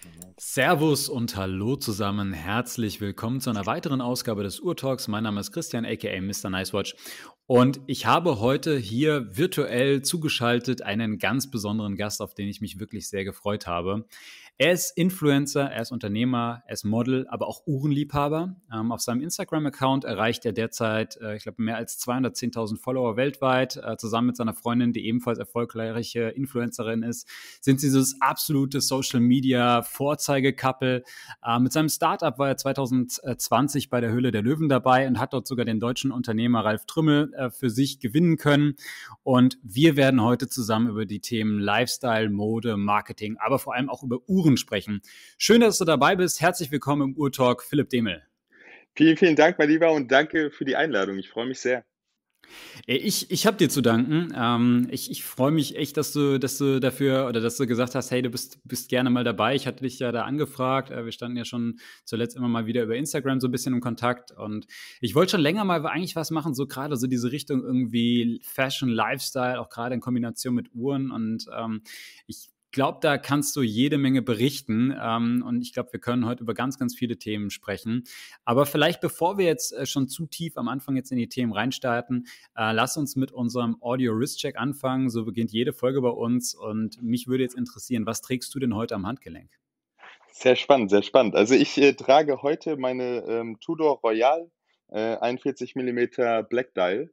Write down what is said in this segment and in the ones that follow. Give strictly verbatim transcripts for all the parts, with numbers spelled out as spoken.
Servus und hallo zusammen. Herzlich willkommen zu einer weiteren Ausgabe des Uhr-Talks. Mein Name ist Christian, aka Mister Nicewatch. Und ich habe heute hier virtuell zugeschaltet einen ganz besonderen Gast, auf den ich mich wirklich sehr gefreut habe. Er ist Influencer, er ist Unternehmer, er ist Model, aber auch Uhrenliebhaber. Ähm, auf seinem Instagram-Account erreicht er derzeit, äh, ich glaube, mehr als zweihundertzehntausend Follower weltweit. Äh, zusammen mit seiner Freundin, die ebenfalls erfolgreiche Influencerin ist, sind sie so das absolute Social-Media-Vorzeige-Couple. Äh, mit seinem Startup war er zwanzig zwanzig bei der Höhle der Löwen dabei und hat dort sogar den deutschen Unternehmer Ralf Trümmel äh, für sich gewinnen können. Und wir werden heute zusammen über die Themen Lifestyle, Mode, Marketing, aber vor allem auch über Uhren sprechen. Schön, dass du dabei bist. Herzlich willkommen im Uhr-Talk, Philipp Demel. Vielen, vielen Dank, mein Lieber, und danke für die Einladung. Ich freue mich sehr. Ich, ich habe dir zu danken. Ähm, ich ich freue mich echt, dass du, dass du dafür oder dass du gesagt hast, hey, du bist, bist gerne mal dabei. Ich hatte dich ja da angefragt. Äh, Wir standen ja schon zuletzt immer mal wieder über Instagram so ein bisschen im Kontakt. Und ich wollte schon länger mal eigentlich was machen, so gerade so diese Richtung irgendwie Fashion, Lifestyle, auch gerade in Kombination mit Uhren. Und ähm, ich glaube, da kannst du jede Menge berichten. Ähm, und ich glaube, wir können heute über ganz, ganz viele Themen sprechen. Aber vielleicht, bevor wir jetzt äh, schon zu tief am Anfang jetzt in die Themen reinstarten, äh, lass uns mit unserem Audio-Wrist-Check anfangen. So beginnt jede Folge bei uns. Und mich würde jetzt interessieren, was trägst du denn heute am Handgelenk? Sehr spannend, sehr spannend. Also ich äh, trage heute meine ähm, Tudor Royal äh, einundvierzig Millimeter Black Dial.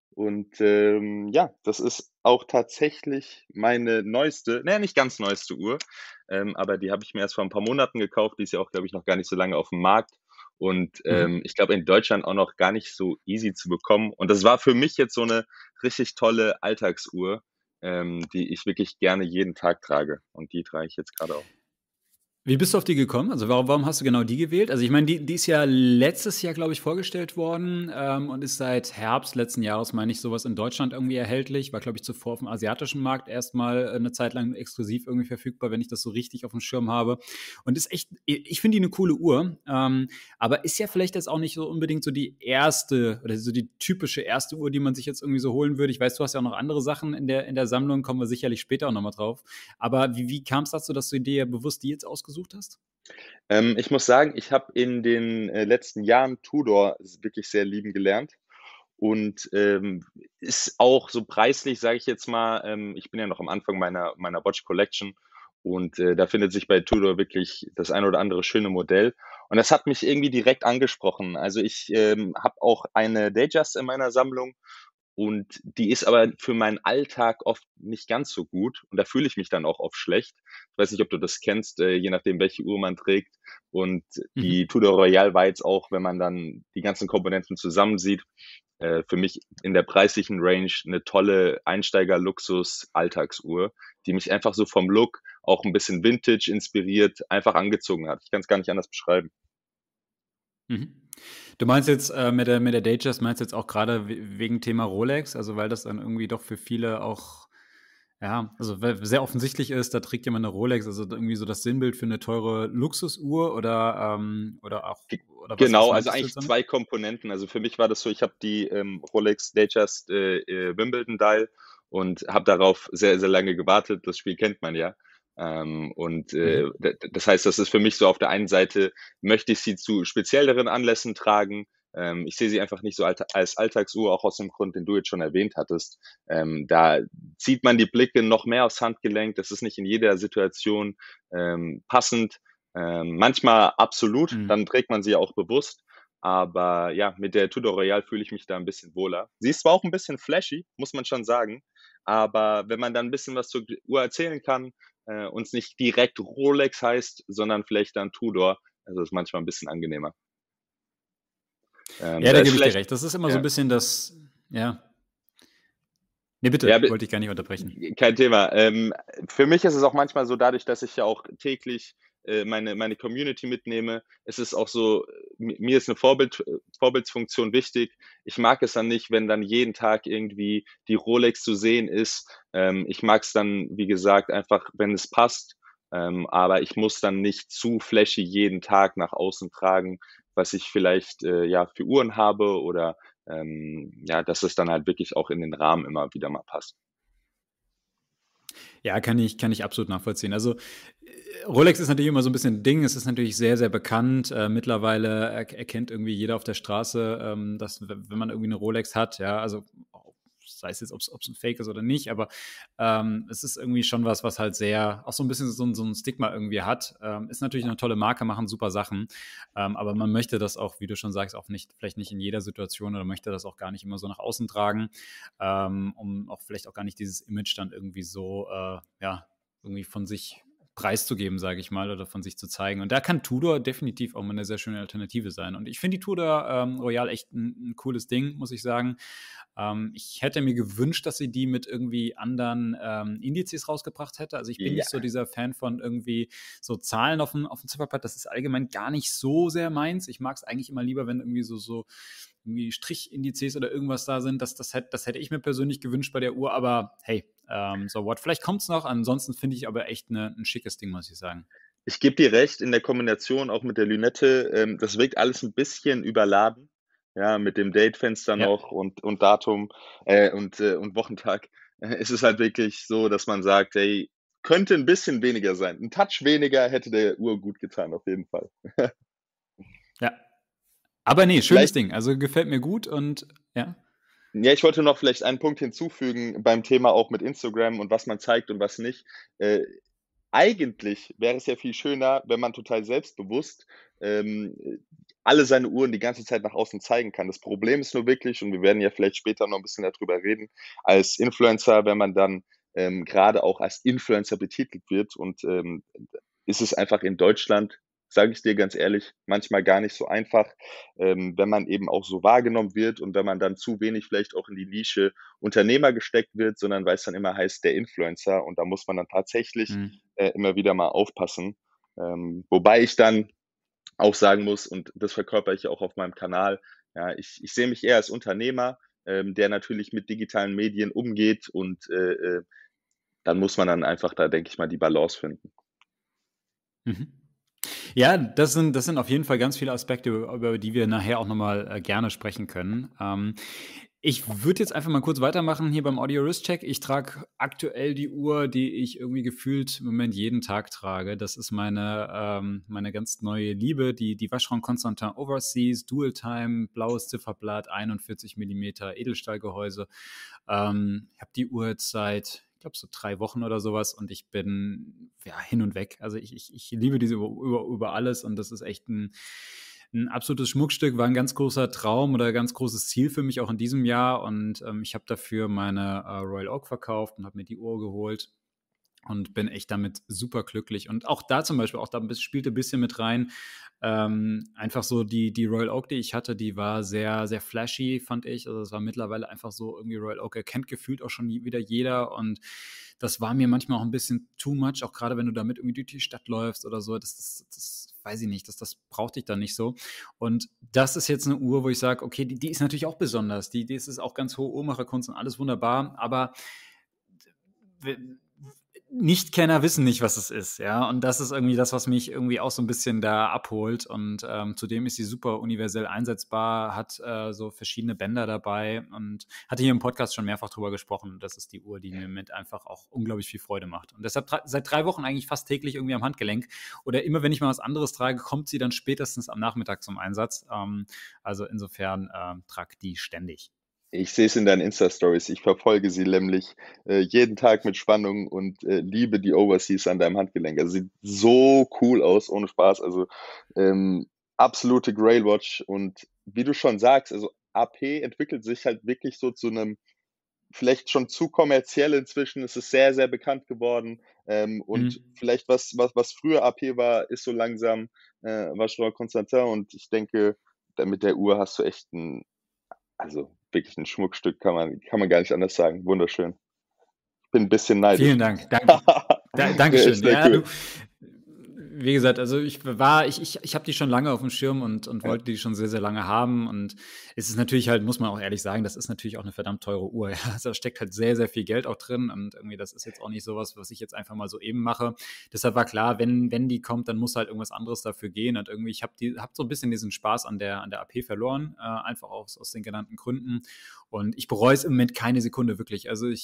Und ähm, ja, das ist auch tatsächlich meine neueste, naja, nicht ganz neueste Uhr, ähm, aber die habe ich mir erst vor ein paar Monaten gekauft. Die ist ja auch, glaube ich, noch gar nicht so lange auf dem Markt. Und Mhm. ähm, ich glaube, in Deutschland auch noch gar nicht so easy zu bekommen. Und das war für mich jetzt so eine richtig tolle Alltagsuhr, ähm, die ich wirklich gerne jeden Tag trage. Und die trage ich jetzt gerade auch. Wie bist du auf die gekommen? Also warum, warum hast du genau die gewählt? Also ich meine, die, die ist ja letztes Jahr, glaube ich, vorgestellt worden ähm, und ist seit Herbst letzten Jahres, meine ich, sowas in Deutschland irgendwie erhältlich. War, glaube ich, zuvor auf dem asiatischen Markt erstmal eine Zeit lang exklusiv irgendwie verfügbar, wenn ich das so richtig auf dem Schirm habe. Und ist echt, ich finde die eine coole Uhr, ähm, aber ist ja vielleicht jetzt auch nicht so unbedingt so die erste oder so die typische erste Uhr, die man sich jetzt irgendwie so holen würde. Ich weiß, du hast ja auch noch andere Sachen in der, in der Sammlung, kommen wir sicherlich später auch nochmal drauf. Aber wie, wie kam es dazu, dass du dir bewusst die jetzt ausgesucht hast? Ähm, ich muss sagen, ich habe in den äh, letzten Jahren Tudor wirklich sehr lieben gelernt und ähm, ist auch so preislich, sage ich jetzt mal, ähm, ich bin ja noch am Anfang meiner, meiner Watch Collection und äh, da findet sich bei Tudor wirklich das ein oder andere schöne Modell. Und das hat mich irgendwie direkt angesprochen. Also ich ähm, habe auch eine Datejust in meiner Sammlung und die ist aber für meinen Alltag oft nicht ganz so gut und da fühle ich mich dann auch oft schlecht. Ich weiß nicht, ob du das kennst, äh, je nachdem, welche Uhr man trägt. Und Mhm. die Tudor Royal war jetzt auch, wenn man dann die ganzen Komponenten zusammensieht, äh, für mich in der preislichen Range eine tolle Einsteiger-Luxus-Alltagsuhr, die mich einfach so vom Look auch ein bisschen Vintage inspiriert einfach angezogen hat. Ich kann es gar nicht anders beschreiben. Mhm. Du meinst jetzt äh, mit der, mit der Datejust, meinst du jetzt auch gerade we- wegen Thema Rolex, also weil das dann irgendwie doch für viele auch, ja, also weil sehr offensichtlich ist, da trägt jemand eine Rolex, also irgendwie so das Sinnbild für eine teure Luxusuhr oder, ähm, oder auch, Ge oder was, was genau, also meintest du jetzt eigentlich damit? zwei Komponenten. Also, für mich war das so, ich habe die, ähm, Rolex Datejust, äh, äh, Wimbledon Dial und habe darauf sehr, sehr lange gewartet. Das Spiel kennt man ja. Ähm, und, Mhm. äh, d das heißt, das ist für mich so auf der einen Seite möchte ich sie zu spezielleren Anlässen tragen. Ähm, ich sehe sie einfach nicht so alta als Alltagsuhr, auch aus dem Grund, den du jetzt schon erwähnt hattest. Ähm, da zieht man die Blicke noch mehr aufs Handgelenk. Das ist nicht in jeder Situation, ähm, passend. Ähm, manchmal absolut, Mhm. dann trägt man sie ja auch bewusst. Aber ja, mit der Tudor Royal fühle ich mich da ein bisschen wohler. Sie ist zwar auch ein bisschen flashy, muss man schon sagen, aber wenn man dann ein bisschen was zur Uhr erzählen kann, äh, und nicht direkt Rolex heißt, sondern vielleicht dann Tudor, also ist manchmal ein bisschen angenehmer. Ähm, Ja, da da ist gebe ich dir vielleicht recht. Das ist immer so ein ja. bisschen das, ja. Nee, Ja, bitte, be wollte ich gar nicht unterbrechen. kein Thema. Ähm, für mich ist es auch manchmal so, dadurch, dass ich ja auch täglich, äh, meine meine Community mitnehme, ist es auch so, äh, mi mir ist eine Vorbild äh, Vorbildsfunktion wichtig. Ich mag es dann nicht, wenn dann jeden Tag irgendwie die Rolex zu sehen ist. Ähm, ich mag es dann, wie gesagt, einfach, wenn es passt, ähm, aber ich muss dann nicht zu flashy jeden Tag nach außen tragen, was ich vielleicht, äh, ja, für Uhren habe oder ähm, ja, dass es dann halt wirklich auch in den Rahmen immer wieder mal passt. Ja, kann ich kann ich absolut nachvollziehen. Also, Rolex ist natürlich immer so ein bisschen 'n Ding. Es ist natürlich sehr, sehr bekannt. Äh, mittlerweile er erkennt irgendwie jeder auf der Straße, ähm, dass w wenn man irgendwie eine Rolex hat, ja, also sei es jetzt, ob es 'n Fake ist oder nicht, aber ähm, es ist irgendwie schon was, was halt sehr auch so ein bisschen so 'n so 'n Stigma irgendwie hat. Ähm, ist natürlich eine tolle Marke, machen super Sachen, ähm, aber man möchte das auch, wie du schon sagst, auch nicht vielleicht nicht in jeder Situation oder möchte das auch gar nicht immer so nach außen tragen, ähm, um auch vielleicht auch gar nicht dieses Image dann irgendwie so, äh, ja, irgendwie von sich preiszugeben, sage ich mal, oder von sich zu zeigen. Und da kann Tudor definitiv auch mal eine sehr schöne Alternative sein. Und ich finde die Tudor ähm, Royal echt ein 'n cooles Ding, muss ich sagen. Ähm, ich hätte mir gewünscht, dass sie die mit irgendwie anderen ähm, Indizes rausgebracht hätte. Also ich bin Ja, nicht so dieser Fan von irgendwie so Zahlen auf dem, auf dem Zifferblatt. Das ist allgemein gar nicht so sehr meins. Ich mag es eigentlich immer lieber, wenn irgendwie so, so irgendwie Strichindizes oder irgendwas da sind. Das, das, hätte, das hätte ich mir persönlich gewünscht bei der Uhr, aber hey, ähm, so what. Vielleicht kommt es noch. Ansonsten finde ich aber echt eine, ein schickes Ding, muss ich sagen. ich gebe dir recht, in der Kombination auch mit der Lünette, ähm, das wirkt alles ein bisschen überladen, ja, mit dem Datefenster Ja. noch und und Datum, äh, und äh, und Wochentag. Äh, es ist halt wirklich so, dass man sagt: „Hey, könnte ein bisschen weniger sein.“ Ein Touch weniger hätte der Uhr gut getan, auf jeden Fall. Ja. Aber nee, schönes Vielleicht Ding. Also gefällt mir gut und ja. Ja, ich wollte noch vielleicht einen Punkt hinzufügen beim Thema auch mit Instagram und was man zeigt und was nicht. Äh, eigentlich wäre es ja viel schöner, wenn man total selbstbewusst, ähm, äh, alle seine Uhren die ganze Zeit nach außen zeigen kann. Das Problem ist nur wirklich, und wir werden ja vielleicht später noch ein bisschen darüber reden, als Influencer, wenn man dann, ähm, grade auch als Influencer betitelt wird und, ähm, ist es einfach in Deutschland, sage ich dir ganz ehrlich, manchmal gar nicht so einfach, ähm, wenn man eben auch so wahrgenommen wird und wenn man dann zu wenig vielleicht auch in die Nische Unternehmer gesteckt wird, sondern weil es dann immer heißt, der Influencer, und da muss man dann tatsächlich Mhm. äh, immer wieder mal aufpassen. Ähm, wobei ich dann auch sagen muss, und das verkörper ich auch auf meinem Kanal, ja, ich, ich sehe mich eher als Unternehmer, ähm, der natürlich mit digitalen Medien umgeht, und äh, äh, dann muss man dann einfach da, denke ich mal, die Balance finden. Mhm. Ja, das sind das sind auf jeden Fall ganz viele Aspekte, über über die wir nachher auch noch mal, äh, gerne sprechen können. Ähm, ich würde jetzt einfach mal kurz weitermachen hier beim Audio Wrist Check. Ich trage aktuell die Uhr, die ich irgendwie gefühlt im Moment jeden Tag trage. Das ist meine ähm, meine ganz neue Liebe, die die Vacheron Constantin Overseas Dual Time, blaues Zifferblatt, einundvierzig Millimeter Edelstahlgehäuse. Ähm, ich habe die Uhr jetzt seit, ich glaube, so drei Wochen oder sowas und ich bin ja hin und weg. Also ich, ich, ich liebe diese über, über, über alles und das ist echt ein, ein absolutes Schmuckstück, war ein ganz großer Traum oder ganz großes Ziel für mich auch in diesem Jahr und ähm, ich habe dafür meine äh, Royal Oak verkauft und habe mir die Uhr geholt und bin echt damit super glücklich. Und auch da zum Beispiel, auch da bis- spielte ein bisschen mit rein. Ähm, einfach so die, die Royal Oak, die ich hatte, die war sehr, sehr flashy, fand ich. Also es war mittlerweile einfach so, irgendwie Royal Oak erkennt gefühlt auch schon wieder jeder. Und das war mir manchmal auch ein bisschen too much, auch gerade wenn du damit irgendwie durch die Stadt läufst oder so. Das, das, das weiß ich nicht, das, das brauchte ich dann nicht so. Und das ist jetzt eine Uhr, wo ich sage, okay, die, die ist natürlich auch besonders. Die, die ist auch ganz hohe Uhrmacherkunst und alles wunderbar, aber Nichtkenner wissen nicht, was es ist, ja. Und das ist irgendwie das, was mich irgendwie auch so ein bisschen da abholt. Und ähm, zudem ist sie super universell einsetzbar, hat äh, so verschiedene Bänder dabei und hatte hier im Podcast schon mehrfach drüber gesprochen. Das ist die Uhr, die mir mit einfach auch unglaublich viel Freude macht. Und deshalb tra- seit drei Wochen eigentlich fast täglich irgendwie am Handgelenk. Oder immer, wenn ich mal was anderes trage, kommt sie dann spätestens am Nachmittag zum Einsatz. Ähm, also insofern ähm, trage die ständig. Ich sehe es in deinen Insta-Stories. Ich verfolge sie nämlich äh, jeden Tag mit Spannung und äh, liebe die Overseas an deinem Handgelenk. Also sieht so cool aus, ohne Spaß. Also ähm, absolute Grailwatch. Und wie du schon sagst, also A P entwickelt sich halt wirklich so zu einem vielleicht schon zu kommerziell inzwischen. Es ist sehr, sehr bekannt geworden. Ähm, und Mhm. vielleicht was, was, was früher A P war, ist so langsam äh, Vacheron Constantin. Und ich denke, da mit der Uhr hast du echt ein, also wirklich ein Schmuckstück, kann man kann man gar nicht anders sagen. Wunderschön. Ich bin 'n bisschen Vielen neidisch. Dank. Danke. Da, Ne, Dankeschön. ist sehr Ja, du, cool. wie gesagt, also ich war, ich, ich, ich habe die schon lange auf dem Schirm und, und Ja. wollte die schon sehr, sehr lange haben. Und es ist natürlich halt, muss man auch ehrlich sagen, das ist natürlich auch eine verdammt teure Uhr. Ja. Also da steckt halt sehr, sehr viel Geld auch drin. Und irgendwie, das ist jetzt auch nicht sowas, was ich jetzt einfach mal so eben mache. Deshalb war klar, wenn, wenn die kommt, dann muss halt irgendwas anderes dafür gehen. Und irgendwie, ich habe die, hab so ein bisschen diesen Spaß an der, an der A P verloren, äh, einfach aus, aus den genannten Gründen. Und ich bereue es im Moment keine Sekunde wirklich. Also ich, ich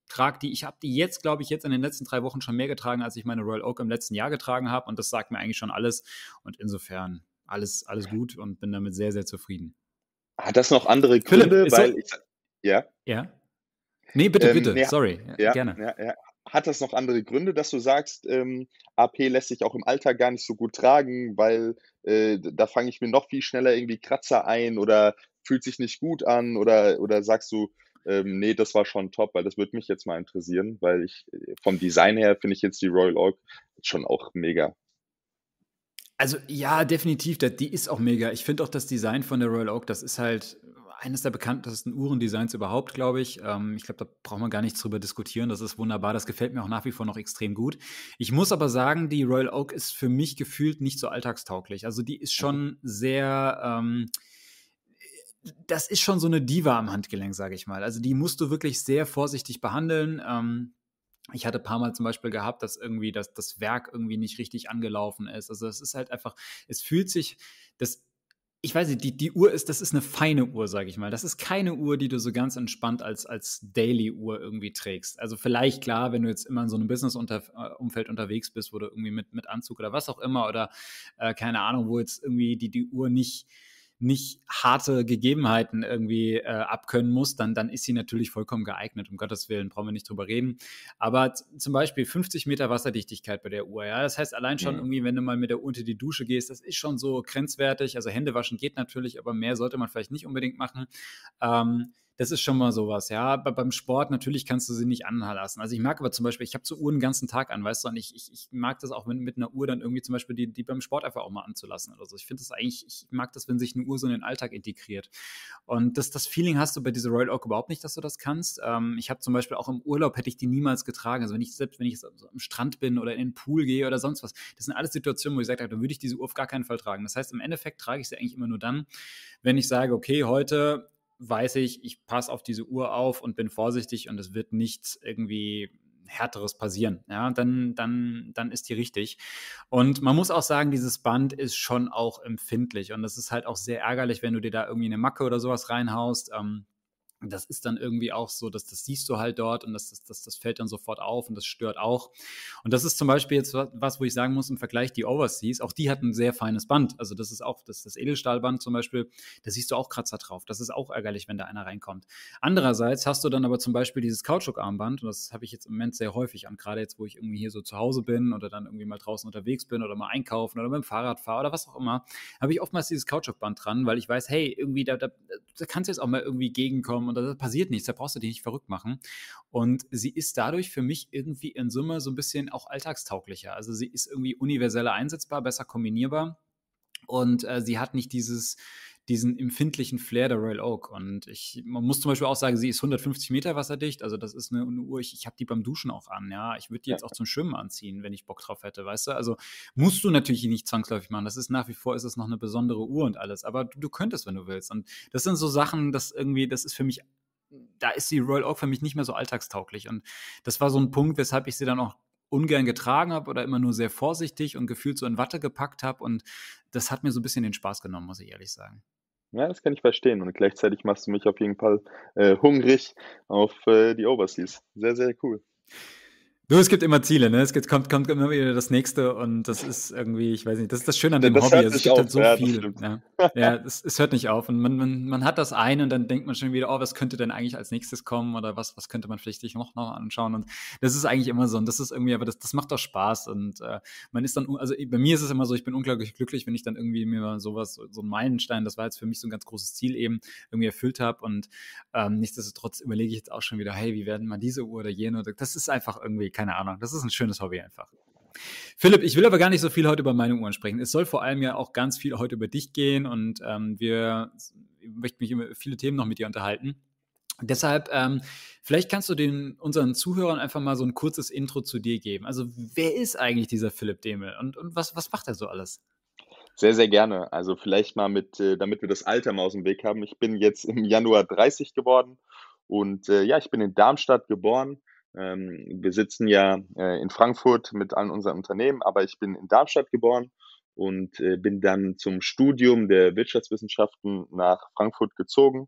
trage die, ich habe die jetzt, glaube ich, jetzt in den letzten drei Wochen schon mehr getragen, als ich meine Royal Oak im letzten Jahr getragen habe. Und das sagt mir eigentlich schon alles. Und insofern alles, alles gut und bin damit sehr, sehr zufrieden. Hat das noch andere Philipp, Gründe? es Weil soll. ich ja? Ja? Nee, bitte, Ähm, bitte. ne, Sorry. Ja, ja, gerne. ja, ja. Hat das noch andere Gründe, dass du sagst, ähm, A P lässt sich auch im Alltag gar nicht so gut tragen, weil, äh, d da fange ich mir noch viel schneller irgendwie Kratzer ein oder fühlt sich nicht gut an oder oder sagst du, ähm: „Ne, das war schon top“? Weil das würde mich jetzt mal interessieren, weil ich äh, vom Design her finde ich jetzt die Royal Oak schon auch mega. Also ja, definitiv, da die ist auch mega. Ich finde auch das Design von der Royal Oak, das ist halt eines der bekanntesten Uhrendesigns überhaupt, glaube ich. Ähm, ich glaube, da braucht man gar nicht drüber diskutieren. Das ist wunderbar. Das gefällt mir auch nach wie vor noch extrem gut. Ich muss aber sagen, die Royal Oak ist für mich gefühlt nicht so alltagstauglich. Also die ist Mhm. schon sehr, ähm, das ist schon so eine Diva am Handgelenk, sage ich mal. Also die musst du wirklich sehr vorsichtig behandeln. Ähm, ich hatte ein paar Mal zum Beispiel gehabt, dass irgendwie das, das Werk irgendwie nicht richtig angelaufen ist. Also es ist halt einfach, es fühlt sich, das, ich weiß nicht, die, die Uhr ist, das ist eine feine Uhr, sage ich mal. Das ist keine Uhr, die du so ganz entspannt als, als Daily-Uhr irgendwie trägst. Also vielleicht klar, wenn du jetzt immer in so einem Business-Umfeld unterwegs bist, wo du irgendwie mit, mit Anzug oder was auch immer oder äh, keine Ahnung, wo jetzt irgendwie die, die Uhr nicht nicht harte Gegebenheiten irgendwie äh, abkönnen muss, dann, dann ist sie natürlich vollkommen geeignet. Um Gottes Willen, brauchen wir nicht drüber reden. Aber z- zum Beispiel fünfzig Meter Wasserdichtigkeit bei der Uhr. Ja? Das heißt, allein schon Mhm. irgendwie, wenn du mal mit der Uhr unter die Dusche gehst, das ist schon so grenzwertig. Also Hände waschen geht natürlich, aber mehr sollte man vielleicht nicht unbedingt machen. Ähm, das ist schon mal sowas, ja. Aber beim Sport natürlich kannst du sie nicht anlassen. Also ich mag aber zum Beispiel, ich habe so Uhren den ganzen Tag an, weißt du, und ich, ich, ich mag das auch, wenn mit einer Uhr dann irgendwie zum Beispiel die, die beim Sport einfach auch mal anzulassen oder so. Ich finde das eigentlich, ich mag das, wenn sich eine Uhr so in den Alltag integriert. Und das, das Feeling hast du bei dieser Royal Oak überhaupt nicht, dass du das kannst. Ähm, ich habe zum Beispiel auch im Urlaub hätte ich die niemals getragen. Also wenn ich selbst, wenn ich so am Strand bin oder in den Pool gehe oder sonst was, das sind alles Situationen, wo ich sage, dann würde ich diese Uhr auf gar keinen Fall tragen. Das heißt, im Endeffekt trage ich sie eigentlich immer nur dann, wenn ich sage, okay, heute weiß ich, ich passe auf diese Uhr auf und bin vorsichtig und es wird nichts irgendwie Härteres passieren. Ja, dann, dann, dann ist die richtig. Und man muss auch sagen, dieses Band ist schon auch empfindlich und das ist halt auch sehr ärgerlich, wenn du dir da irgendwie eine Macke oder sowas reinhaust. Ähm, das ist dann irgendwie auch so, dass das siehst du halt dort und das, das, das, das fällt dann sofort auf und das stört auch. Und das ist zum Beispiel jetzt was, wo ich sagen muss, im Vergleich die Overseas, auch die hat ein sehr feines Band. Also das ist auch das, das Edelstahlband zum Beispiel, da siehst du auch Kratzer drauf. Das ist auch ärgerlich, wenn da einer reinkommt. Andererseits hast du dann aber zum Beispiel dieses Kautschukarmband und das habe ich jetzt im Moment sehr häufig an, gerade jetzt, wo ich irgendwie hier so zu Hause bin oder dann irgendwie mal draußen unterwegs bin oder mal einkaufen oder mit dem Fahrrad fahre oder was auch immer, habe ich oftmals dieses Kautschukband dran, weil ich weiß, hey, irgendwie da, da, da kannst du jetzt auch mal irgendwie gegenkommen und da passiert nichts, da brauchst du dich nicht verrückt machen. Und sie ist dadurch für mich irgendwie in Summe so ein bisschen auch alltagstauglicher. Also sie ist irgendwie universeller einsetzbar, besser kombinierbar und äh, sie hat nicht dieses, diesen empfindlichen Flair der Royal Oak. Und ich, man muss zum Beispiel auch sagen, sie ist hundertfünfzig Meter wasserdicht. Also das ist eine, eine Uhr, ich, ich habe die beim Duschen auch an. Ja, ich würde die Ja. jetzt auch zum Schwimmen anziehen, wenn ich Bock drauf hätte, weißt du? Also musst du natürlich nicht zwangsläufig machen. Das ist nach wie vor ist es noch eine besondere Uhr und alles. Aber du, du könntest, wenn du willst. Und das sind so Sachen, das irgendwie, das ist für mich, da ist die Royal Oak für mich nicht mehr so alltagstauglich. Und das war so ein Punkt, weshalb ich sie dann auch ungern getragen habe oder immer nur sehr vorsichtig und gefühlt so in Watte gepackt habe. Und das hat mir so ein bisschen den Spaß genommen, muss ich ehrlich sagen. Ja, das kann ich verstehen und gleichzeitig machst du mich auf jeden Fall, äh, hungrig auf, äh, die Overseas. Sehr, sehr cool. Du, es gibt immer Ziele, ne? Es gibt, kommt, kommt immer wieder das nächste und das ist irgendwie, ich weiß nicht, das ist das Schöne an D dem das Hobby. hört Also es nicht gibt auf. halt so Ja, das viel. stimmt. Ja, ja es, es hört nicht auf. Und man, man, man hat das eine und dann denkt man schon wieder, oh, was könnte denn eigentlich als nächstes kommen oder was, was könnte man vielleicht sich noch, noch anschauen. Und das ist eigentlich immer so. Und das ist irgendwie, aber das, das macht doch Spaß. Und äh, man ist dann, also bei mir ist es immer so, ich bin unglaublich glücklich, wenn ich dann irgendwie mir mal sowas, so so ein Meilenstein, das war jetzt für mich so ein ganz großes Ziel eben, irgendwie erfüllt habe. Und ähm, nichtsdestotrotz überlege ich jetzt auch schon wieder, hey, wie werden mal diese Uhr oder jene? Oder das ist einfach irgendwie, keine Ahnung, das ist ein schönes Hobby einfach. Philipp, ich will aber gar nicht so viel heute über meine Uhren sprechen. Es soll vor allem ja auch ganz viel heute über dich gehen und ähm, wir ich möchte mich über viele Themen noch mit dir unterhalten. Deshalb, ähm, vielleicht kannst du den unseren Zuhörern einfach mal so ein kurzes Intro zu dir geben. Also, wer ist eigentlich dieser Philipp Demel und, und was, was macht er so alles? Sehr, sehr gerne. Also, vielleicht mal mit äh, damit wir das Alter mal aus dem Weg haben. Ich bin jetzt im Januar dreißig geworden und, äh, ja, ich bin in Darmstadt geboren. Ähm, wir sitzen ja, äh, in Frankfurt mit allen unseren Unternehmen, aber ich bin in Darmstadt geboren und, äh, bin dann zum Studium der Wirtschaftswissenschaften nach Frankfurt gezogen.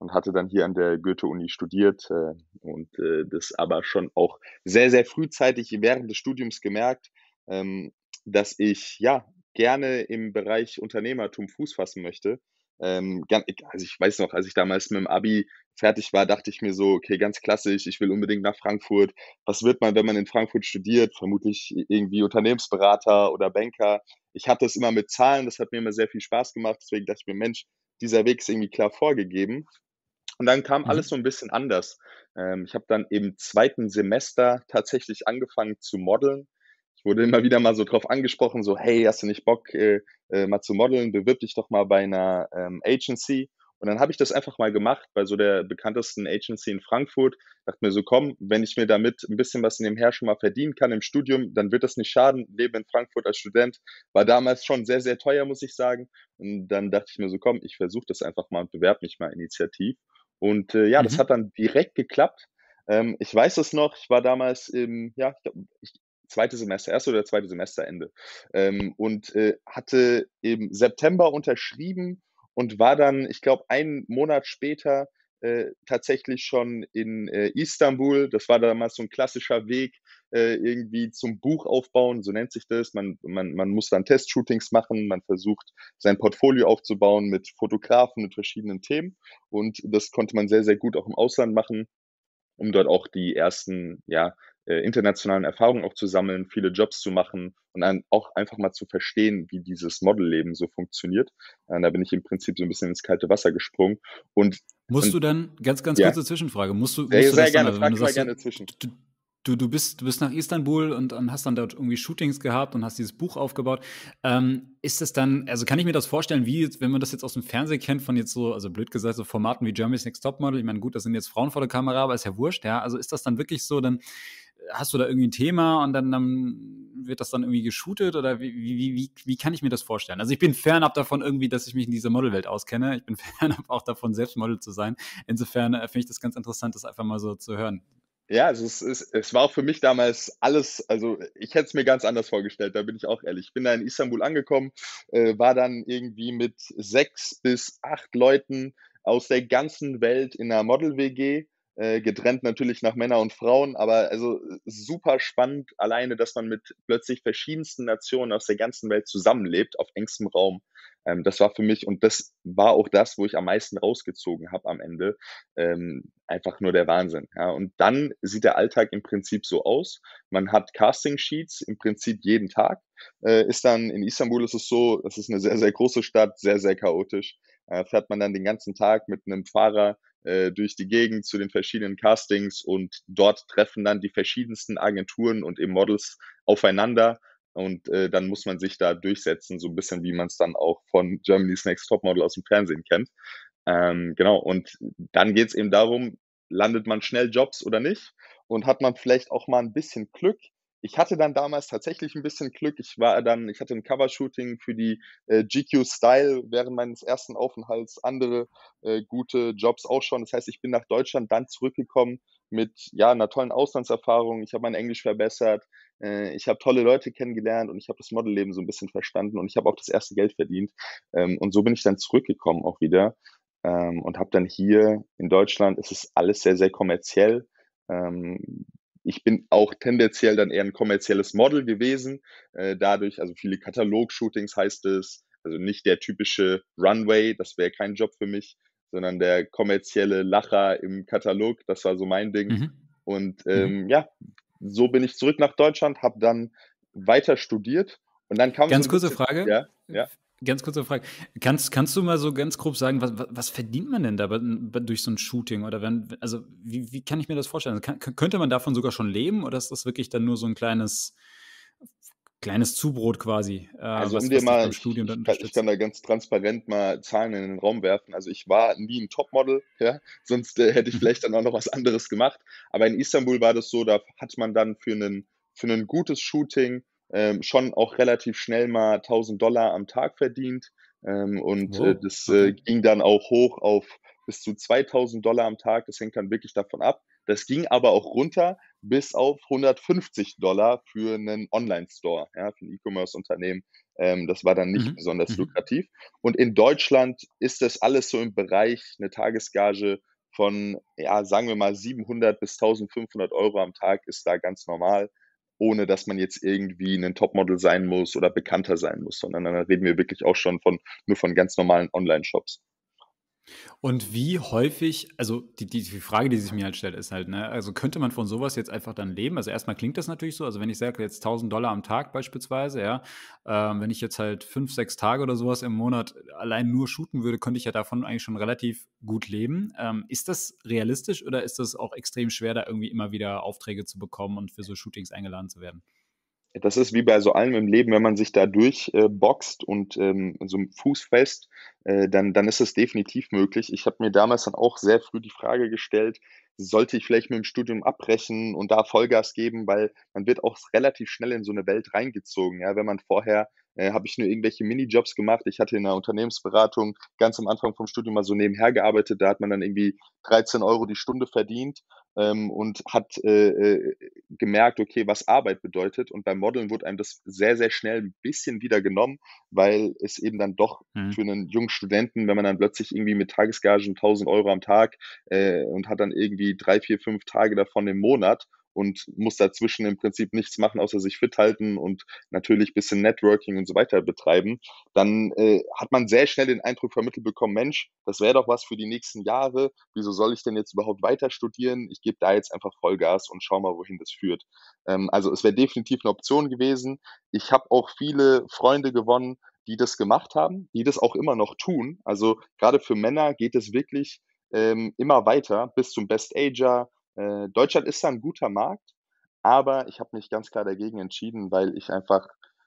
und hatte dann hier an der Goethe-Uni studiert, äh, und, äh, das aber schon auch sehr, sehr frühzeitig während des Studiums gemerkt, ähm, dass ich, ja, gerne im Bereich Unternehmertum Fuß fassen möchte. Ähm, gan also, ich weiß noch, als ich damals mit dem Abi fertig war, dachte ich mir so: „Okay, ganz klassisch, ich will unbedingt nach Frankfurt. Was wird man, wenn man in Frankfurt studiert? Vermutlich irgendwie Unternehmensberater oder Banker." Ich hatte es immer mit Zahlen, das hat mir immer sehr viel Spaß gemacht. Deswegen dachte ich mir: „Mensch, dieser Weg ist irgendwie klar vorgegeben." Und dann kam alles Mhm. so ein bisschen anders. Ähm, ich habe dann im zweiten Semester tatsächlich angefangen zu modeln. Ich wurde immer wieder mal so drauf angesprochen, so: „Hey, hast du nicht Bock, äh, äh, mal zu modeln? Bewirb dich doch mal bei einer ähm, Agency." Und dann habe ich das einfach mal gemacht bei so der bekanntesten Agency in Frankfurt. Dachte mir so: „Komm, wenn ich mir damit ein bisschen was nebenher schon mal verdienen kann im Studium, dann wird das nicht schaden." Leben in Frankfurt als Student war damals schon sehr, sehr teuer, muss ich sagen. Und dann dachte ich mir so: „Komm, ich versuche das einfach mal und bewerbe mich mal initiativ." Und, äh, ja, das hat Mhm. dann direkt geklappt. Ähm, ich weiß es noch, ich war damals im, ja, ich glaube, ich zweite Semester, erste oder zweite Semesterende, ähm, und, äh, hatte im September unterschrieben und war dann, ich glaube, einen Monat später, äh, tatsächlich schon in, äh, Istanbul. Das war damals so ein klassischer Weg, äh, irgendwie zum Buch aufbauen, so nennt sich das. Man man man muss dann Testshootings machen, man versucht, sein Portfolio aufzubauen mit Fotografen, mit verschiedenen Themen. Und das konnte man sehr, sehr gut auch im Ausland machen, um dort auch die ersten, ja, äh, internationalen Erfahrungen auch zu sammeln, viele Jobs zu machen und dann auch einfach mal zu verstehen, wie dieses Modelleben so funktioniert. Äh, da bin ich im Prinzip so ein bisschen ins kalte Wasser gesprungen und Musst und du dann ganz, ganz ja, kurze Zwischenfrage, musst du sehr, musst du sehr das dann gerne, also, wenn frag du immer sagst, du gerne zwischen. du du du bist du bist nach Istanbul und und hast dann dort irgendwie Shootings gehabt und hast dieses Buch aufgebaut. Ähm, ist das dann also, kann ich mir das vorstellen, wie jetzt wenn man das jetzt aus dem Fernsehen kennt von jetzt so also, blöd gesagt, so Formaten wie Germany's Next Topmodel. Ich meine, gut, das sind jetzt Frauen vor der Kamera, aber ist ja wurscht, ja? Also, ist das dann wirklich so, dann hast du da irgendwie ein Thema und dann dann wird das dann irgendwie geshootet oder wie wie wie wie wie kann ich mir das vorstellen? Also, ich bin fernab davon irgendwie, dass ich mich in dieser Modelwelt auskenne. Ich bin fernab auch davon, selbst Model zu sein. Insofern, äh, finde ich das ganz interessant, das einfach mal so zu hören. Ja, also es ist es war auch für mich damals alles, also, ich hätte es mir ganz anders vorgestellt, da bin ich auch ehrlich. Ich bin da in Istanbul angekommen, äh, war dann irgendwie mit sechs bis acht Leuten aus der ganzen Welt in 'ner Model-W G, äh, getrennt natürlich nach Männer und Frauen, aber also, äh, super spannend alleine, dass man mit plötzlich verschiedensten Nationen aus der ganzen Welt zusammenlebt auf engstem Raum. Ähm, das war für mich, und das war auch das, wo ich am meisten rausgezogen habe am Ende, ähm, einfach nur der Wahnsinn, ja. Und dann sieht der Alltag im Prinzip so aus: Man hat Casting-Sheets im Prinzip jeden Tag, äh, ist dann in Istanbul ist es so, es ist eine sehr, sehr große Stadt, sehr, sehr chaotisch. Äh, fährt man dann den ganzen Tag mit einem Fahrer, äh, durch die Gegend zu den verschiedenen Castings und dort treffen dann die verschiedensten Agenturen und eben Models aufeinander und, äh, dann muss man sich da durchsetzen, so ein bisschen, wie man es dann auch von Germany's Next Topmodel aus dem Fernsehen kennt. Ähm, genau, und dann geht's eben darum, landet man schnell Jobs oder nicht und hat man vielleicht auch mal ein bisschen Glück. Ich hatte dann damals tatsächlich ein bisschen Glück. Ich war dann ich hatte ein Covershooting für die, äh, G Q Style während meines ersten Aufenthalts, andere, äh, gute Jobs auch schon. Das heißt, ich bin nach Deutschland dann zurückgekommen mit, ja, einer tollen Auslandserfahrung. Ich habe mein Englisch verbessert, äh, ich habe tolle Leute kennengelernt und ich habe das Modelleben so ein bisschen verstanden und ich habe auch das erste Geld verdient. Ähm, und so bin ich dann zurückgekommen auch wieder, ähm, und habe dann hier in Deutschland ist es alles sehr, sehr kommerziell. Ähm, Ich bin auch tendenziell dann eher ein kommerzielles Model gewesen, äh, dadurch, also viele Katalog-Shootings heißt es, also nicht der typische Runway, das wäre kein Job für mich, sondern der kommerzielle Lacher im Katalog, das war so mein Ding. Mhm. Und, Mhm. ähm, ja, so bin ich zurück nach Deutschland, habe dann weiter studiert und dann kam so Ganz ein kurze bisschen, Frage. ja, ja. Ganz kurze Frage. Kannst kannst du mal so ganz grob sagen, was wa was verdient man denn da bei bei durch so 'n Shooting oder wenn also, wie wie kann ich mir das vorstellen? Also, kann könnte man davon sogar schon leben oder ist das wirklich dann nur so 'n kleines kleines Zubrot quasi, äh, Also, um was dir was dich mal beim ich Studium dann ich kann ich kann unterstützt? da ganz transparent mal Zahlen in den Raum werfen. Also, ich war nie 'n Topmodel, ja, sonst, äh, hätte ich Mhm. vielleicht dann auch noch was anderes gemacht. Aber in Istanbul war das so, da hat man dann für 'nen für 'nen gutes Shooting, ähm, schon auch relativ schnell mal tausend Dollar am Tag verdient. Ähm, und, äh, Wow, das, okay. äh, ging dann auch hoch auf bis zu zweitausend Dollar am Tag. Das hängt dann wirklich davon ab. Das ging aber auch runter bis auf hundertfünfzig Dollar für einen Online-Store, ja, für 'n E-Commerce-Unternehmen. Ähm, das war dann nicht Mhm. besonders Mhm. lukrativ. Und in Deutschland ist das alles so im Bereich 'ne Tagesgage von, ja, sagen wir mal siebenhundert bis tausendfünfhundert Euro am Tag ist da ganz normal, ohne dass man jetzt irgendwie 'nen Topmodel sein muss oder bekannter sein muss, sondern dann reden wir wirklich auch schon von nur von ganz normalen Online-Shops. Und wie häufig also, die die die Frage, die sich mir halt stellt, ist halt, ne, also, könnte man von so was jetzt einfach dann leben? Also, erst mal klingt das natürlich so. Also, wenn ich sage jetzt tausend Dollar am Tag beispielsweise, ja, ähm, wenn ich jetzt halt fünf, sechs Tage oder so was im Monat allein nur shooten würde, könnte ich ja davon eigentlich schon relativ gut leben. Ähm, ist das realistisch oder ist das auch extrem schwer, da irgendwie immer wieder Aufträge zu bekommen und für so Shootings eingeladen zu werden? Das ist wie bei so allem im Leben, wenn man sich da durch äh, boxt und, ähm, so fußfest, äh, dann dann ist es definitiv möglich. Ich habe mir damals dann auch sehr früh die Frage gestellt: „Sollte ich vielleicht mit dem Studium abbrechen und da Vollgas geben?“ Weil man wird auch relativ schnell in so 'ne Welt reingezogen, ja? Wenn man vorher äh, habe ich nur irgendwelche Minijobs gemacht. Ich hatte in 'ner Unternehmensberatung ganz am Anfang vom Studium mal so nebenher gearbeitet. Da hat man dann irgendwie dreizehn Euro die Stunde verdient, ähm, und hat, äh, äh, gemerkt, okay, was Arbeit bedeutet. Und beim Modeln wurde einem das sehr, sehr schnell 'n bisschen wieder genommen, weil es eben dann doch Mhm. für 'nen jungen Studenten, wenn man dann plötzlich irgendwie mit Tagesgagen tausend Euro am Tag, äh, und hat dann irgendwie drei, vier, fünf Tage davon im Monat und muss dazwischen im Prinzip nichts machen, außer sich fit halten und natürlich bisschen Networking und so weiter betreiben, dann, äh, hat man sehr schnell den Eindruck vermittelt bekommen: „Mensch, das wäre doch was für die nächsten Jahre. Wieso soll ich denn jetzt überhaupt weiter studieren? Ich gebe da jetzt einfach Vollgas und schaue mal, wohin das führt.“ Ähm, also, es wäre definitiv 'ne Option gewesen. Ich habe auch viele Freunde gewonnen, die das gemacht haben, die das auch immer noch tun. Also, grade für Männer geht es wirklich, ähm, immer weiter bis zum Best Ager. Äh, Deutschland ist da 'n guter Markt, aber ich habe mich ganz klar dagegen entschieden, weil ich einfach,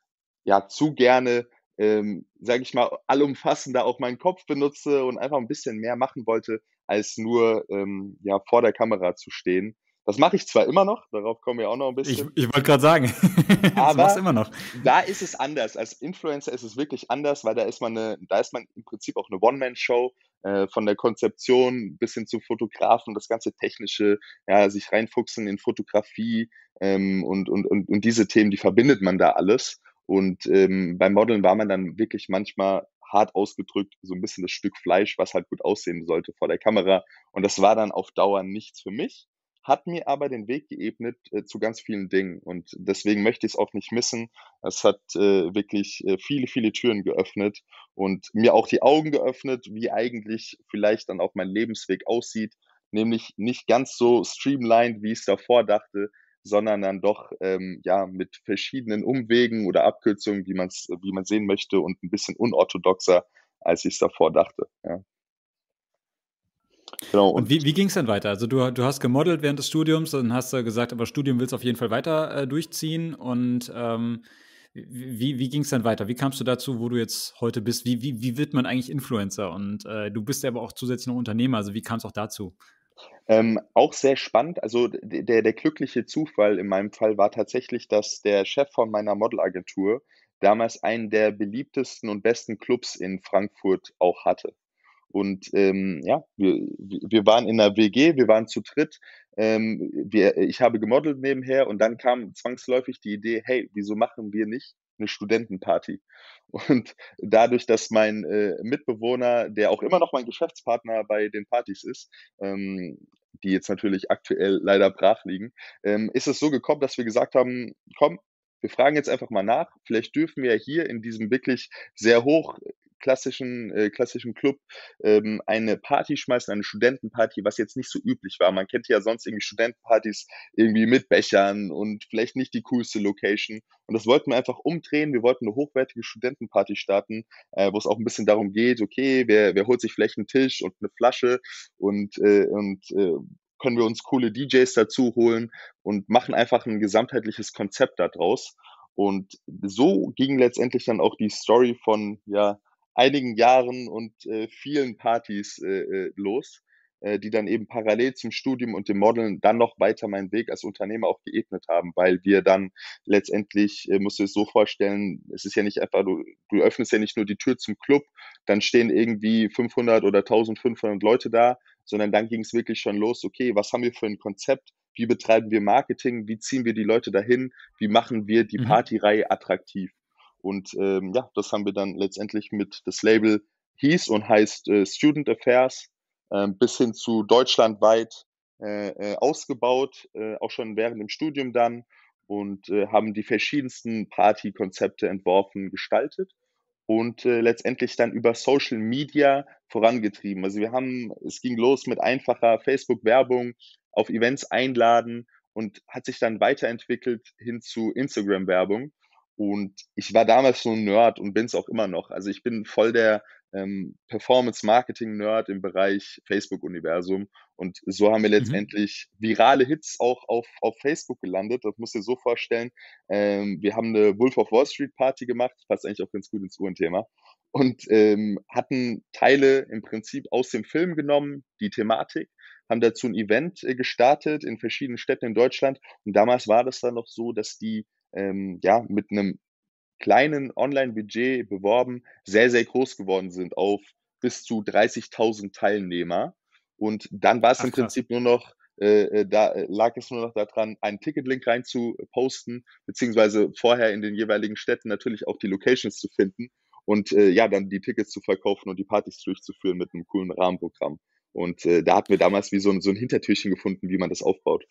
ja, zu gerne, ähm, sage ich mal, allumfassender auch meinen Kopf benutze und einfach 'n bisschen mehr machen wollte, als nur, ähm, ja, vor der Kamera zu stehen. Das mache ich zwar immer noch, darauf kommen wir auch noch 'n Ich bisschen. ich wollte grad sagen, das machst du Aber immer noch. da ist es anders. Als Influencer ist es wirklich anders, weil da ist man 'ne da ist man im Prinzip auch 'ne One-Man-Show, äh, von der Konzeption bis hin zum Fotografen, das ganze Technische, ja, sich reinfuchsen in Fotografie, ähm, und und und und diese Themen, die verbindet man da alles. Und, ähm, beim Modeln war man dann wirklich manchmal, hart ausgedrückt, so 'n bisschen das Stück Fleisch, was halt gut aussehen sollte vor der Kamera. Und das war dann auf Dauer nichts für mich, hat mir aber den Weg geebnet, äh, zu ganz vielen Dingen. Und deswegen möchte ich's auch nicht missen. Es hat, äh, wirklich, äh, viele, viele Türen geöffnet und mir auch die Augen geöffnet, wie eigentlich vielleicht dann auch mein Lebensweg aussieht, nämlich nicht ganz so streamlined, wie ich's davor dachte, sondern dann doch, ähm, ja, mit verschiedenen Umwegen oder Abkürzungen, wie man's wie man sehen möchte und 'n bisschen unorthodoxer, als ich's davor dachte, ja. Genau Und und wie wie ging's dann weiter? Also, du du hast gemodelt während des Studiums, dann hast du gesagt, aber Studium willst du auf jeden Fall weiter, äh, durchziehen und, ähm, w wie wie ging's dann weiter? Wie kamst du dazu, wo du jetzt heute bist? Wie wie wie wird man eigentlich Influencer? Und, äh, du bist ja aber auch zusätzlich noch Unternehmer, also, wie kam's auch dazu? Ähm, auch sehr spannend. Also, d der der glückliche Zufall in meinem Fall war tatsächlich, dass der Chef von meiner Modelagentur damals einen der beliebtesten und besten Clubs in Frankfurt auch hatte. Und, ähm, ja, wir w wir waren in 'ner WG, wir waren zu dritt. Ähm, wir ich habe gemodelt nebenher und dann kam zwangsläufig die Idee: „Hey, wieso machen wir nicht 'ne Studentenparty?“ Und dadurch, dass mein, äh, Mitbewohner, der auch immer noch mein Geschäftspartner bei den Partys ist, ähm, die jetzt natürlich aktuell leider brach liegen, ähm, ist es so gekommen, dass wir gesagt haben: „Komm, wir fragen jetzt einfach mal nach. Vielleicht dürfen wir ja hier in diesem wirklich sehr hochklassischen äh, klassischen Club, ähm, eine Party schmeißen, eine Studentenparty“, was jetzt nicht so üblich war. Man kennt ja sonst irgendwie Studentenpartys irgendwie mit Bechern und vielleicht nicht die coolste Location. Und das wollten wir einfach umdrehen. Wir wollten 'ne hochwertige Studentenparty starten, äh, wo's auch 'n bisschen darum geht: „Okay, wer wer holt sich vielleicht 'n Tisch und 'ne Flasche und, äh und, äh, können wir uns coole DJs dazu holen und machen einfach 'n gesamtheitliches Konzept da draus.“ Und so ging letztendlich dann auch die Story von, ja, einigen Jahren und, äh, vielen Partys, äh, äh, los, äh, die dann eben parallel zum Studium und dem Modeln dann noch weiter meinen Weg als Unternehmer auch geebnet haben, weil wir dann letztendlich äh, musst du dir das so vorstellen, es ist ja nicht einfach du du öffnest ja nicht nur die Tür zum Club, dann stehen irgendwie fünfhundert oder tausendfünfhundert Leute da, sondern dann ging es wirklich schon los, okay, was haben wir für ein Konzept? Wie betreiben wir Marketing? Wie ziehen wir die Leute dahin? Wie machen wir die Mhm. Partyreihe attraktiv? Und ähm, ja, das haben wir dann letztendlich mit das Label hieß und heißt äh, Student Affairs ähm, bis hin zu deutschlandweit äh, äh, ausgebaut, äh, auch schon während dem Studium dann und äh, haben die verschiedensten Partykonzepte entworfen, gestaltet und äh, letztendlich dann über Social Media vorangetrieben. Also wir haben, es ging los mit einfacher Facebook-Werbung, auf Events einladen und hat sich dann weiterentwickelt hin zu Instagram-Werbung. Und ich war damals so ein Nerd und bin es auch immer noch. Also ich bin voll der ähm, Performance-Marketing-Nerd im Bereich Facebook-Universum. Und so haben wir Mhm. letztendlich virale Hits auch auf, auf Facebook gelandet. Das musst du dir so vorstellen. Ähm, wir haben eine Wolf of Wall Street Party gemacht, das passt eigentlich auch ganz gut ins Uhrenthema. Und ähm, hatten Teile im Prinzip aus dem Film genommen, die Thematik, haben dazu ein Event äh, gestartet in verschiedenen Städten in Deutschland. Und damals war das dann noch so, dass die ähm, ja mit einem kleinen Online-Budget beworben, sehr, sehr groß geworden sind auf bis zu dreißigtausend Teilnehmer. Und dann war es Ach im krass. Prinzip nur noch, äh, äh, da äh, lag es nur noch daran, einen Ticketlink rein zu posten, beziehungsweise vorher in den jeweiligen Städten natürlich auch die Locations zu finden und äh, ja, dann die Tickets zu verkaufen und die Partys durchzuführen mit einem coolen Rahmenprogramm. Und äh, da hatten wir damals wie so ein, so ein Hintertürchen gefunden, wie man das aufbaut.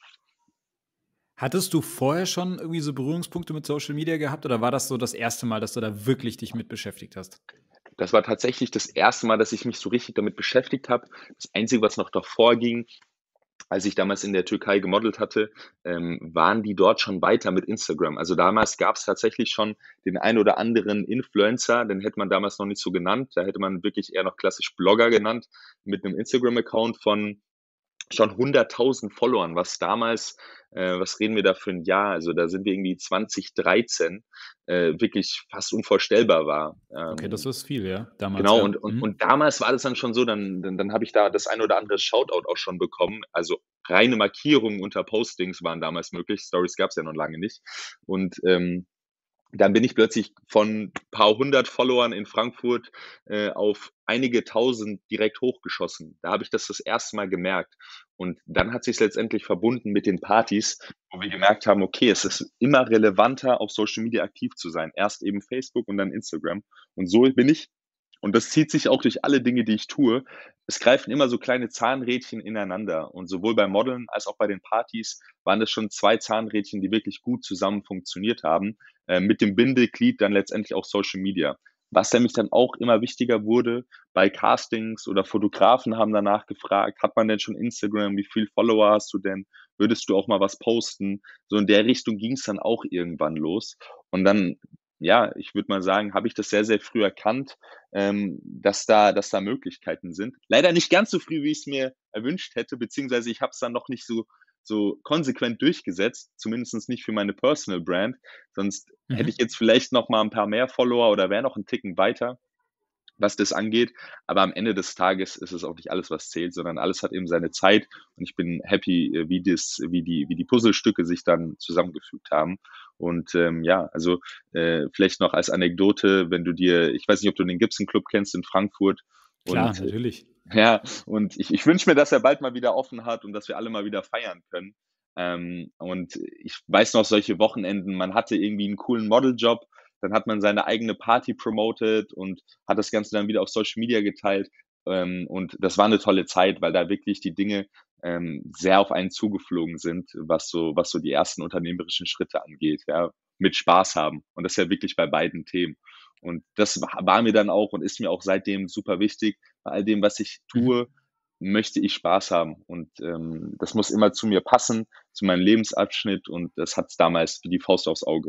Hattest du vorher schon irgendwie so Berührungspunkte mit Social Media gehabt oder war das so das erste Mal, dass du da wirklich dich mit beschäftigt hast? Das war tatsächlich das erste Mal, dass ich mich so richtig damit beschäftigt habe. Das Einzige, was noch davor ging, als ich damals in der Türkei gemodelt hatte, ähm, waren die dort schon weiter mit Instagram. Also damals gab es tatsächlich schon den ein oder anderen Influencer, den hätte man damals noch nicht so genannt. Da hätte man wirklich eher noch klassisch Blogger genannt, mit einem Instagram-Account von schon hunderttausend Followern, was damals, äh, was reden wir da für ein Jahr? Also da sind wir irgendwie zwanzig dreizehn, äh, wirklich fast unvorstellbar war. Okay, das Ähm, ist viel, ja, damals, Genau, ja. und, und, Mhm. und damals war das dann schon so, dann, dann, dann habe ich da das ein oder andere Shoutout auch schon bekommen. Also reine Markierungen unter Postings waren damals möglich. Stories gab es ja noch lange nicht. Und ähm, dann bin ich plötzlich von paar hundert Followern in Frankfurt äh, auf einige tausend direkt hochgeschossen. Da habe ich das das erste Mal gemerkt. Und dann hat sich letztendlich verbunden mit den Partys, wo wir gemerkt haben, okay, es ist immer relevanter, auf Social Media aktiv zu sein. Erst eben Facebook und dann Instagram. Und so bin ich. Und das zieht sich auch durch alle Dinge, die ich tue. Es greifen immer so kleine Zahnrädchen ineinander. Und sowohl beim Modeln als auch bei den Partys waren das schon zwei Zahnrädchen, die wirklich gut zusammen funktioniert haben äh, mit dem Bindeglied dann letztendlich auch Social Media. Was nämlich dann auch immer wichtiger wurde bei Castings oder Fotografen haben danach gefragt, hat man denn schon Instagram, wie viel Follower hast du denn, würdest du auch mal was posten? So in der Richtung ging es dann auch irgendwann los. Und dann, ja, ich würde mal sagen, habe ich das sehr, sehr früh erkannt, ähm, dass da, dass da Möglichkeiten sind. Leider nicht ganz so früh, wie ich es mir erwünscht hätte, beziehungsweise ich habe es dann noch nicht so, so konsequent durchgesetzt, zumindest nicht für meine Personal Brand. Sonst hätte ich Mhm. jetzt vielleicht noch mal ein paar mehr Follower oder wäre noch einen Ticken weiter, was das angeht. Aber am Ende des Tages ist es auch nicht alles, was zählt, sondern alles hat eben seine Zeit. Und ich bin happy, äh, wie das, wie die, wie die Puzzlestücke sich dann zusammengefügt haben. Und ähm, ja, also äh, vielleicht noch als Anekdote, wenn du dir, ich weiß nicht, ob du den Gibson Club kennst in Frankfurt. Klar, Und äh, natürlich. ja, und ich, ich wünsche mir, dass er bald mal wieder offen hat und dass wir alle mal wieder feiern können. Ähm, und ich weiß noch solche Wochenenden, man hatte irgendwie einen coolen Modeljob, dann hat man seine eigene Party promoted und hat das Ganze dann wieder auf Social Media geteilt. Ähm, und das war eine tolle Zeit, weil da wirklich die Dinge ähm, sehr auf einen zugeflogen sind, was so, was so die ersten unternehmerischen Schritte angeht, ja, mit Spaß haben. Und das ist ja wirklich bei beiden Themen. Und das war mir dann auch und ist mir auch seitdem super wichtig. Bei all dem, was ich Mhm. tue, möchte ich Spaß haben. Und ähm, das muss immer zu mir passen, zu meinem Lebensabschnitt. Und das hat es damals wie die Faust aufs Auge.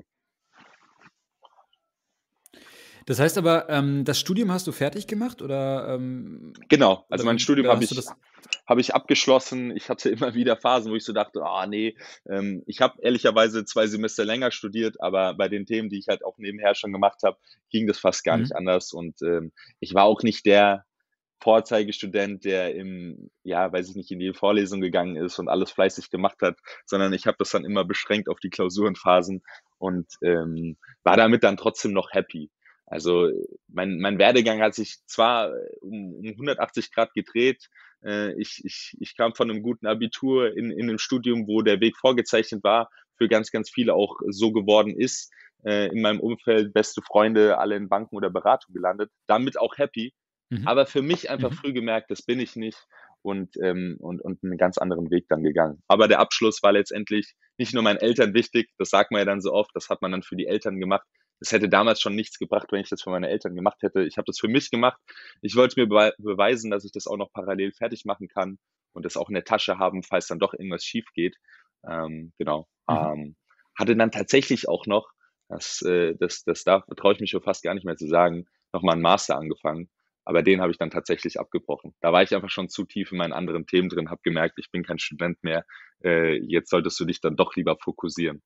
Das heißt aber, ähm, das Studium hast du fertig gemacht oder, ähm Genau, also oder mein wie Studium oder habe hast du ich das habe ich abgeschlossen. Ich hatte immer wieder Phasen, wo ich so dachte: „Ah nee, ähm, ich habe ehrlicherweise zwei Semester länger studiert, aber bei den Themen, die ich halt auch nebenher schon gemacht habe, ging das fast gar nicht mhm. anders.“ Und, ähm, ich war auch nicht der Vorzeigestudent, der im ja, weiß ich nicht, in jede Vorlesung gegangen ist und alles fleißig gemacht hat, sondern ich habe das dann immer beschränkt auf die Klausurenphasen und, ähm, war damit dann trotzdem noch happy. Also mein, mein Werdegang hat sich zwar um, um hundertachtzig Grad gedreht. Äh, ich, ich, ich kam von einem guten Abitur in, in einem Studium, wo der Weg vorgezeichnet war, für ganz, ganz viele auch so geworden ist. Äh, in meinem Umfeld beste Freunde, alle in Banken oder Beratung gelandet, damit auch happy. Mhm. Aber für mich einfach Mhm. früh gemerkt, das bin ich nicht und, ähm, und, und einen ganz anderen Weg dann gegangen. Aber der Abschluss war letztendlich nicht nur meinen Eltern wichtig, das sagt man ja dann so oft, das hat man dann für die Eltern gemacht. Das hätte damals schon nichts gebracht, wenn ich das für meine Eltern gemacht hätte. Ich habe das für mich gemacht. Ich wollte mir bewe beweisen, dass ich das auch noch parallel fertig machen kann und das auch in der Tasche haben, falls dann doch irgendwas schief geht. Ähm, genau. Mhm. Ähm, hatte dann tatsächlich auch noch, das, äh, das, das darf, traue ich mich schon fast gar nicht mehr zu sagen, nochmal einen Master angefangen. Aber den habe ich dann tatsächlich abgebrochen. Da war ich einfach schon zu tief in meinen anderen Themen drin, habe gemerkt, ich bin kein Student mehr. Äh, jetzt solltest du dich dann doch lieber fokussieren.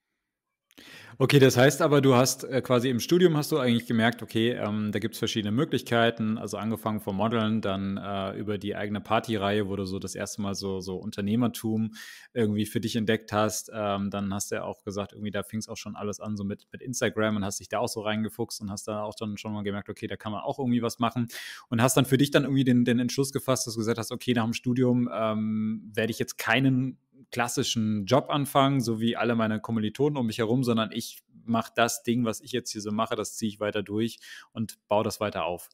Okay, das heißt aber, du hast, äh, quasi im Studium hast du eigentlich gemerkt, okay, ähm, da gibt's verschiedene Möglichkeiten, also angefangen vom Modeln, dann, äh, über die eigene Partyreihe, wo du so das erste Mal so so Unternehmertum irgendwie für dich entdeckt hast. Ähm, dann hast du ja auch gesagt, irgendwie da fing's auch schon alles an so mit mit Instagram und hast dich da auch so reingefuchst und hast da auch dann schon mal gemerkt, okay, da kann man auch irgendwie was machen und hast dann für dich dann irgendwie den den Entschluss gefasst, dass du gesagt hast: „Okay, nach dem Studium, ähm, werde ich jetzt keinen klassischen Job anfangen, so wie alle meine Kommilitonen um mich herum, sondern ich mache das Ding, was ich jetzt hier so mache, das ziehe ich weiter durch und baue das weiter auf."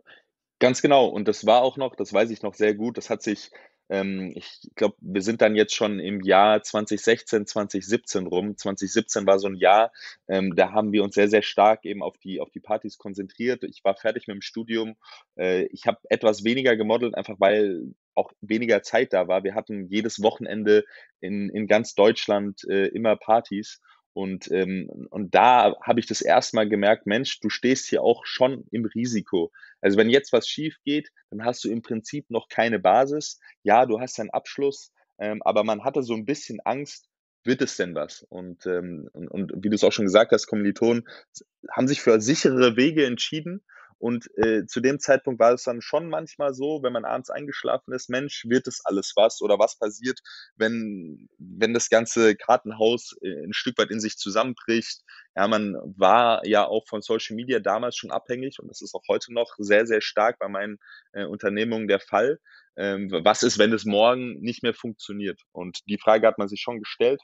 Ganz genau. Und das war auch noch, das weiß ich noch sehr gut, das hat sich, ähm, ich glaube, wir sind dann jetzt schon im Jahr zwanzig sechzehn, zwanzig siebzehn rum. zwanzig siebzehn war so ein Jahr, ähm, da haben wir uns sehr, sehr stark eben auf die, auf die Partys konzentriert. Ich war fertig mit dem Studium. Äh, ich habe etwas weniger gemodelt, einfach weil auch weniger Zeit da war. Wir hatten jedes Wochenende in, in ganz Deutschland äh, immer Partys. Und, ähm, und da habe ich das erste Mal gemerkt, Mensch, du stehst hier auch schon im Risiko. Also wenn jetzt was schief geht, dann hast du im Prinzip noch keine Basis. Ja, du hast deinen Abschluss, ähm, aber man hatte so ein bisschen Angst, wird es denn was? Und, ähm, und, und wie du es auch schon gesagt hast, Kommilitonen haben sich für sichere Wege entschieden. Und äh, zu dem Zeitpunkt war es dann schon manchmal so, wenn man abends eingeschlafen ist, Mensch, wird es alles was? Oder was passiert, wenn, wenn das ganze Kartenhaus äh, ein Stück weit in sich zusammenbricht? Ja, man war ja auch von Social Media damals schon abhängig und das ist auch heute noch sehr, sehr stark bei meinen äh, Unternehmungen der Fall. Ähm, was ist, wenn es morgen nicht mehr funktioniert? Und die Frage hat man sich schon gestellt,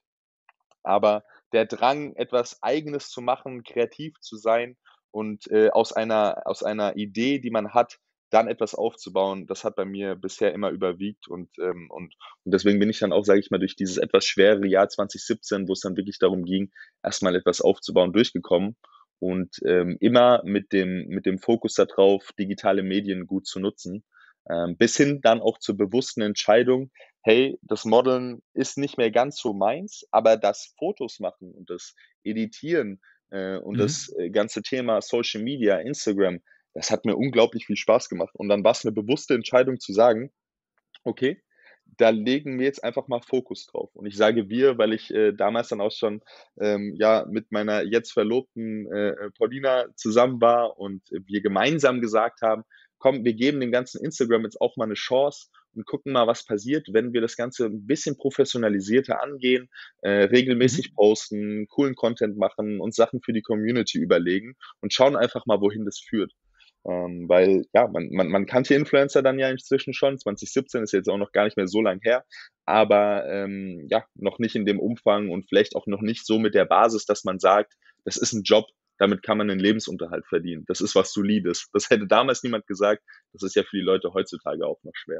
aber der Drang, etwas Eigenes zu machen, kreativ zu sein und äh, aus einer, aus einer Idee, die man hat, dann etwas aufzubauen, das hat bei mir bisher immer überwiegt und, ähm, und, und deswegen bin ich dann auch, sage ich mal, durch dieses etwas schwere Jahr zwanzig siebzehn, wo es dann wirklich darum ging, erstmal etwas aufzubauen, durchgekommen und ähm, immer mit dem, mit dem Fokus darauf, digitale Medien gut zu nutzen, ähm, bis hin dann auch zur bewussten Entscheidung, hey, das Modeln ist nicht mehr ganz so meins, aber das Fotos machen und das Editieren äh, und das Mhm. äh, ganze Thema Social Media, Instagram, das hat mir unglaublich viel Spaß gemacht. Und dann war es eine bewusste Entscheidung zu sagen, okay, da legen wir jetzt einfach mal Fokus drauf. Und ich sage wir, weil ich äh, damals dann auch schon ähm, ja mit meiner jetzt Verlobten äh, äh, Paulina zusammen war und wir gemeinsam gesagt haben, komm, wir geben dem ganzen Instagram jetzt auch mal eine Chance und gucken mal, was passiert, wenn wir das Ganze ein bisschen professionalisierter angehen, äh, regelmäßig Mhm. posten, coolen Content machen und Sachen für die Community überlegen und schauen einfach mal, wohin das führt. Ähm, weil, ja, man, man, man kannte Influencer dann ja inzwischen schon. zwanzig siebzehn ist jetzt auch noch gar nicht mehr so lang her, aber ähm, ja, noch nicht in dem Umfang und vielleicht auch noch nicht so mit der Basis, dass man sagt, das ist ein Job, damit kann man einen Lebensunterhalt verdienen. Das ist was Solides. Das hätte damals niemand gesagt. Das ist ja für die Leute heutzutage auch noch schwer.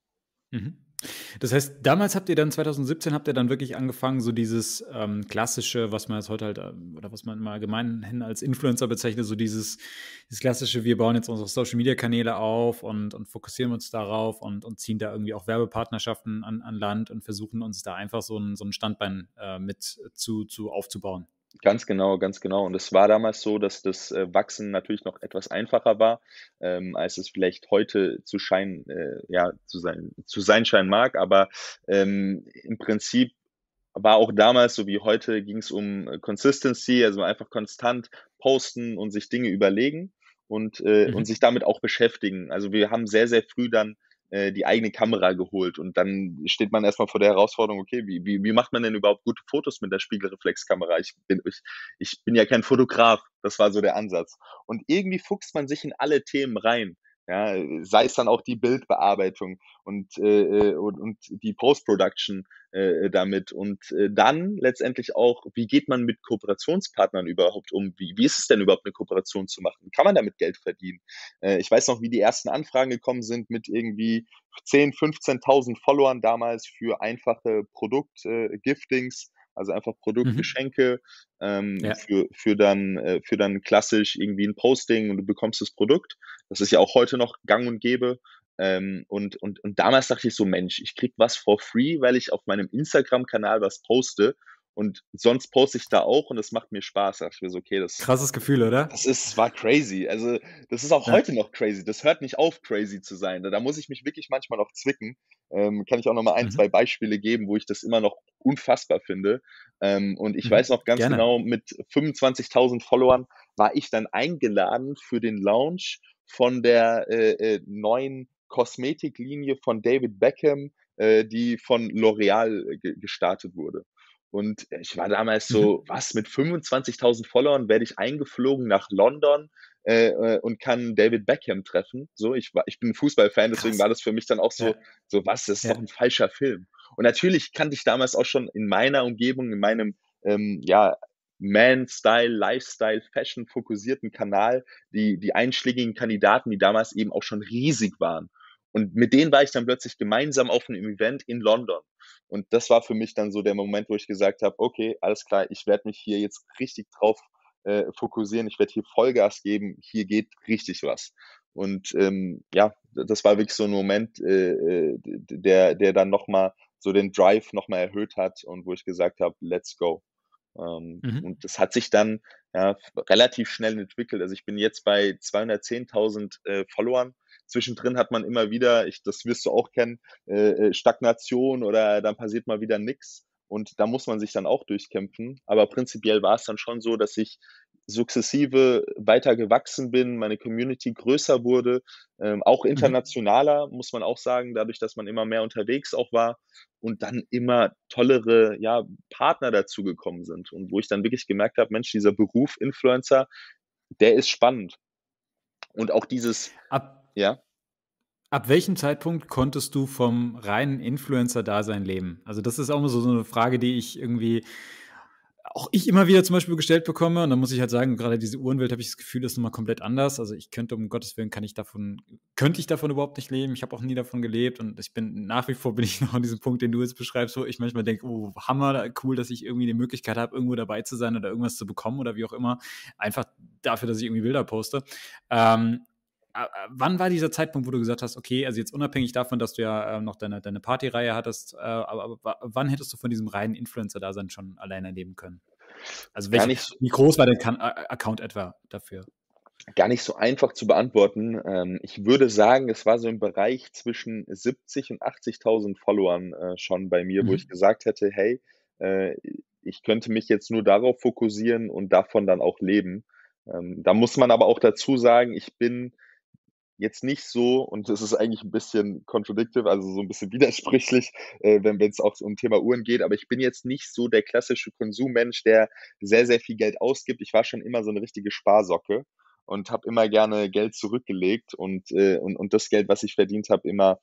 Mhm. Das heißt, damals habt ihr dann zwanzig siebzehn habt ihr dann wirklich angefangen, so dieses, ähm, klassische, was man jetzt heute halt, ähm oder was man mal gemeinhin als Influencer bezeichnet, so dieses dieses klassische: „Wir bauen jetzt unsere Social-Media-Kanäle auf und und fokussieren uns darauf und und ziehen da irgendwie auch Werbepartnerschaften an an Land und versuchen uns da einfach so ein so 'n Standbein, äh, mit zu zu aufzubauen." Ganz genau, ganz genau. Und es war damals so, dass das, äh, Wachsen natürlich noch etwas einfacher war, ähm, als es vielleicht heute zu scheinen äh, ja, zu sein zu sein scheinen mag. Aber, ähm, im Prinzip war auch damals, so wie heute, ging es um äh, Consistency, also einfach konstant posten und sich Dinge überlegen und, äh, und Mhm. sich damit auch beschäftigen. Also, wir haben sehr, sehr früh dann äh, die eigene Kamera geholt. Und dann steht man erstmal vor der Herausforderung, okay, wie, wie, wie macht man denn überhaupt gute Fotos mit der Spiegelreflexkamera? Ich bin, ich, ich bin ja kein Fotograf. Das war so der Ansatz. Und irgendwie fuchst man sich in alle Themen rein. Ja, sei es dann auch die Bildbearbeitung und, äh, und, und die Post-Production äh, damit. Und äh, dann letztendlich auch, wie geht man mit Kooperationspartnern überhaupt um? Wie, wie ist es denn überhaupt, eine Kooperation zu machen? Kann man damit Geld verdienen? Äh, ich weiß noch, wie die ersten Anfragen gekommen sind mit irgendwie zehn, fünfzehntausend Followern damals für einfache Produkt-Giftings, also einfach Mhm. Produktgeschenke, ähm, Ja. für, für, dann, äh, für dann klassisch irgendwie ein Posting und du bekommst das Produkt. Das ist ja auch heute noch gang und gäbe. Ähm, und, und, und damals dachte ich so, Mensch, ich krieg was for free, weil ich auf meinem Instagram-Kanal was poste und sonst poste ich da auch und es macht mir Spaß. Da dachte ich mir so, okay, das, Krasses Gefühl, oder? das ist, war crazy. Also, das ist auch Ja. heute noch crazy. Das hört nicht auf, crazy zu sein. Da, da muss ich mich wirklich manchmal noch zwicken. Ähm, kann ich auch noch mal ein, Mhm. zwei Beispiele geben, wo ich das immer noch unfassbar finde. Ähm, und ich Mhm. weiß noch ganz Gerne. genau, mit fünfundzwanzigtausend Followern war ich dann eingeladen für den Launch von der äh, äh, neuen Kosmetiklinie von David Beckham, äh, die von L'Oreal äh, ge gestartet wurde. Und ich war damals Mhm. so, was, mit fünfundzwanzigtausend Followern werde ich eingeflogen nach London äh, äh, und kann David Beckham treffen. So, ich war, ich bin Fußballfan, deswegen Krass. war das für mich dann auch Ja. so, so was, das ist Ja. doch ein falscher Film. Und natürlich kannte ich damals auch schon in meiner Umgebung, in meinem ähm, ja, Man-Style, Lifestyle, Fashion fokussierten Kanal, die, die einschlägigen Kandidaten, die damals eben auch schon riesig waren. Und mit denen war ich dann plötzlich gemeinsam auf einem Event in London. Und das war für mich dann so der Moment, wo ich gesagt habe, okay, alles klar, ich werde mich hier jetzt richtig drauf äh, fokussieren, ich werde hier Vollgas geben, hier geht richtig was. Und ähm, ja, das war wirklich so ein Moment, äh, äh, der, der dann nochmal so den Drive nochmal erhöht hat und wo ich gesagt habe, let's go. Ähm, Mhm. und das hat sich dann ja, relativ schnell entwickelt. Also ich bin jetzt bei zweihundertzehntausend äh, Followern. Zwischendrin hat man immer wieder, ich, das wirst du auch kennen, äh, äh, Stagnation oder dann passiert mal wieder nichts. Und da muss man sich dann auch durchkämpfen. Aber prinzipiell war es dann schon so, dass ich sukzessive weiter gewachsen bin, meine Community größer wurde, ähm, auch Mhm. internationaler, muss man auch sagen, dadurch, dass man immer mehr unterwegs auch war und dann immer tollere, ja, Partner dazugekommen sind und wo ich dann wirklich gemerkt habe, Mensch, dieser Beruf Influencer, der ist spannend. Und auch dieses, Ab ja, ab welchem Zeitpunkt konntest du vom reinen Influencer-Dasein leben? Also, das ist auch immer so so 'ne Frage, die ich irgendwie auch ich immer wieder zum Beispiel gestellt bekomme. Und dann muss ich halt sagen, gerade diese Uhrenwelt habe ich das Gefühl, ist noch mal komplett anders. Also, ich könnte um Gottes Willen kann ich davon könnte ich davon überhaupt nicht leben. Ich habe auch nie davon gelebt und ich bin nach wie vor bin ich noch an diesem Punkt, den du jetzt beschreibst, wo ich manchmal denke: „Oh, Hammer, cool, dass ich irgendwie die Möglichkeit habe, irgendwo dabei zu sein oder irgendwas zu bekommen oder wie auch immer.“ Einfach dafür, dass ich irgendwie Bilder poste. Ähm, äh, äh, wann war dieser Zeitpunkt, wo du gesagt hast: „Okay, also jetzt unabhängig davon, dass du ja, ähm, noch deine deine Partyreihe hattest, äh, aber aber wa wann hättest du von diesem reinen Influencer-Dasein schon alleine leben können?“ Also, gar welche nicht wie groß war dein Kan A Account etwa dafür? Gar nicht so einfach zu beantworten. Ähm, ich würde sagen, es war so im Bereich zwischen siebzig und achtzigtausend Followern, äh, schon bei mir, wo ich Mhm. gesagt hätte: „Hey, äh, ich könnte mich jetzt nur darauf fokussieren und davon dann auch leben.“ Ähm, da muss man aber auch dazu sagen, ich bin jetzt nicht so, und das ist eigentlich ein bisschen contradictive, also so ein bisschen widersprüchlich, äh, wenn es auch um Thema Uhren geht, aber ich bin jetzt nicht so der klassische Konsummensch, der sehr, sehr viel Geld ausgibt. Ich war schon immer so eine richtige Sparsocke und habe immer gerne Geld zurückgelegt und, äh und und das Geld, was ich verdient habe, immer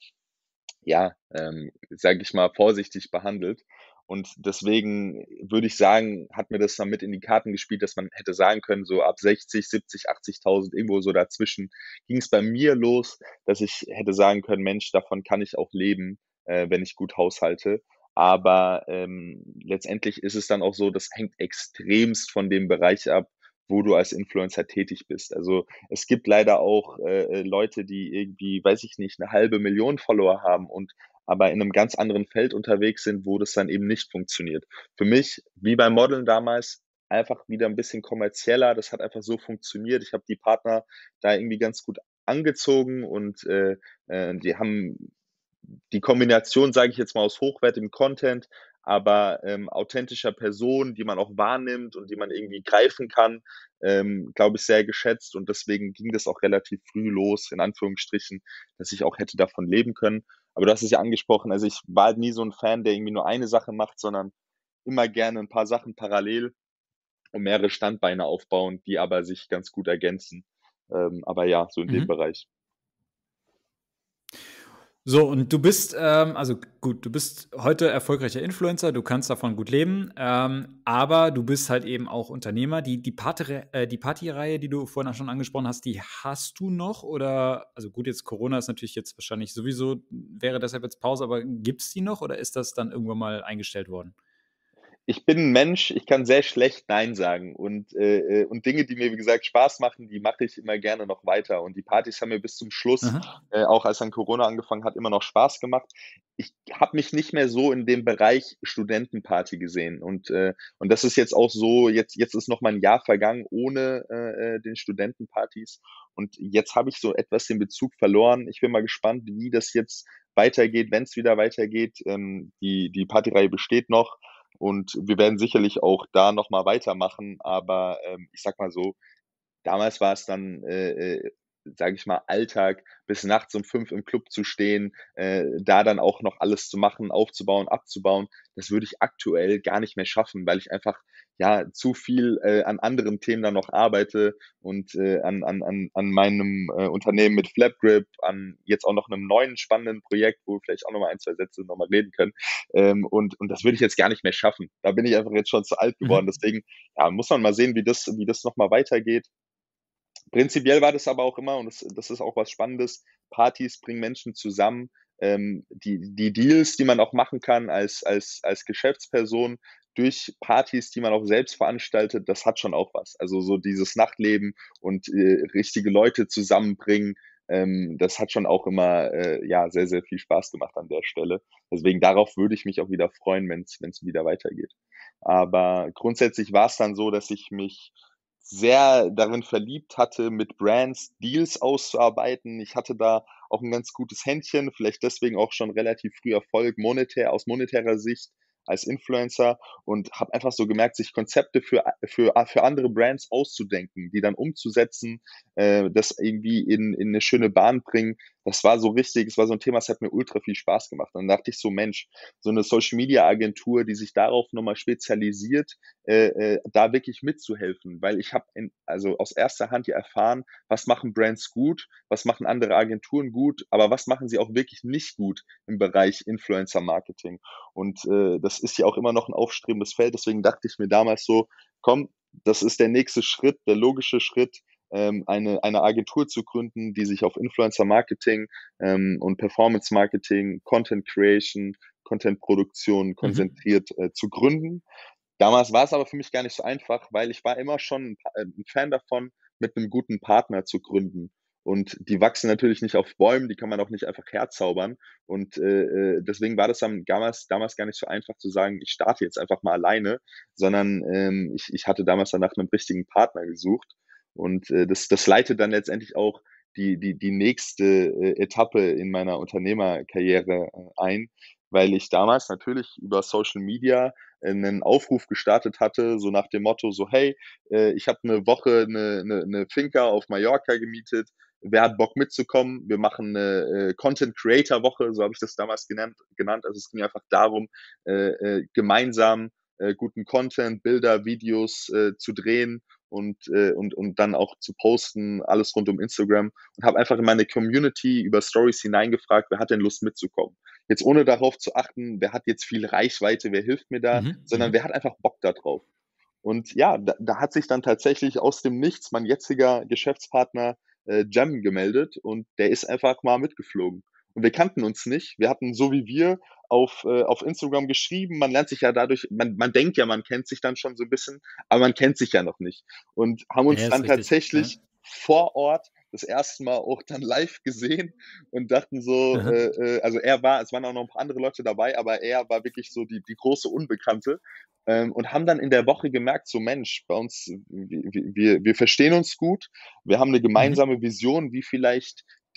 ja, ähm, sage ich mal, vorsichtig behandelt. Und deswegen würde ich sagen, hat mir das dann mit in die Karten gespielt, dass man hätte sagen können, so ab sechzig, siebzig, achtzigtausend, irgendwo so dazwischen ging es bei mir los, dass ich hätte sagen können, Mensch, davon kann ich auch leben, äh, wenn ich gut haushalte. Aber ähm, letztendlich ist es dann auch so, das hängt extremst von dem Bereich ab, wo du als Influencer tätig bist. Also es gibt leider auch äh, äh, Leute, die irgendwie, weiß ich nicht, eine halbe Million Follower haben und aber in einem ganz anderen Feld unterwegs sind, wo das dann eben nicht funktioniert. Für mich, wie beim Modeln damals, einfach wieder ein bisschen kommerzieller. Das hat einfach so funktioniert. Ich habe die Partner da irgendwie ganz gut angezogen und, äh, äh, die haben die Kombination, sage ich jetzt mal, aus hochwertigem Content, aber ähm, authentischer Person, die man auch wahrnimmt und die man irgendwie greifen kann, ähm, glaube ich, sehr geschätzt. Und deswegen ging das auch relativ früh los, in Anführungsstrichen, dass ich auch hätte davon leben können. Aber du hast es ja angesprochen, also ich war halt nie so ein Fan, der irgendwie nur eine Sache macht, sondern immer gerne ein paar Sachen parallel und mehrere Standbeine aufbauen, die aber sich ganz gut ergänzen. Ähm, aber ja, so in dem Mhm. Bereich. So, und du bist, ähm, also gut, du bist heute erfolgreicher Influencer, du kannst davon gut leben, ähm, aber du bist halt eben auch Unternehmer. Die, die, Partyre äh, die Partyreihe, die du vorhin auch schon angesprochen hast, die hast du noch? Oder, also gut, jetzt Corona ist natürlich jetzt wahrscheinlich sowieso, wäre deshalb jetzt Pause, aber gibt es die noch oder ist das dann irgendwann mal eingestellt worden? Ich bin ein Mensch, ich kann sehr schlecht nein sagen und, äh, äh und Dinge, die mir, wie gesagt, Spaß machen, die mache ich immer gerne noch weiter. Und die Partys haben mir bis zum Schluss, Aha. äh, auch als dann Corona angefangen hat, immer noch Spaß gemacht. Ich habe mich nicht mehr so in dem Bereich Studentenparty gesehen und, äh und das ist jetzt auch so, jetzt jetzt ist noch mal 'n Jahr vergangen ohne, äh, äh, den Studentenpartys und jetzt habe ich so etwas den Bezug verloren. Ich bin mal gespannt, wie das jetzt weitergeht, wenn es wieder weitergeht. Ähm, die die Partyreihe besteht noch, und wir werden sicherlich auch da noch mal weitermachen, aber, ähm, ich sage mal so, damals war es dann, äh, äh, sage ich mal, Alltag, bis nachts um fünf im Club zu stehen, äh, da dann auch noch alles zu machen, aufzubauen, abzubauen. Das würde ich aktuell gar nicht mehr schaffen, weil ich einfach, ja, zu viel, äh, an anderen Themen dann noch arbeite und, äh, an an an an meinem, äh, Unternehmen mit Flapgrip, an jetzt auch noch einem neuen spannenden Projekt, wo wir vielleicht auch noch mal ein, zwei Sätze noch mal reden können. Ähm, und und das würde ich jetzt gar nicht mehr schaffen. Da bin ich einfach jetzt schon zu alt geworden. Mhm. Deswegen, ja, muss man mal sehen, wie das wie das noch mal weitergeht. Prinzipiell war das aber auch immer, und das das ist auch was Spannendes, Partys bringen Menschen zusammen. Ähm, die die Deals, die man auch machen kann als als als Geschäftsperson durch Partys, die man auch selbst veranstaltet, das hat schon auch was. Also, so dieses Nachtleben und, äh, richtige Leute zusammenbringen, ähm, das hat schon auch immer, äh, ja, sehr, sehr viel Spaß gemacht an der Stelle. Deswegen darauf würde ich mich auch wieder freuen, wenn es wieder weitergeht. Aber grundsätzlich war es dann so, dass ich mich sehr darin verliebt hatte, mit Brands Deals auszuarbeiten. Ich hatte da auch ein ganz gutes Händchen, vielleicht deswegen auch schon relativ früh Erfolg monetär aus monetärer Sicht als Influencer, und habe einfach so gemerkt, sich Konzepte für für für andere Brands auszudenken, die dann umzusetzen, äh, das irgendwie in in 'ne schöne Bahn bringen. Das war so richtig, es war so ein Thema, das hat mir ultra viel Spaß gemacht. Und dann dachte ich so: „Mensch, so eine Social-Media-Agentur, die sich darauf noch mal spezialisiert, äh, äh, da wirklich mitzuhelfen, weil ich habe also aus erster Hand ja erfahren, was machen Brands gut, was machen andere Agenturen gut, aber was machen sie auch wirklich nicht gut im Bereich Influencer Marketing. Und äh, das ist ja auch immer noch ein aufstrebendes Feld. Deswegen dachte ich mir damals so, komm, das ist der nächste Schritt, der logische Schritt, ähm, eine, eine Agentur zu gründen, die sich auf Influencer Marketing ähm, und Performance Marketing, Content Creation, Content Produktion Mhm. konzentriert äh, zu gründen. Damals war es aber für mich gar nicht so einfach, weil ich war immer schon 'n Pa äh, 'n Fan davon, mit 'nem guten Partner zu gründen. Und die wachsen natürlich nicht auf Bäumen, die kann man auch nicht einfach herzaubern. Und, äh, äh, deswegen war das dann damals damals gar nicht so einfach zu sagen: „Ich starte jetzt einfach mal alleine“, sondern, ähm, ich ich hatte damals dann nach 'nem richtigen Partner gesucht. Und, äh, das das leitet dann letztendlich auch die die die nächste, äh, Etappe in meiner Unternehmerkarriere, äh, ein, weil ich damals natürlich über Social Media einen Aufruf gestartet hatte, so nach dem Motto, so: „Hey, äh, ich habe eine Woche eine 'ne 'ne Finca auf Mallorca gemietet. Wer hat Bock mitzukommen? Wir machen eine äh, Content Creator Woche“, so habe ich das damals genannt genannt. Also, es ging einfach darum, äh, äh, gemeinsam, äh, guten Content, Bilder, Videos, äh, zu drehen und, äh und und dann auch zu posten, alles rund um Instagram, und habe einfach in meine Community über Stories hineingefragt: „Wer hat denn Lust mitzukommen?“ Jetzt ohne darauf zu achten, wer hat jetzt viel Reichweite, wer hilft mir da, Mhm. sondern wer Mhm. hat einfach Bock da drauf. Und ja, da da hat sich dann tatsächlich aus dem Nichts mein jetziger Geschäftspartner, äh, Cem, gemeldet, und der ist einfach mal mitgeflogen. Und wir kannten uns nicht. Wir hatten so wie wir auf, äh, auf Instagram geschrieben. Man lernt sich ja dadurch, man man denkt ja, man kennt sich dann schon so ein bisschen, aber man kennt sich ja noch nicht. Und haben uns Ja, ist dann richtig. Ja. tatsächlich vor Ort das erste Mal auch dann live gesehen und dachten so, Aha. äh, äh also er war es waren auch noch ein paar andere Leute dabei, aber er war wirklich so die die große Unbekannte, ähm, und haben dann in der Woche gemerkt, so Mensch, bei uns, wir, wir, wir verstehen uns gut, wir haben eine Mhm. gemeinsame Vision, wie vielleicht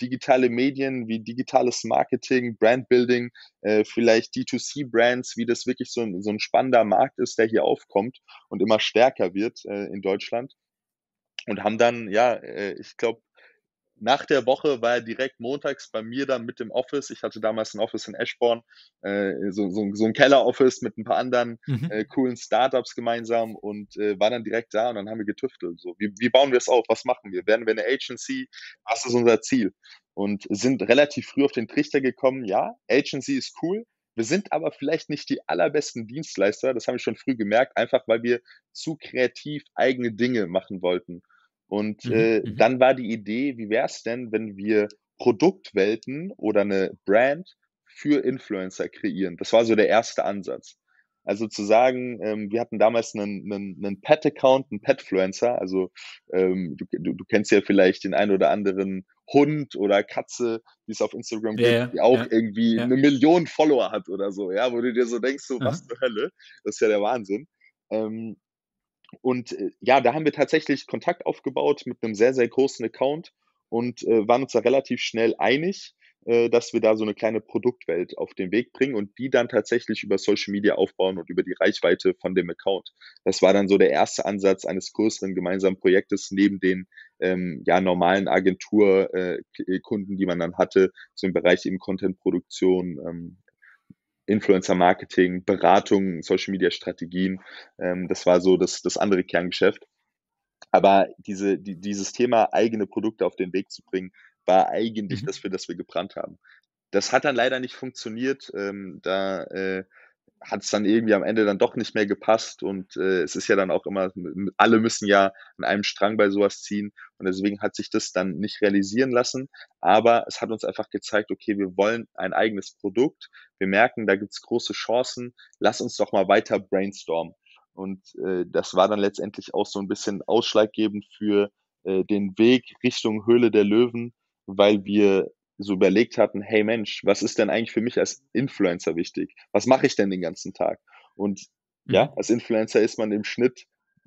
digitale Medien wie digitales Marketing, Brandbuilding, äh, vielleicht D zwei C-Brands, wie das wirklich so ein, so ein spannender Markt ist, der hier aufkommt und immer stärker wird äh, in Deutschland. Und haben dann, ja, äh, ich glaube, nach der Woche war er direkt montags bei mir dann mit dem Office. Ich hatte damals ein Office in Eschborn, äh, so, so, so ein Keller-Office mit ein paar anderen Mhm. äh, coolen Startups gemeinsam und äh, war dann direkt da und dann haben wir getüftelt. So, wie, wie bauen wir es auf? Was machen wir? Werden wir eine Agency? Was ist unser Ziel? Und sind relativ früh auf den Trichter gekommen, ja, Agency ist cool. Wir sind aber vielleicht nicht die allerbesten Dienstleister. Das haben wir schon früh gemerkt, einfach weil wir zu kreativ eigene Dinge machen wollten. Und Mhm. äh, Mhm. dann war die Idee, wie wäre es denn, wenn wir Produktwelten oder eine Brand für Influencer kreieren? Das war so der erste Ansatz. Also zu sagen, ähm, wir hatten damals einen, einen, einen Pet-Account, einen Petfluencer. Also ähm, du, du, du kennst ja vielleicht den einen oder anderen Hund oder Katze, die es auf Instagram Ja, gibt, ja, die auch ja, irgendwie ja. eine Million Follower hat oder so, ja, wo du dir so denkst, so Aha. was zur Hölle, das ist ja der Wahnsinn. Ähm, und äh, ja, da haben wir tatsächlich Kontakt aufgebaut mit einem sehr, sehr großen Account und äh, waren uns da relativ schnell einig, äh, dass wir da so eine kleine Produktwelt auf den Weg bringen und die dann tatsächlich über Social Media aufbauen und über die Reichweite von dem Account. Das war dann so der erste Ansatz eines größeren gemeinsamen Projektes neben den ähm, ja, normalen Agenturkunden, äh, die man dann hatte, so im Bereich eben Content-Produktion, ähm, Influencer-Marketing, Beratung, Social-Media-Strategien. Ähm, das war so das, das andere Kerngeschäft. Aber diese, die, dieses Thema, eigene Produkte auf den Weg zu bringen, war eigentlich das, Mhm. für das wir gebrannt haben. Das hat dann leider nicht funktioniert. Ähm, da äh, hat es dann irgendwie am Ende dann doch nicht mehr gepasst und äh, es ist ja dann auch immer, alle müssen ja an einem Strang bei sowas ziehen und deswegen hat sich das dann nicht realisieren lassen, aber es hat uns einfach gezeigt, okay, wir wollen ein eigenes Produkt, wir merken, da gibt's große Chancen, lass uns doch mal weiter brainstormen und äh, das war dann letztendlich auch so ein bisschen ausschlaggebend für äh, den Weg Richtung Höhle der Löwen, weil wir so überlegt hatten, hey Mensch, was ist denn eigentlich für mich als Influencer wichtig? Was mache ich denn den ganzen Tag? Und ja, Mhm. als Influencer ist man im Schnitt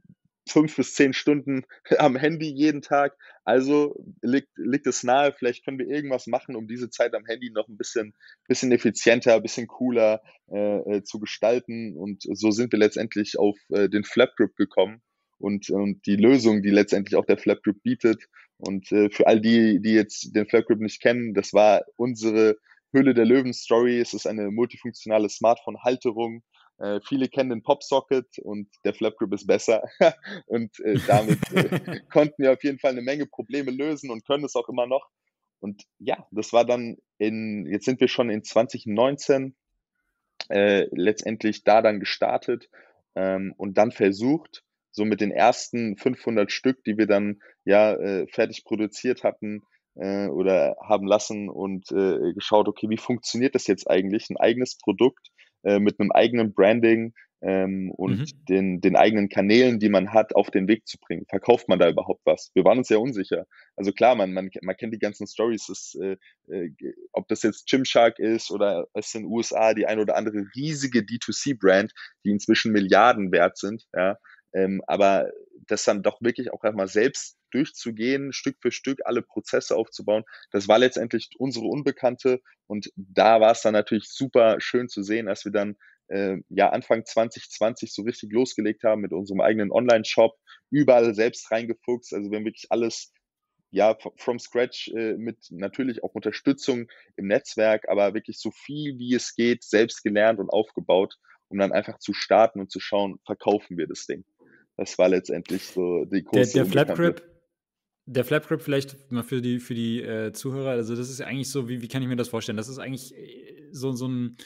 fünf bis zehn Stunden am Handy jeden Tag. Also liegt, liegt es nahe, vielleicht können wir irgendwas machen, um diese Zeit am Handy noch ein bisschen, bisschen effizienter, ein bisschen cooler äh, äh, zu gestalten. Und so sind wir letztendlich auf äh, den Flapgrip gekommen und, und die Lösung, die letztendlich auch der Flapgrip bietet. Und äh, für all die, die jetzt den Flapgrip nicht kennen, das war unsere Höhle der Löwen-Story. Es ist eine multifunktionale Smartphone-Halterung. Äh, viele kennen den Popsocket und der Flapgrip ist besser. Und äh, damit äh, konnten wir auf jeden Fall eine Menge Probleme lösen und können es auch immer noch. Und ja, das war dann in, jetzt sind wir schon in zwanzig neunzehn äh, letztendlich da dann gestartet ähm, und dann versucht, so mit den ersten fünfhundert Stück, die wir dann ja äh, fertig produziert hatten äh, oder haben lassen und äh, geschaut, okay, wie funktioniert das jetzt eigentlich, ein eigenes Produkt äh, mit einem eigenen Branding ähm, und Mhm. den, den eigenen Kanälen, die man hat, auf den Weg zu bringen. Verkauft man da überhaupt was? Wir waren uns sehr unsicher. Also klar, man, man, man kennt die ganzen Stories, es, äh, äh, ob das jetzt Gymshark ist oder es in den U S A die ein oder andere riesige D zwei C-Brand, die inzwischen Milliarden wert sind, ja. Ähm, aber das dann doch wirklich auch einmal selbst durchzugehen, Stück für Stück alle Prozesse aufzubauen, das war letztendlich unsere Unbekannte und da war es dann natürlich super schön zu sehen, als wir dann äh, ja Anfang zwanzig zwanzig so richtig losgelegt haben mit unserem eigenen Online-Shop, überall selbst reingefuchst, also wir haben wirklich alles ja, from scratch äh, mit natürlich auch Unterstützung im Netzwerk, aber wirklich so viel wie es geht, selbst gelernt und aufgebaut, um dann einfach zu starten und zu schauen, verkaufen wir das Ding. Das war letztendlich so die Der, große der Unbekannte. Flapgrip, der Flapgrip vielleicht mal für die, für die äh, Zuhörer, also das ist eigentlich so, wie, wie kann ich mir das vorstellen? Das ist eigentlich äh, so, so ein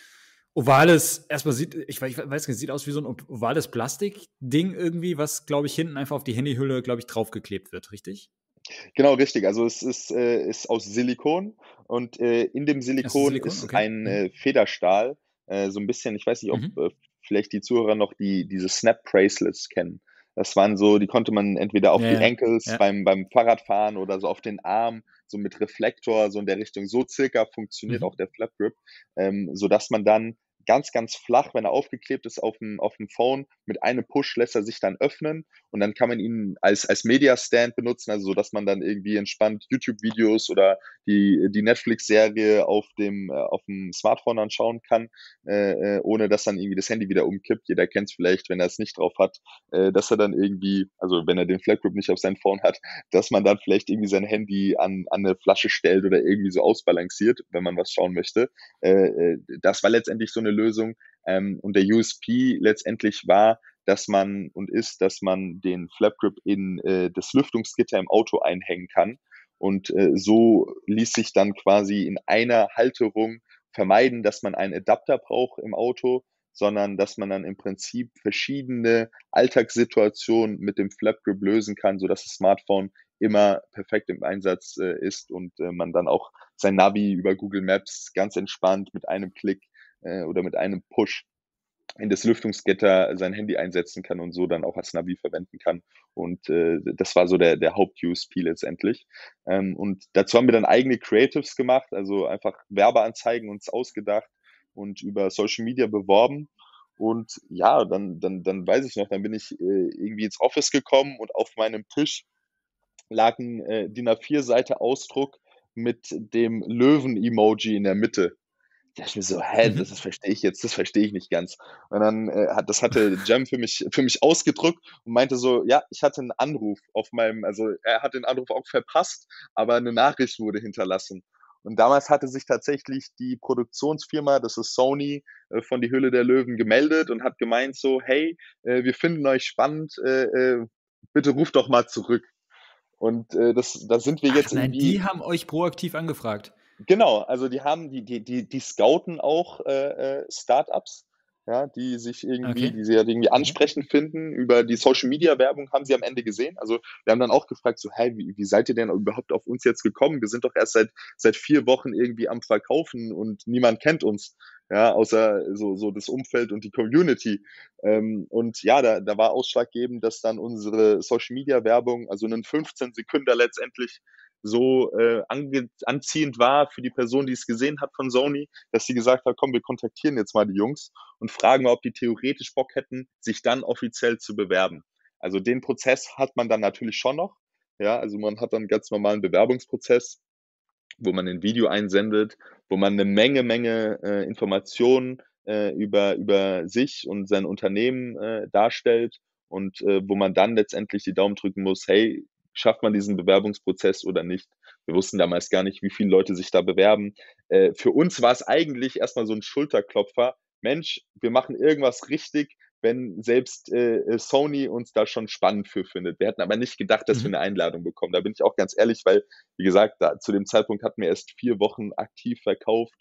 ovales, erstmal sieht, ich weiß, ich weiß nicht, sieht aus wie so ein ovales Plastikding irgendwie, was, glaube ich, hinten einfach auf die Handyhülle, glaube ich, draufgeklebt wird, richtig? Genau, richtig. Also es ist, äh, ist aus Silikon und äh, in dem Ist das Silikon Silikon? ist Okay. ein Mhm. äh, Federstahl, äh, so ein bisschen, ich weiß nicht, ob Mhm. äh, vielleicht die Zuhörer noch die, diese Snap Bracelets kennen. Das waren so, die konnte man entweder auf Ja, die ja. Ankles Ja. beim, beim Fahrradfahren oder so auf den Arm, so mit Reflektor, so in der Richtung. So circa funktioniert auch Mhm. der Flap Grip, ähm, sodass man dann ganz, ganz flach, wenn er aufgeklebt ist auf dem auf dem Phone. Mit einem Push lässt er sich dann öffnen und dann kann man ihn als als Media-Stand benutzen, also so, dass man dann irgendwie entspannt YouTube-Videos oder die die Netflix-Serie auf dem äh, auf dem Smartphone anschauen kann, äh, äh, ohne dass dann irgendwie das Handy wieder umkippt. Jeder kennt's vielleicht, wenn er es nicht drauf hat, äh, dass er dann irgendwie, also wenn er den Flag Grip nicht auf sein Phone hat, dass man dann vielleicht irgendwie sein Handy an an 'ne Flasche stellt oder irgendwie so ausbalanciert, wenn man was schauen möchte. Äh, äh, das war letztendlich so eine Lösung. Ähm, und der U S P letztendlich war, dass man und ist, dass man den Flap Grip in äh, das Lüftungsgitter im Auto einhängen kann. Und äh, so ließ sich dann quasi in einer Halterung vermeiden, dass man einen Adapter braucht im Auto, sondern dass man dann im Prinzip verschiedene Alltagssituationen mit dem Flap Grip lösen kann, sodass das Smartphone immer perfekt im Einsatz äh, ist und äh, man dann auch sein Navi über Google Maps ganz entspannt mit einem Klick äh, oder mit einem Push in das Lüftungsgitter sein Handy einsetzen kann und so dann auch als Navi verwenden kann. Und äh, das war so der, der Haupt-U S P letztendlich. Ähm, und dazu haben wir dann eigene Creatives gemacht, also einfach Werbeanzeigen uns ausgedacht und über Social Media beworben. Und ja, dann, dann, dann weiß ich noch, dann bin ich äh, irgendwie ins Office gekommen und auf meinem Tisch lag ein äh, D I N A vier Seite Ausdruck mit dem Löwen-Emoji in der Mitte. Da dachte ich mir so: „Hä, das das Mhm. verstehe ich jetzt das verstehe ich nicht ganz.“ Und dann, äh, hat das hatte Cem für mich für mich ausgedrückt und meinte so: „Ja, ich hatte 'n Anruf auf meinem“, also, er hat den Anruf auch verpasst, aber 'ne Nachricht wurde hinterlassen. Und damals hatte sich tatsächlich die Produktionsfirma, das ist Sony, äh, von Die Höhle der Löwen gemeldet und hat gemeint so: „Hey, äh, wir finden euch spannend, äh, äh, bitte ruft doch mal zurück.“ Und, äh, das da sind wir Ach jetzt nein, irgendwie. die haben euch proaktiv angefragt? Genau, also die haben die die die die scouten auch, äh, äh, Start-ups, ja, die sich irgendwie Okay. die sie halt irgendwie Okay. ansprechend finden. Über die Social-Media-Werbung haben sie am Ende gesehen. Also, wir haben dann auch gefragt so: „Hey, wie wie seid ihr denn überhaupt auf uns jetzt gekommen? Wir sind doch erst seit seit vier Wochen irgendwie am Verkaufen und niemand kennt uns, ja, außer so so das Umfeld und die Community.“ Ähm, und ja, da da war ausschlaggebend, dass dann unsere Social-Media-Werbung, also 'nen fünfzehn Sekünder letztendlich so äh, ange anziehend war für die Person, die es gesehen hat von Sony, dass sie gesagt hat, komm, wir kontaktieren jetzt mal die Jungs und fragen mal, ob die theoretisch Bock hätten, sich dann offiziell zu bewerben. Also den Prozess hat man dann natürlich schon noch. Ja, also man hat dann einen ganz normalen Bewerbungsprozess, wo man ein Video einsendet, wo man eine Menge, Menge äh, Informationen äh, über, über sich und sein Unternehmen äh, darstellt und äh, wo man dann letztendlich die Daumen drücken muss, hey, schafft man diesen Bewerbungsprozess oder nicht? Wir wussten damals gar nicht, wie viele Leute sich da bewerben. Äh, für uns war es eigentlich erstmal so ein Schulterklopfer. Mensch, wir machen irgendwas richtig, wenn selbst äh, Sony uns da schon spannend für findet. Wir hätten aber nicht gedacht, dass wir Mhm. eine Einladung bekommen. Da bin ich auch ganz ehrlich, weil wie gesagt, da, zu dem Zeitpunkt hatten wir erst vier Wochen aktiv verkauft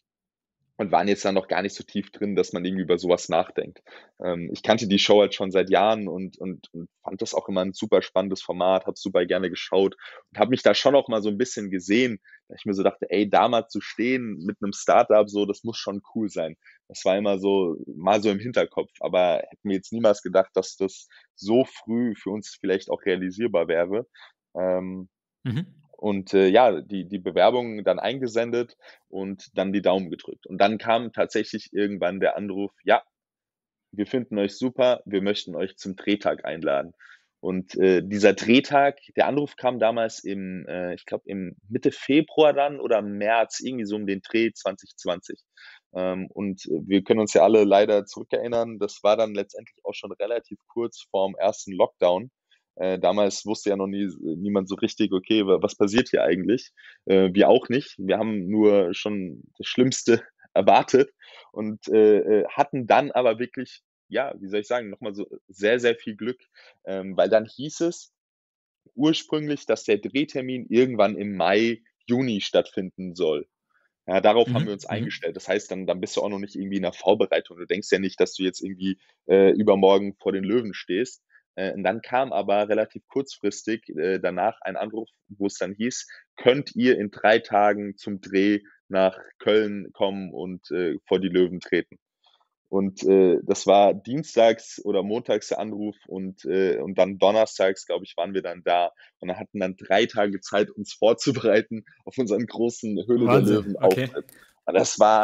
und waren jetzt dann noch gar nicht so tief drin, dass man irgendwie über sowas nachdenkt. Ähm, ich kannte die Show halt schon seit Jahren und, und, und fand das auch immer ein super spannendes Format, habe super gerne geschaut und habe mich da schon auch mal so ein bisschen gesehen, dass ich mir so dachte, ey, da mal zu stehen mit einem Startup, so, das muss schon cool sein. Das war immer so, mal so im Hinterkopf, aber hätte mir jetzt niemals gedacht, dass das so früh für uns vielleicht auch realisierbar wäre. Ähm, Mhm. und, äh, ja, die die Bewerbung dann eingesendet und dann die Daumen gedrückt. Und dann kam tatsächlich irgendwann der Anruf: „Ja, wir finden euch super, wir möchten euch zum Drehtag einladen.“ Und, äh, dieser Drehtag, der Anruf kam damals im, äh, ich glaube, im Mitte Februar dann oder März, irgendwie so um den Dreh zwanzig zwanzig. Ähm, und äh, wir können uns ja alle leider zurückerinnern, das war dann letztendlich auch schon relativ kurz vorm ersten Lockdown. Äh, damals wusste ja noch nie niemand so richtig: „Okay, wa was passiert hier eigentlich?“ Äh, wir auch nicht. Wir haben nur schon das Schlimmste erwartet und, äh, äh, hatten dann aber wirklich, ja, wie soll ich sagen, noch mal so sehr, sehr viel Glück, ähm, weil dann hieß es ursprünglich, dass der Drehtermin irgendwann im Mai, Juni stattfinden soll. Ja, darauf haben wir Mhm. uns Mhm. eingestellt. Das heißt, dann dann bist du auch noch nicht irgendwie in der Vorbereitung. Du denkst ja nicht, dass du jetzt irgendwie, äh, übermorgen vor den Löwen stehst. Äh, und dann kam aber relativ kurzfristig, äh, danach ein Anruf, wo es dann hieß: „Könnt ihr in drei Tagen zum Dreh nach Köln kommen und, äh, vor die Löwen treten?“ Und, äh, das war dienstags oder montags der Anruf und, äh und dann donnerstags, glaube ich, waren wir dann da und dann hatten dann drei Tage Zeit, uns vorzubereiten auf unseren großen Höhle der Wahnsinn, okay. Löwen-Auftritt. Und das war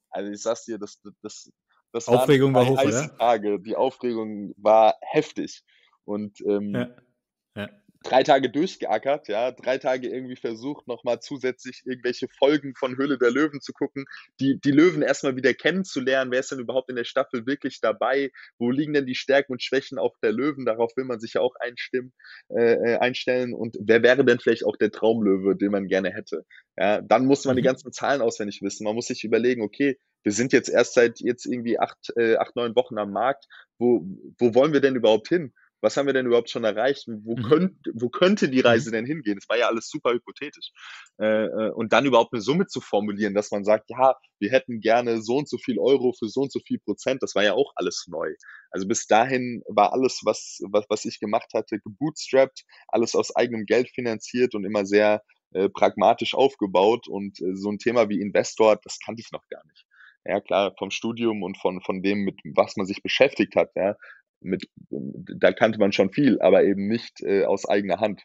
Also ich sag's dir, das, das, das waren Aufregung war zwei hoch, heiße oder? Tage. Die Aufregung war heftig. Und ähm, Ja, ja. drei Tage durchgeackert, ja, drei Tage irgendwie versucht, nochmal zusätzlich irgendwelche Folgen von Höhle der Löwen zu gucken, die, die Löwen erstmal wieder kennenzulernen, wer ist denn überhaupt in der Staffel wirklich dabei, wo liegen denn die Stärken und Schwächen auch der Löwen, darauf will man sich ja auch einstimmen, äh, äh, einstellen und wer wäre denn vielleicht auch der Traumlöwe, den man gerne hätte. Ja, dann muss man die Mhm. ganzen Zahlen auswendig wissen, man muss sich überlegen, okay, wir sind jetzt erst seit jetzt irgendwie acht, äh, acht, neun Wochen am Markt, wo, wo wollen wir denn überhaupt hin? Was haben wir denn überhaupt schon erreicht? Wo, Mhm. könnt, wo könnte die Reise Mhm. denn hingehen? Das war ja alles super hypothetisch. Äh, äh, und dann überhaupt eine Summe zu formulieren, dass man sagt, ja, wir hätten gerne so und so viel Euro für so und so viel Prozent, das war ja auch alles neu. Also bis dahin war alles, was, was, was ich gemacht hatte, gebootstrapped, alles aus eigenem Geld finanziert und immer sehr äh, pragmatisch aufgebaut. Und äh, so ein Thema wie Investor, das kannte ich noch gar nicht. Ja, klar, vom Studium und von, von dem, mit was man sich beschäftigt hat, ja, mit, da kannte man schon viel, aber eben nicht äh, aus eigener Hand.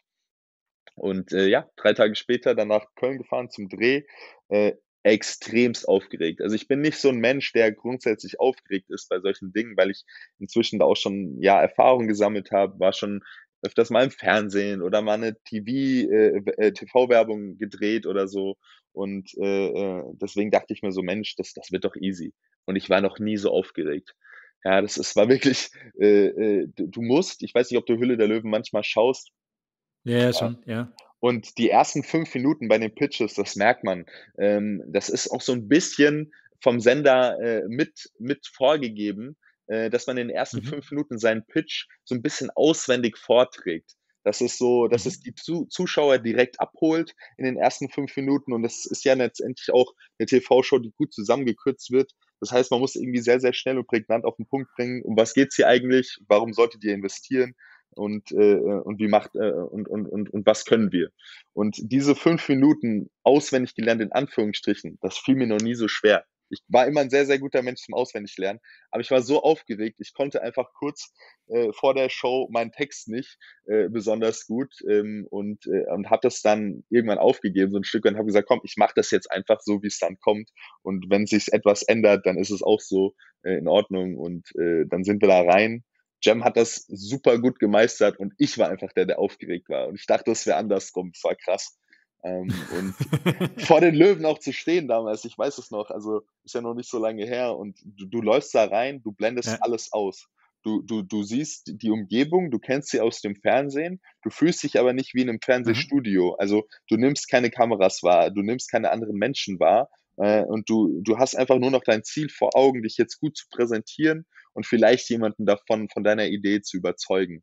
Und äh, ja, drei Tage später dann nach Köln gefahren zum Dreh, äh, extremst aufgeregt. Also ich bin nicht so ein Mensch, der grundsätzlich aufgeregt ist bei solchen Dingen, weil ich inzwischen da auch schon ja Erfahrung gesammelt habe, war schon öfters mal im Fernsehen oder mal eine T V, äh, äh, T V-Werbung gedreht oder so. Und äh, äh, deswegen dachte ich mir so, Mensch, das, das wird doch easy. Und ich war noch nie so aufgeregt. Ja, das ist, war wirklich, äh, äh, du, du musst, ich weiß nicht, ob du Hülle der Löwen manchmal schaust, Ja, ja, äh, schon, ja. und die ersten fünf Minuten bei den Pitches, das merkt man. Ähm, das ist auch so ein bisschen vom Sender äh, mit, mit vorgegeben, äh, dass man in den ersten Mhm. fünf Minuten seinen Pitch so ein bisschen auswendig vorträgt. Das ist so, dass es Mhm. die Zu Zuschauer direkt abholt in den ersten fünf Minuten. Und das ist ja letztendlich auch eine T V-Show, die gut zusammengekürzt wird. Das heißt, man muss irgendwie sehr, sehr schnell und prägnant auf den Punkt bringen. Um was geht's hier eigentlich? Warum solltet ihr investieren? Und, äh, und wie macht äh, und, und, und, und was können wir? Und diese fünf Minuten auswendig gelernt, in Anführungsstrichen, das fiel mir noch nie so schwer. Ich war immer ein sehr, sehr guter Mensch zum Auswendiglernen, aber ich war so aufgeregt, ich konnte einfach kurz äh, vor der Show meinen Text nicht äh, besonders gut ähm, und, äh, und habe das dann irgendwann aufgegeben, so ein Stück, und habe gesagt, komm, ich mache das jetzt einfach so, wie es dann kommt. Und wenn sich etwas ändert, dann ist es auch so äh, in Ordnung. Und äh, dann sind wir da rein. Jem hat das super gut gemeistert und ich war einfach der, der aufgeregt war. Und ich dachte, es wäre andersrum. Es war krass. Ähm, und vor den Löwen auch zu stehen damals, ich weiß es noch, also ist ja noch nicht so lange her und du, du läufst da rein, du blendest Ja. alles aus. Du, du, du siehst die Umgebung, du kennst sie aus dem Fernsehen, du fühlst dich aber nicht wie in einem Aha. Fernsehstudio. Also du nimmst keine Kameras wahr, du nimmst keine anderen Menschen wahr äh, und du, du hast einfach nur noch dein Ziel vor Augen, dich jetzt gut zu präsentieren und vielleicht jemanden davon, von deiner Idee zu überzeugen.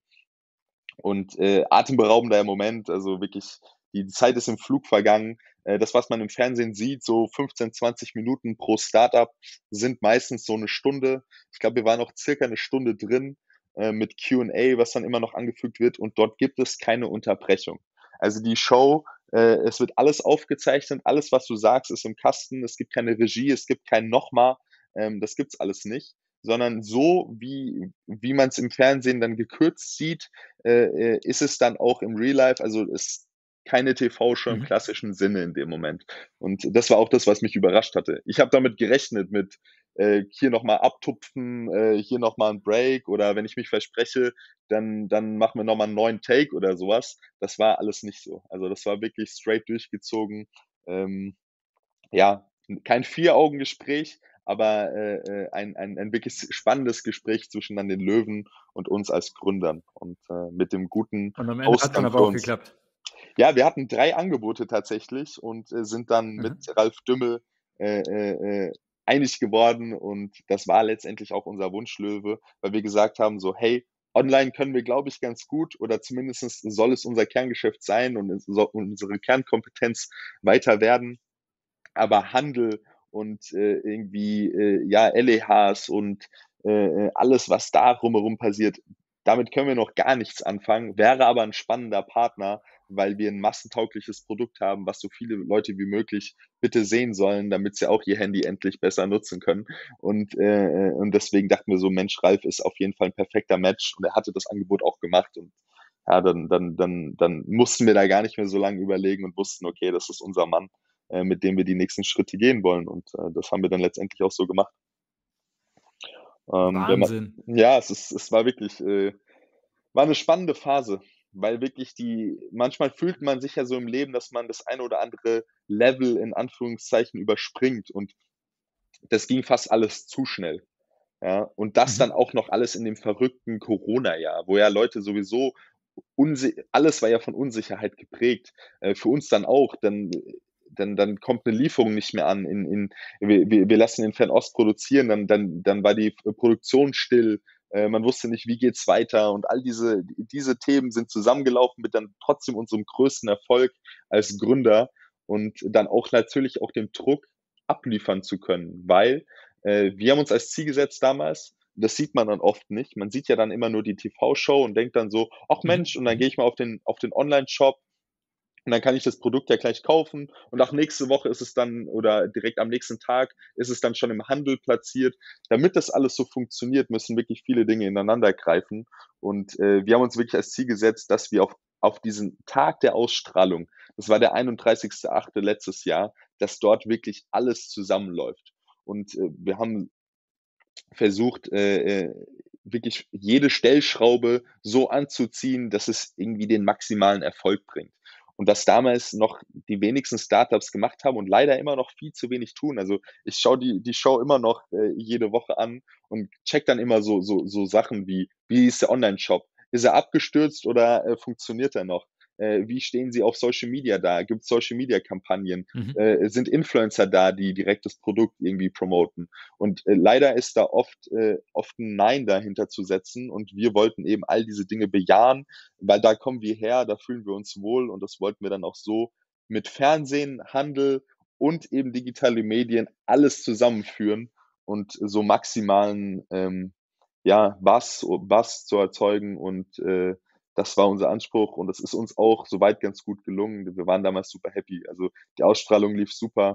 Und äh, atemberaubender Moment, also wirklich, die Zeit ist im Flug vergangen. Äh, das, was man im Fernsehen sieht, so fünfzehn, zwanzig Minuten pro Startup, sind meistens so eine Stunde. Ich glaube, wir waren auch circa eine Stunde drin äh, mit Q und A, was dann immer noch angefügt wird. Und dort gibt es keine Unterbrechung. Also die Show, äh, es wird alles aufgezeichnet, alles, was du sagst, ist im Kasten. Es gibt keine Regie, es gibt kein Nochmal. Ähm, das gibt's alles nicht, sondern so, wie, wie man es im Fernsehen dann gekürzt sieht, äh, äh, ist es dann auch im Real Life, also ist keine T V-Show im Mhm. klassischen Sinne in dem Moment. Und das war auch das, was mich überrascht hatte. Ich habe damit gerechnet mit äh, hier nochmal abtupfen, äh, hier nochmal ein Break oder wenn ich mich verspreche, dann, dann machen wir nochmal einen neuen Take oder sowas. Das war alles nicht so. Also das war wirklich straight durchgezogen. Ähm, ja, kein Vier-Augen-Gespräch, aber äh, äh, ein, ein, ein wirklich spannendes Gespräch zwischen dann den Löwen und uns als Gründern und äh, mit dem guten Und am Ende hat's dann Ausgang aber für auch uns. geklappt. Ja, wir hatten drei Angebote tatsächlich und äh, sind dann mit Mhm. Ralf Dümmel äh, äh, äh, einig geworden und das war letztendlich auch unser Wunschlöwe, weil wir gesagt haben, so hey, online können wir, glaube ich, ganz gut oder zumindest soll es unser Kerngeschäft sein und es soll unsere Kernkompetenz weiter werden, aber Handel und äh, irgendwie äh, ja L E Hs und äh, alles, was da rumherum passiert, damit können wir noch gar nichts anfangen, wäre aber ein spannender Partner, weil wir ein massentaugliches Produkt haben, was so viele Leute wie möglich bitte sehen sollen, damit sie auch ihr Handy endlich besser nutzen können. Und, äh, und deswegen dachten wir so, Mensch, Ralf ist auf jeden Fall ein perfekter Match und er hatte das Angebot auch gemacht und ja, dann, dann, dann, dann mussten wir da gar nicht mehr so lange überlegen und wussten, okay, das ist unser Mann. äh, mit dem wir die nächsten Schritte gehen wollen. Und äh, das haben wir dann letztendlich auch so gemacht. Ähm, wenn man, Wahnsinn. ja, es ist, es war wirklich, äh, war eine spannende Phase, weil wirklich die, manchmal fühlt man sich ja so im Leben, dass man das eine oder andere Level in Anführungszeichen überspringt und das ging fast alles zu schnell. Ja, und das dann Mhm. auch noch alles in dem verrückten Corona-Jahr, wo ja Leute sowieso unsi alles war ja von Unsicherheit geprägt. Äh, für uns dann auch, dann dann dann kommt eine Lieferung nicht mehr an in in wir wir wir lassen in Fernost produzieren, dann dann dann war die F Produktion still. Äh, man wusste nicht, wie geht's weiter und all diese diese Themen sind zusammengelaufen mit dann trotzdem unserem größten Erfolg als Gründer und dann auch natürlich auch dem Druck, abliefern zu können, weil, äh, wir haben uns als Ziel gesetzt damals, das sieht man dann oft nicht. Man sieht ja dann immer nur die T V-Show und denkt dann so: „Ach Mhm. Mensch“, und dann Mhm. gehe ich mal auf den auf den Onlineshop und dann kann ich das Produkt ja gleich kaufen und auch nächste Woche ist es dann oder direkt am nächsten Tag ist es dann schon im Handel platziert. Damit das alles so funktioniert, müssen wirklich viele Dinge ineinander greifen und, äh, wir haben uns wirklich als Ziel gesetzt, dass wir auf auf diesen Tag der Ausstrahlung, das war der einunddreißigste Achte letztes Jahr, dass dort wirklich alles zusammenläuft. Und, äh, wir haben versucht, äh, äh, wirklich jede Stellschraube so anzuziehen, dass es irgendwie den maximalen Erfolg bringt. Und das damals noch die wenigsten Startups gemacht haben und leider immer noch viel zu wenig tun. Also ich schaue die, die Show immer noch äh, jede Woche an und check dann immer so, so, so Sachen wie, wie ist der Online-Shop? Ist er abgestürzt oder äh, funktioniert er noch? Äh, wie stehen sie auf Social Media da? Gibt es Social Media Kampagnen? Mhm. Äh, sind Influencer da, die direkt das Produkt irgendwie promoten? Und äh, leider ist da oft, äh, oft ein Nein dahinter zu setzen. Und wir wollten eben all diese Dinge bejahen, weil da kommen wir her, da fühlen wir uns wohl. Und das wollten wir dann auch so mit Fernsehen, Handel und eben digitale Medien alles zusammenführen und so maximalen, ähm, ja, was, was zu erzeugen. Und äh, das war unser Anspruch. Und das ist uns auch soweit ganz gut gelungen. Wir waren damals super happy. Also die Ausstrahlung lief super.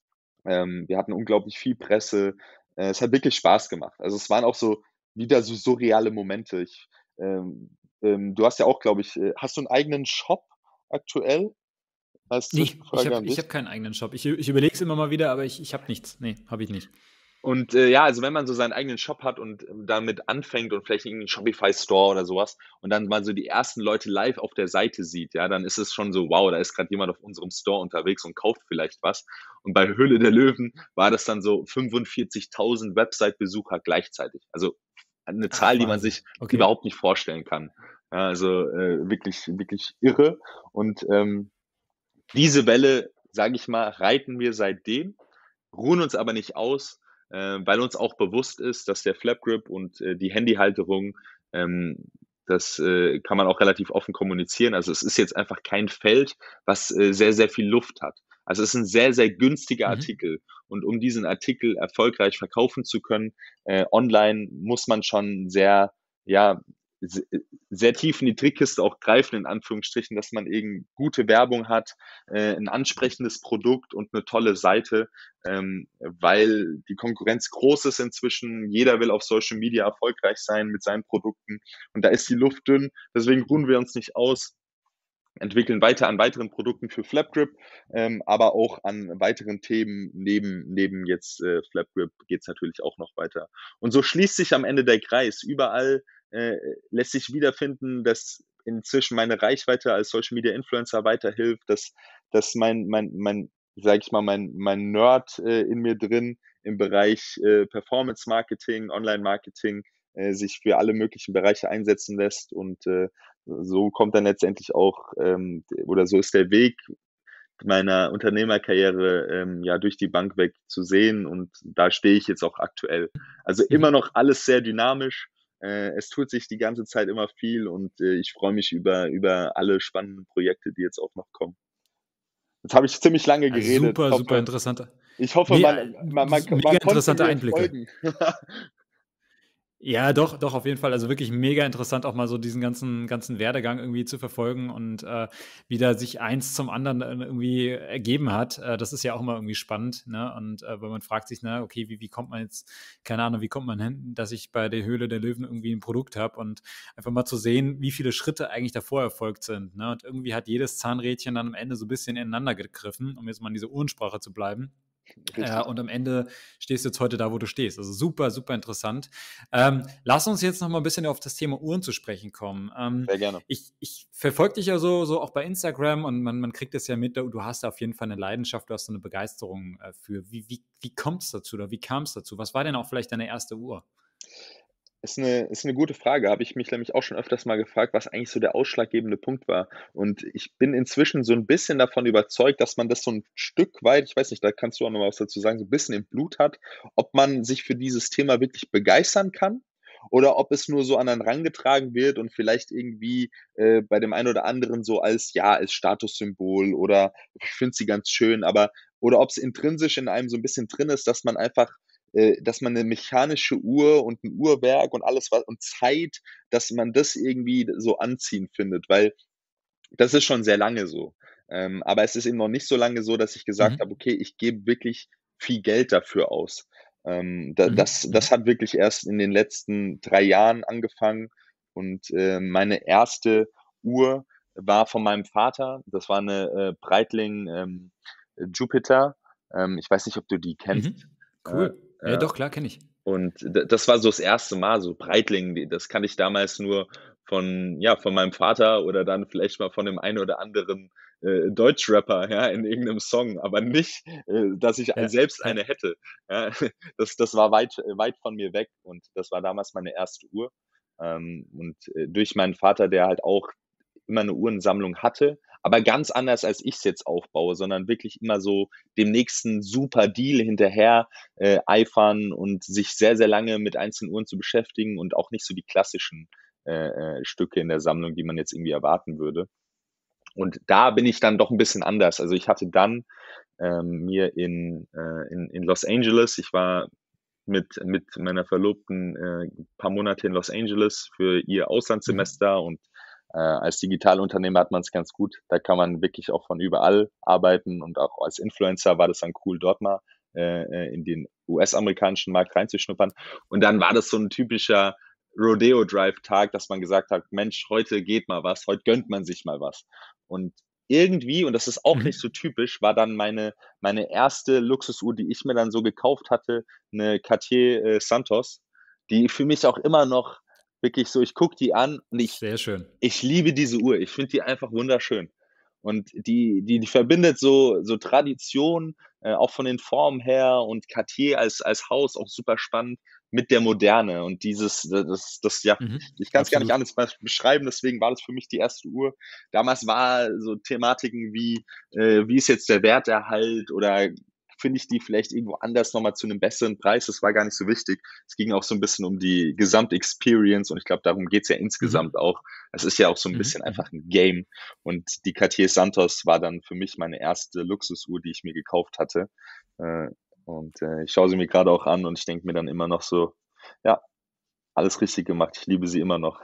Ähm, wir hatten unglaublich viel Presse. Äh, es hat wirklich Spaß gemacht. Also, es waren auch so wieder so surreale Momente. Ich, ähm, ähm, du hast ja auch, glaube ich äh, hast du einen eigenen Shop aktuell? Als Ne, ich Zwischenfrage habe an ich dich. habe keinen eigenen Shop. Ich ich überlege es immer mal wieder, aber ich ich habe nichts. Ne, habe ich nicht. Und, äh, ja, also wenn man so seinen eigenen Shop hat und, ähm, damit anfängt und vielleicht irgendwie 'n Shopify Store oder sowas und dann mal so die ersten Leute live auf der Seite sieht, ja, dann ist es schon so: „Wow, da ist gerade jemand auf unserem Store unterwegs und kauft vielleicht was.“ Und bei Höhle der Löwen war das dann so fünfundvierzigtausend Website-Besucher gleichzeitig. Also, eine Ach, Zahl, die man Wahnsinn. sich Okay. überhaupt nicht vorstellen kann. Ja, also, äh, wirklich wirklich irre. Und, ähm, diese Welle, sage ich mal, reiten wir seitdem, ruhen uns aber nicht aus, äh, weil uns auch bewusst ist, dass der Flapgrip und, äh, die Handyhalterung, ähm, das, äh, kann man auch relativ offen kommunizieren. Also, es ist jetzt einfach kein Feld, was, äh, sehr, sehr viel Luft hat. Also, es ist ein sehr, sehr günstiger Mhm. Artikel und um diesen Artikel erfolgreich verkaufen zu können, äh, online muss man schon sehr, ja, se sehr tief in die Trickkiste auch greifen in Anführungsstrichen, dass man eben gute Werbung hat, äh, 'n ansprechendes Produkt und eine tolle Seite, ähm, weil die Konkurrenz groß ist inzwischen. Jeder will auf Social Media erfolgreich sein mit seinen Produkten und da ist die Luft dünn. Deswegen ruhen wir uns nicht aus, entwickeln weiter an weiteren Produkten für Flapgrip, ähm, aber auch an weiteren Themen neben, neben jetzt äh, Flapgrip geht es natürlich auch noch weiter. Und so schließt sich am Ende der Kreis. Überall äh, lässt sich wiederfinden, dass inzwischen meine Reichweite als Social Media Influencer weiterhilft, dass, dass mein, mein, mein, sag ich mal, mein, mein Nerd äh, in mir drin im Bereich äh, Performance Marketing, Online Marketing äh, sich für alle möglichen Bereiche einsetzen lässt und äh, so kommt dann letztendlich auch, ähm, oder so ist der Weg meiner Unternehmerkarriere, ähm, ja, durch die Bank weg zu sehen und da stehe ich jetzt auch aktuell. Also immer Mhm. noch alles sehr dynamisch. Äh, es tut sich die ganze Zeit immer viel und äh, ich freue mich über, über alle spannenden Projekte, die jetzt auch noch kommen. Jetzt habe ich ziemlich lange Also, geredet. Ich super, super hoffe, interessanter ich hoffe, ne, man, äh, man, man, mega man konnte interessante mir Einblicke. folgen. Ja, doch, doch, auf jeden Fall. Also wirklich mega interessant, auch mal so diesen ganzen ganzen Werdegang irgendwie zu verfolgen und, äh, wie da sich eins zum anderen dann irgendwie ergeben hat. Äh, das ist ja auch immer irgendwie spannend, ne? Und, äh, weil man fragt sich, ne, okay, wie wie kommt man jetzt keine Ahnung, wie kommt man hin, dass ich bei der Höhle der Löwen irgendwie ein Produkt habe und einfach mal zu sehen, wie viele Schritte eigentlich davor erfolgt sind, ne? Und irgendwie hat jedes Zahnrädchen dann am Ende so ein bisschen ineinander gegriffen, um jetzt mal in dieser Uhrensprache zu bleiben. Äh, Richtig. und am Ende stehst du jetzt heute da, wo du stehst. Also super, super interessant. Ähm, lass uns jetzt noch mal ein bisschen auf das Thema Uhren zu sprechen kommen. Ähm, Sehr gerne. ich ich verfolge dich ja so, so auch bei Instagram und man, man kriegt es ja mit, du hast da auf jeden Fall eine Leidenschaft, du hast so eine Begeisterung äh, für. Wie, wie, wie kommt es dazu oder wie kam es dazu? Was war denn auch vielleicht deine erste Uhr? Ist 'ne ist 'ne gute Frage. Habe ich mich nämlich auch schon öfters mal gefragt, was eigentlich so der ausschlaggebende Punkt war. Und ich bin inzwischen so 'n bisschen davon überzeugt, dass man das so 'n Stück weit, ich weiß nicht, da kannst du auch noch mal was dazu sagen, so 'n bisschen im Blut hat, ob man sich für dieses Thema wirklich begeistern kann oder ob es nur so an einen rangetragen wird und vielleicht irgendwie, äh, bei dem einen oder anderen so als ja, als Statussymbol oder ich finde sie ganz schön, aber oder ob's intrinsisch in einem so 'n bisschen drin ist, dass man einfach äh, dass man 'ne mechanische Uhr und 'n Uhrwerk und alles wa und Zeit, dass man das irgendwie so anziehend findet, weil das ist schon sehr lange so. Ähm, aber es ist eben noch nicht so lange so, dass ich gesagt habe: Mhm. „Okay, ich gebe wirklich viel Geld dafür aus.“ Ähm, da Mhm. das das Mhm. hat wirklich erst in den letzten drei Jahren angefangen und, äh, meine erste Uhr war von meinem Vater. Das war 'ne, äh, Breitling, ähm, Jupiter. Ähm, ich weiß nicht, ob du die kennst. Mhm. Äh, Cool. Ja, äh doch, klar, kenne ich. und d das war so das erste Mal, so Breitling, die das kannte ich damals nur von ja, von meinem Vater oder dann vielleicht mal von dem einen oder anderen, äh, Deutschrapper, ja, in irgend 'nem Song, aber nicht, äh, dass ich Ja, selbst ja. eine hätte, ja. Das das war weit weit von mir weg und das war damals meine erste Uhr. Ähm, und, äh, durch meinen Vater, der halt auch immer 'ne Uhrensammlung hatte, aber ganz anders, als ich's jetzt aufbaue, sondern wirklich immer so dem nächsten super Deal hinterher, äh, eifern und sich sehr, sehr lange mit einzelnen Uhren zu beschäftigen und auch nicht so die klassischen, äh, äh, Stücke in der Sammlung, die man jetzt irgendwie erwarten würde. Und da bin ich dann doch 'n bisschen anders. Also, ich hatte dann, ähm, mir in äh, in in Los Angeles ich war mit mit meiner Verlobten, äh, paar Monate in Los Angeles für ihr Mhm. Auslandssemester und, äh, als Digitalunternehmer hat man's ganz gut. Da kann man wirklich auch von überall arbeiten und auch als Influencer war das dann cool, dort mal, äh, äh, in den U S-amerikanischen Markt reinzuschnuppern. Und dann war das so 'n typischer Rodeo-Drive-Tag, dass man gesagt hat: „Mensch, heute geht mal was, heute gönnt man sich mal was.“ Und irgendwie, und das ist auch nicht so Mhm. typisch, war dann meine meine erste Luxusuhr, die ich mir dann so gekauft hatte, 'ne Cartier, äh, Santos, die für mich auch immer noch wirklich so ich gucke die an und ich Sehr schön. ich liebe diese Uhr. Ich finde die einfach wunderschön. Und die die die verbindet so so Tradition, äh, auch von den Formen her und Cartier als als Haus auch super spannend mit der Moderne und dieses d das das ja, ich Mhm. ich kann's gar nicht Absolut. anders bes beschreiben, deswegen war das für mich die erste Uhr. Damals war so Thematiken wie, äh, wie ist jetzt der Werterhalt oder finde ich die vielleicht irgendwo anders noch mal zu 'nem besseren Preis? Das war gar nicht so wichtig. Es ging auch so 'n bisschen um die Gesamtexperience und ich glaube, darum geht's ja insgesamt Mhm. auch. Es ist ja auch so 'n Mhm. bisschen Mhm. einfach 'n Game und die Cartier Santos war dann für mich meine erste Luxusuhr, die ich mir gekauft hatte. Äh, und, äh, ich schaue sie mir grade auch an und ich denke mir dann immer noch so: „Ja, alles richtig gemacht. Ich liebe sie immer noch.“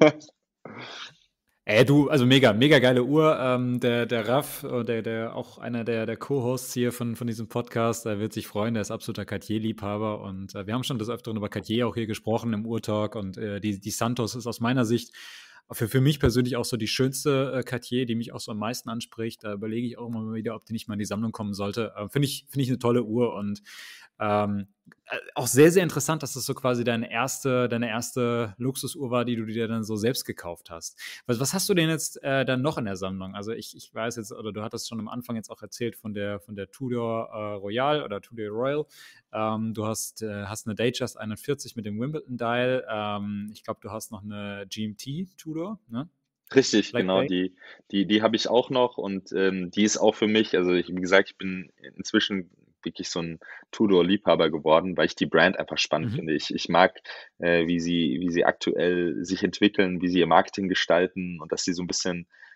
Ey, du, also mega, mega geile Uhr. Ähm, der der Raf, äh, der der auch einer der der Co-Hosts hier von von diesem Podcast, der wird sich freuen. Der ist absoluter Cartier-Liebhaber und, äh, wir haben schon des Öfteren über Cartier auch hier gesprochen im Uhrtalk und, äh, die die Santos ist aus meiner Sicht für für mich persönlich auch so die schönste, äh, Cartier, die mich auch so am meisten anspricht. Da überlege ich auch immer mal wieder, ob die nicht mal in die Sammlung kommen sollte. Äh, finde ich finde ich 'ne tolle Uhr und, ähm, äh, auch sehr, sehr interessant, dass das so quasi deine erste deine erste Luxusuhr war, die du dir dann so selbst gekauft hast. Was was hast du denn jetzt, äh, dann noch in der Sammlung? Also, ich ich weiß jetzt oder du hattest schon am Anfang jetzt auch erzählt von der von der Tudor, äh, Royale oder Tudor Royal. Ähm, du hast, äh hast 'ne Datejust einundvierzig mit dem Wimbledon Dial. Ähm, ich glaube, du hast noch 'ne G M T Tudor, ne? Richtig, Black genau, Bay? die die die habe ich auch noch und, ähm, die ist auch für mich also, ich wie gesagt, ich bin inzwischen wirklich so 'n Tudor-Liebhaber geworden, weil ich die Brand einfach spannend Mhm. finde. Ich ich mag, äh, wie sie wie sie aktuell sich entwickeln, wie sie ihr Marketing gestalten und dass sie so 'n bisschen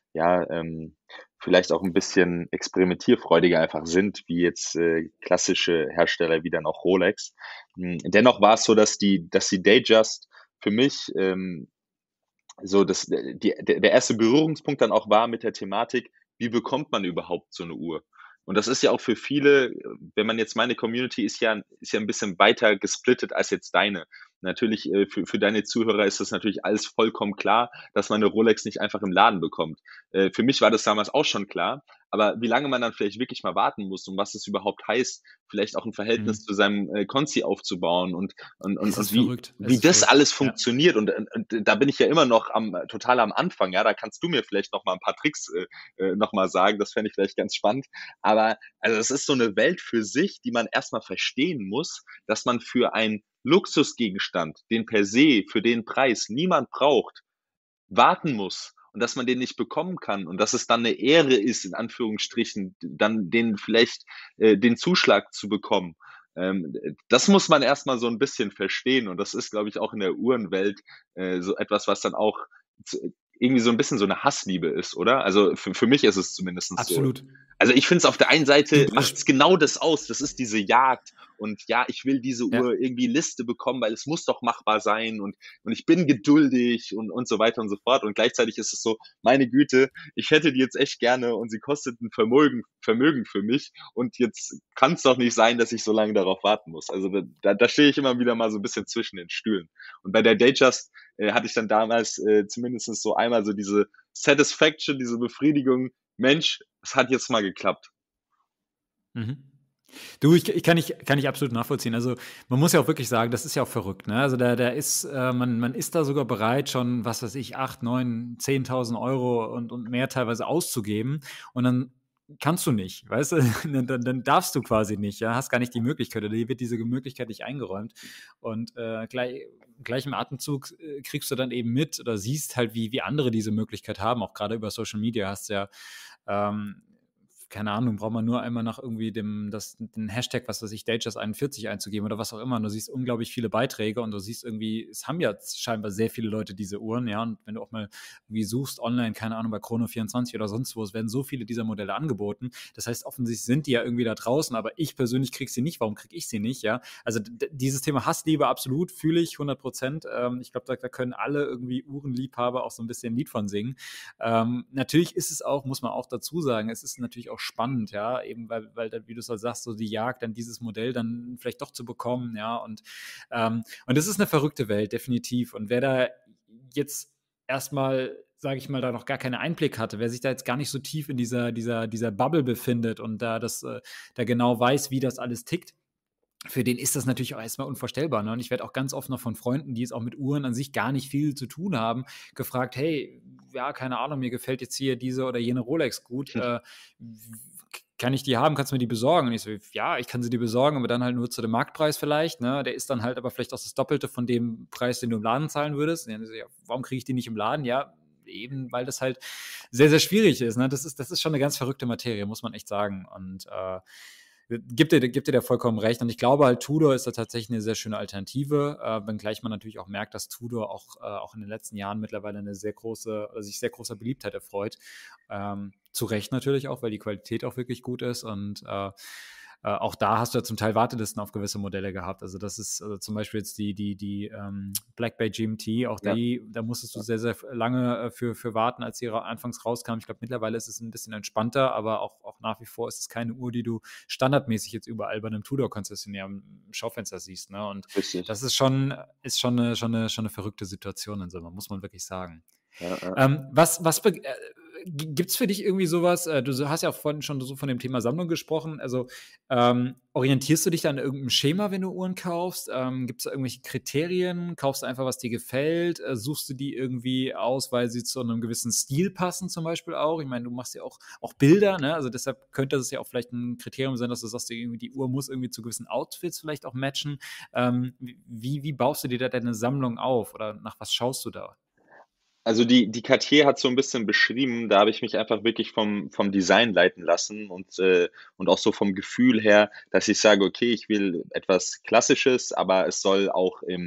ja, ähm, vielleicht auch ein bisschen experimentierfreudiger einfach sind, wie jetzt, äh, klassische Hersteller wie dann auch Rolex. Hm, dennoch war es so, dass die dass die Datejust für mich, ähm, so das äh, die der der erste Berührungspunkt dann auch war mit der Thematik: Wie bekommt man überhaupt so 'ne Uhr? Und das ist ja auch für viele, äh, wenn man jetzt meine Community ist ja ist ja 'n bisschen weiter gesplittet als jetzt deine. Natürlich, äh, für für deine Zuhörer ist das natürlich alles vollkommen klar, dass man 'ne Rolex nicht einfach im Laden bekommt. Äh, für mich war das damals auch schon klar, aber wie lange man dann vielleicht wirklich mal warten muss und was es überhaupt heißt, vielleicht auch 'n Verhältnis Mhm. zu seinem, äh, Konzi aufzubauen und und und Es ist und wie verrückt. Es wie ist das verrückt. alles Ja. funktioniert und und und da bin ich ja immer noch am total am Anfang, ja. Da kannst du mir vielleicht noch mal 'n paar Tricks, äh, äh, noch mal sagen. Das fände ich vielleicht ganz spannend. Aber also, es ist so 'ne Welt für sich, die man erst mal verstehen muss, dass man für einen Luxusgegenstand, den per se für den Preis niemand braucht, warten muss und dass man den nicht bekommen kann und dass es dann 'ne Ehre ist, in Anführungsstrichen, d dann den vielleicht äh, den Zuschlag zu bekommen. Ähm, d das muss man erst mal so 'n bisschen verstehen und das ist, glaube ich, auch in der Uhrenwelt, äh, so etwas, was dann auch z irgendwie so 'n bisschen so 'ne Hassliebe ist, oder? Also, für für mich ist es zumindest so. Absolut. Also, ich finde es auf der einen Du, Seite da macht's genau das aus. Das ist diese Jagd und ja, ich will diese ja. Uhr irgendwie Liste bekommen, weil es muss doch machbar sein und und ich bin geduldig und und so weiter und so fort. Und gleichzeitig ist es so: „Meine Güte, ich hätte die jetzt echt gerne und sie kostet 'n Vermögen Vermögen für mich und jetzt kann's doch nicht sein, dass ich so lange darauf warten muss.“ Also, da da da stehe ich immer wieder mal so 'n bisschen zwischen den Stühlen. Und bei der Datejust, äh, hatte ich dann damals, äh, zumindest so einmal so diese Satisfaction, diese Befriedigung: „Mensch, es hat jetzt mal geklappt.“ Mhm. Du, ich ich kann ich kann ich absolut nachvollziehen. Also, man muss ja auch wirklich sagen, das ist ja auch verrückt, ne? Also, da da ist äh, man man ist da sogar bereit, schon, was weiß ich, acht, neun, zehntausend Euro und und mehr teilweise auszugeben und dann kannst du nicht, weißt du? Dann dann dann darfst du quasi nicht, ja, hast gar nicht die Möglichkeit oder dir wird diese Möglichkeit nicht eingeräumt und, äh, glei gleich im Atemzug, äh, kriegst du dann eben mit oder siehst halt, wie wie andere diese Möglichkeit haben. Auch grade über Social Media hast du ja, ähm keine Ahnung, braucht man nur einmal nach irgendwie dem das den Hashtag, was weiß ich, Datejust einundvierzig einzugeben oder was auch immer und du siehst unglaublich viele Beiträge und du siehst irgendwie, es haben ja scheinbar sehr viele Leute diese Uhren, ja, und wenn du auch mal irgendwie suchst online, keine Ahnung, bei Chrono vierundzwanzig oder sonst wo, es werden so viele dieser Modelle angeboten. Das heißt, offensichtlich sind die ja irgendwie da draußen, aber ich persönlich kriege sie nicht. Warum kriege ich sie nicht, ja? Also d dieses Thema Hassliebe absolut, fühle ich hundert Prozent. Ähm, ich glaube, da da können alle irgendwie Uhrenliebhaber auch so ein bisschen ein Lied von singen. Ähm, natürlich ist es auch, muss man auch dazu sagen, es ist natürlich auch spannend, ja, eben weil, weil dann, wie du es halt sagst, so die Jagd, dann dieses Modell dann vielleicht doch zu bekommen, ja, und, ähm, und das ist eine verrückte Welt, definitiv. Und wer da jetzt erstmal, sage ich mal, da noch gar keinen Einblick hatte, wer sich da jetzt gar nicht so tief in dieser, dieser, dieser Bubble befindet und da das, äh, da genau weiß, wie das alles tickt, für den ist das natürlich auch erstmal unvorstellbar. Ne? Und ich werde auch ganz oft noch von Freunden, die jetzt auch mit Uhren an sich gar nicht viel zu tun haben, gefragt: Hey, ja, keine Ahnung, mir gefällt jetzt hier diese oder jene Rolex gut. Äh, kann ich die haben? Kannst du mir die besorgen? Und ich so: Ja, ich kann sie dir besorgen, aber dann halt nur zu dem Marktpreis vielleicht. Ne? Der ist dann halt aber vielleicht auch das Doppelte von dem Preis, den du im Laden zahlen würdest. Und so, ja, warum kriege ich die nicht im Laden? Ja, eben, weil das halt sehr, sehr schwierig ist. Ne? Das ist, das ist schon eine ganz verrückte Materie, muss man echt sagen. Und äh, Gibt dir, gibt dir da vollkommen recht. Und ich glaube halt, Tudor ist da tatsächlich eine sehr schöne Alternative, äh, wenngleich man natürlich auch merkt, dass Tudor auch, äh, auch in den letzten Jahren mittlerweile eine sehr große, oder sich sehr großer Beliebtheit erfreut. Ähm, zu Recht natürlich auch, weil die Qualität auch wirklich gut ist und äh, äh, auch da hast du ja zum Teil Wartelisten auf gewisse Modelle gehabt. Also das ist also zum Beispiel jetzt die, die, die ähm, Black Bay G M T, auch Ja. die, da musstest du sehr, sehr lange äh, für, für warten, als sie anfangs rauskam. Ich glaube, mittlerweile ist es ein bisschen entspannter, aber auch, auch nach wie vor ist es keine Uhr, die du standardmäßig jetzt überall bei einem Tudor-Konzessionär im Schaufenster siehst. Ne? Und Richtig. das ist schon, ist schon eine, schon eine, schon eine verrückte Situation in Summe, muss man wirklich sagen. Ja, ja. Ähm, was was äh, gibt es für dich irgendwie sowas? Äh, du hast ja vorhin schon so von dem Thema Sammlung gesprochen. Also ähm, orientierst du dich da an irgendeinem Schema, wenn du Uhren kaufst? Ähm, gibt es da irgendwelche Kriterien? Kaufst du einfach, was dir gefällt? Äh, suchst du die irgendwie aus, weil sie zu einem gewissen Stil passen, zum Beispiel auch? Ich meine, du machst ja auch, auch Bilder, ne? Also deshalb könnte das ja auch vielleicht ein Kriterium sein, dass du sagst, irgendwie die Uhr muss irgendwie zu gewissen Outfits vielleicht auch matchen. Ähm, wie, wie baust du dir da deine Sammlung auf? Oder nach was schaust du da? Also die die Cartier hat so ein bisschen beschrieben, da habe ich mich einfach wirklich vom vom Design leiten lassen und, äh und auch so vom Gefühl her, dass ich sage: „Okay, ich will etwas Klassisches, aber es soll auch im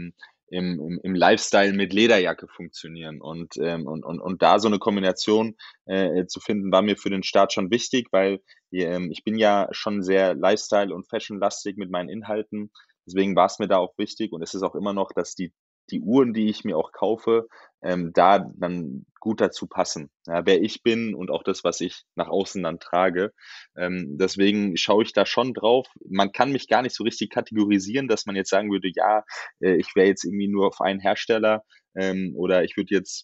im, im, im Lifestyle mit Lederjacke funktionieren. Und, ähm, und, und, und da so eine Kombination äh, zu finden, war mir für den Start schon wichtig, weil ähm, ich bin ja schon sehr Lifestyle- und Fashion-lastig mit meinen Inhalten. Deswegen war es mir da auch wichtig und es ist auch immer noch, dass die, die Uhren, die ich mir auch kaufe, ähm, da dann gut dazu passen. Ja, wer ich bin und auch das, was ich nach außen dann trage. Ähm, deswegen schaue ich da schon drauf. Man kann mich gar nicht so richtig kategorisieren, dass man jetzt sagen würde, ja, äh, ich wäre jetzt irgendwie nur auf einen Hersteller ähm, oder ich würde jetzt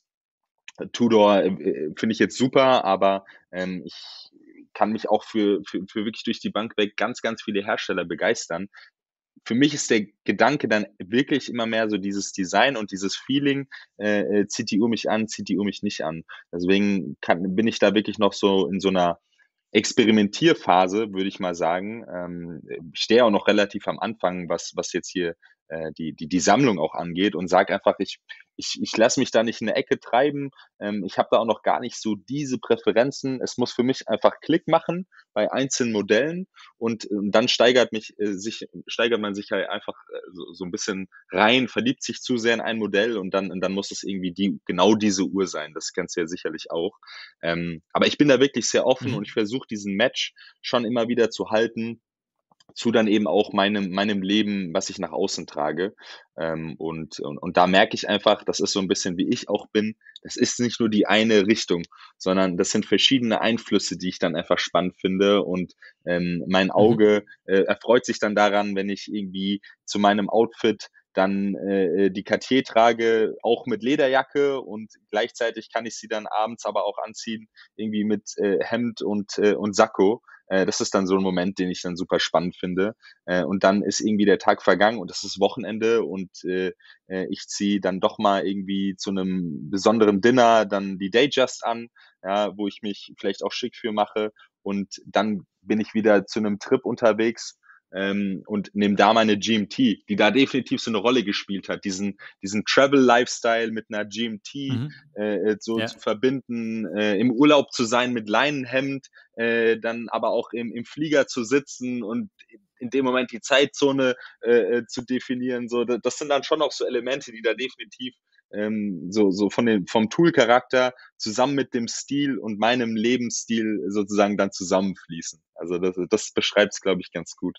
Tudor äh, äh, finde ich jetzt super, aber ähm, ich kann mich auch für, für, für wirklich durch die Bank weg ganz, ganz viele Hersteller begeistern. Für mich ist der Gedanke dann wirklich immer mehr so dieses Design und dieses Feeling, äh, äh, zieht die Uhr mich an, zieht die Uhr mich nicht an. Deswegen kann, bin ich da wirklich noch so in so einer Experimentierphase, würde ich mal sagen. Ähm, ich stehe auch noch relativ am Anfang, was, was jetzt hier äh, die, die, die Sammlung auch angeht und sage einfach, ich, ich, ich lasse mich da nicht in eine Ecke treiben. Ähm, ich habe da auch noch gar nicht so diese Präferenzen. Es muss für mich einfach Klick machen bei einzelnen Modellen und, und dann steigert mich äh, sich steigert man sich halt einfach äh, so, so ein bisschen rein, verliebt sich zu sehr in ein Modell und dann und dann muss es irgendwie die genau diese Uhr sein. Das kennst du ja sicherlich auch. Ähm, aber ich bin da wirklich sehr offen und ich Mhm. versuche diesen Match schon immer wieder zu halten zu dann eben auch meinem meinem Leben, was ich nach außen trage. Ähm, und und und da merke ich einfach, das ist so ein bisschen, wie ich auch bin. Das ist nicht nur die eine Richtung, sondern das sind verschiedene Einflüsse, die ich dann einfach spannend finde und, ähm, mein Mhm. Auge, äh, erfreut sich dann daran, wenn ich irgendwie zu meinem Outfit dann, äh, äh, die Cartier trage, auch mit Lederjacke und gleichzeitig kann ich sie dann abends aber auch anziehen, irgendwie mit, äh, Hemd und, äh, und Sakko. Äh, das ist dann so ein Moment, den ich dann super spannend finde. Äh, und dann ist irgendwie der Tag vergangen und es ist Wochenende und äh, äh, ich ziehe dann doch mal irgendwie zu einem besonderen Dinner dann die Dayjust an, ja, wo ich mich vielleicht auch schick für mache. Und dann bin ich wieder zu einem Trip unterwegs ähm, und nehme da meine G M T, die da definitiv so eine Rolle gespielt hat, diesen, diesen Travel-Lifestyle mit einer G M T Mhm. äh, so Ja. zu verbinden, äh, im Urlaub zu sein mit Leinenhemd, äh, dann aber auch im, im Flieger zu sitzen und in dem Moment die Zeitzone äh, äh, zu definieren. So, das sind dann schon auch so Elemente, die da definitiv ähm, so, so von dem, vom Tool-Charakter zusammen mit dem Stil und meinem Lebensstil sozusagen dann zusammenfließen. Also das, das beschreibt es, glaube ich, ganz gut.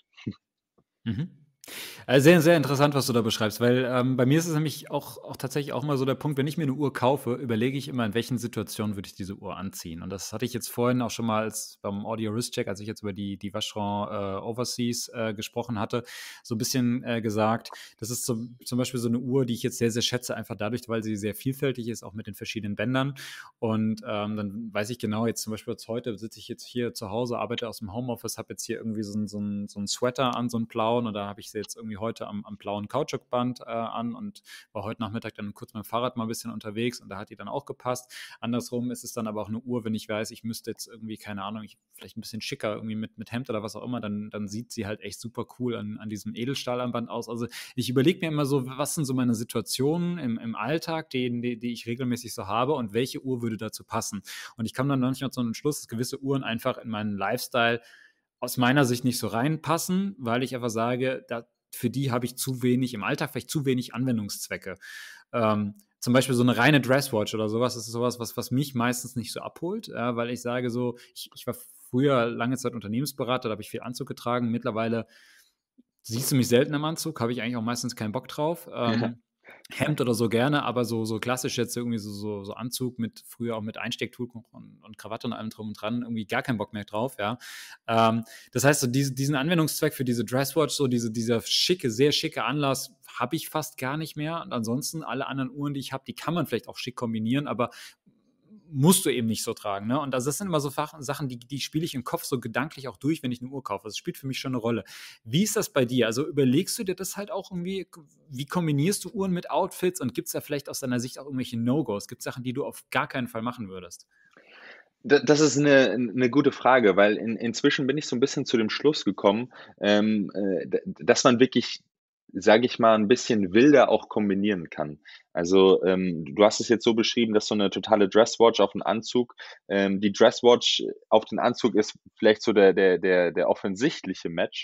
Mhm. Also sehr, sehr interessant, was du da beschreibst, weil ähm, bei mir ist es nämlich auch, auch tatsächlich auch mal so der Punkt, wenn ich mir eine Uhr kaufe, überlege ich immer, in welchen Situationen würde ich diese Uhr anziehen. Und das hatte ich jetzt vorhin auch schon mal als beim Audio Wrist Check, als ich jetzt über die, die Vacheron äh, Overseas äh, gesprochen hatte, so ein bisschen äh, gesagt. Das ist zum, zum Beispiel so eine Uhr, die ich jetzt sehr, sehr schätze, einfach dadurch, weil sie sehr vielfältig ist, auch mit den verschiedenen Bändern. Und ähm, dann weiß ich genau, jetzt zum Beispiel jetzt heute sitze ich jetzt hier zu Hause, arbeite aus dem Homeoffice, habe jetzt hier irgendwie so ein, so ein, so ein Sweater an, so einen blauen, oder habe ich sie jetzt irgendwie heute am, am blauen Kautschukband äh, an und war heute Nachmittag dann kurz mit dem Fahrrad mal ein bisschen unterwegs und da hat die dann auch gepasst. Andersrum ist es dann aber auch eine Uhr, wenn ich weiß, ich müsste jetzt irgendwie, keine Ahnung, ich, vielleicht ein bisschen schicker irgendwie mit, mit Hemd oder was auch immer, dann, dann sieht sie halt echt super cool an, an diesem Edelstahlarmband aus. Also ich überlege mir immer so, was sind so meine Situationen im, im Alltag, die, die, die ich regelmäßig so habe und welche Uhr würde dazu passen. Und ich komme dann manchmal zu einem Schluss, dass gewisse Uhren einfach in meinen Lifestyle aus meiner Sicht nicht so reinpassen, weil ich einfach sage, da, für die habe ich zu wenig im Alltag, vielleicht zu wenig Anwendungszwecke. Ähm, zum Beispiel so eine reine Dresswatch oder sowas, das ist sowas, was, was mich meistens nicht so abholt, ja, weil ich sage so, ich, ich war früher lange Zeit Unternehmensberater, da habe ich viel Anzug getragen. Mittlerweile siehst du mich selten im Anzug, habe ich eigentlich auch meistens keinen Bock drauf. Ja, Ähm, Hemd oder so gerne, aber so, so klassisch jetzt irgendwie so, so, so Anzug mit früher auch mit Einstecktuch und, und Krawatte und allem drum und dran, irgendwie gar keinen Bock mehr drauf, ja. Ähm, das heißt, so diese, diesen Anwendungszweck für diese Dresswatch, so diese, dieser schicke, sehr schicke Anlass, habe ich fast gar nicht mehr. Und ansonsten alle anderen Uhren, die ich habe, die kann man vielleicht auch schick kombinieren, aber musst du eben nicht so tragen. Ne? Und das sind immer so Sachen, die, die spiele ich im Kopf so gedanklich auch durch, wenn ich eine Uhr kaufe. Das spielt für mich schon eine Rolle. Wie ist das bei dir? Also überlegst du dir das halt auch irgendwie, wie kombinierst du Uhren mit Outfits und gibt es da vielleicht aus deiner Sicht auch irgendwelche No-Gos? Gibt es Sachen, die du auf gar keinen Fall machen würdest? Da das ist eine 'ne gute Frage, weil in inzwischen bin ich so ein bisschen zu dem Schluss gekommen, ähm, äh, d dass man wirklich, sage ich mal, ein bisschen wilder auch kombinieren kann. Also, ähm, du hast es jetzt so beschrieben, dass so eine totale Dresswatch auf 'n Anzug ähm, die Dresswatch auf den Anzug ist vielleicht so der der der der offensichtliche Match.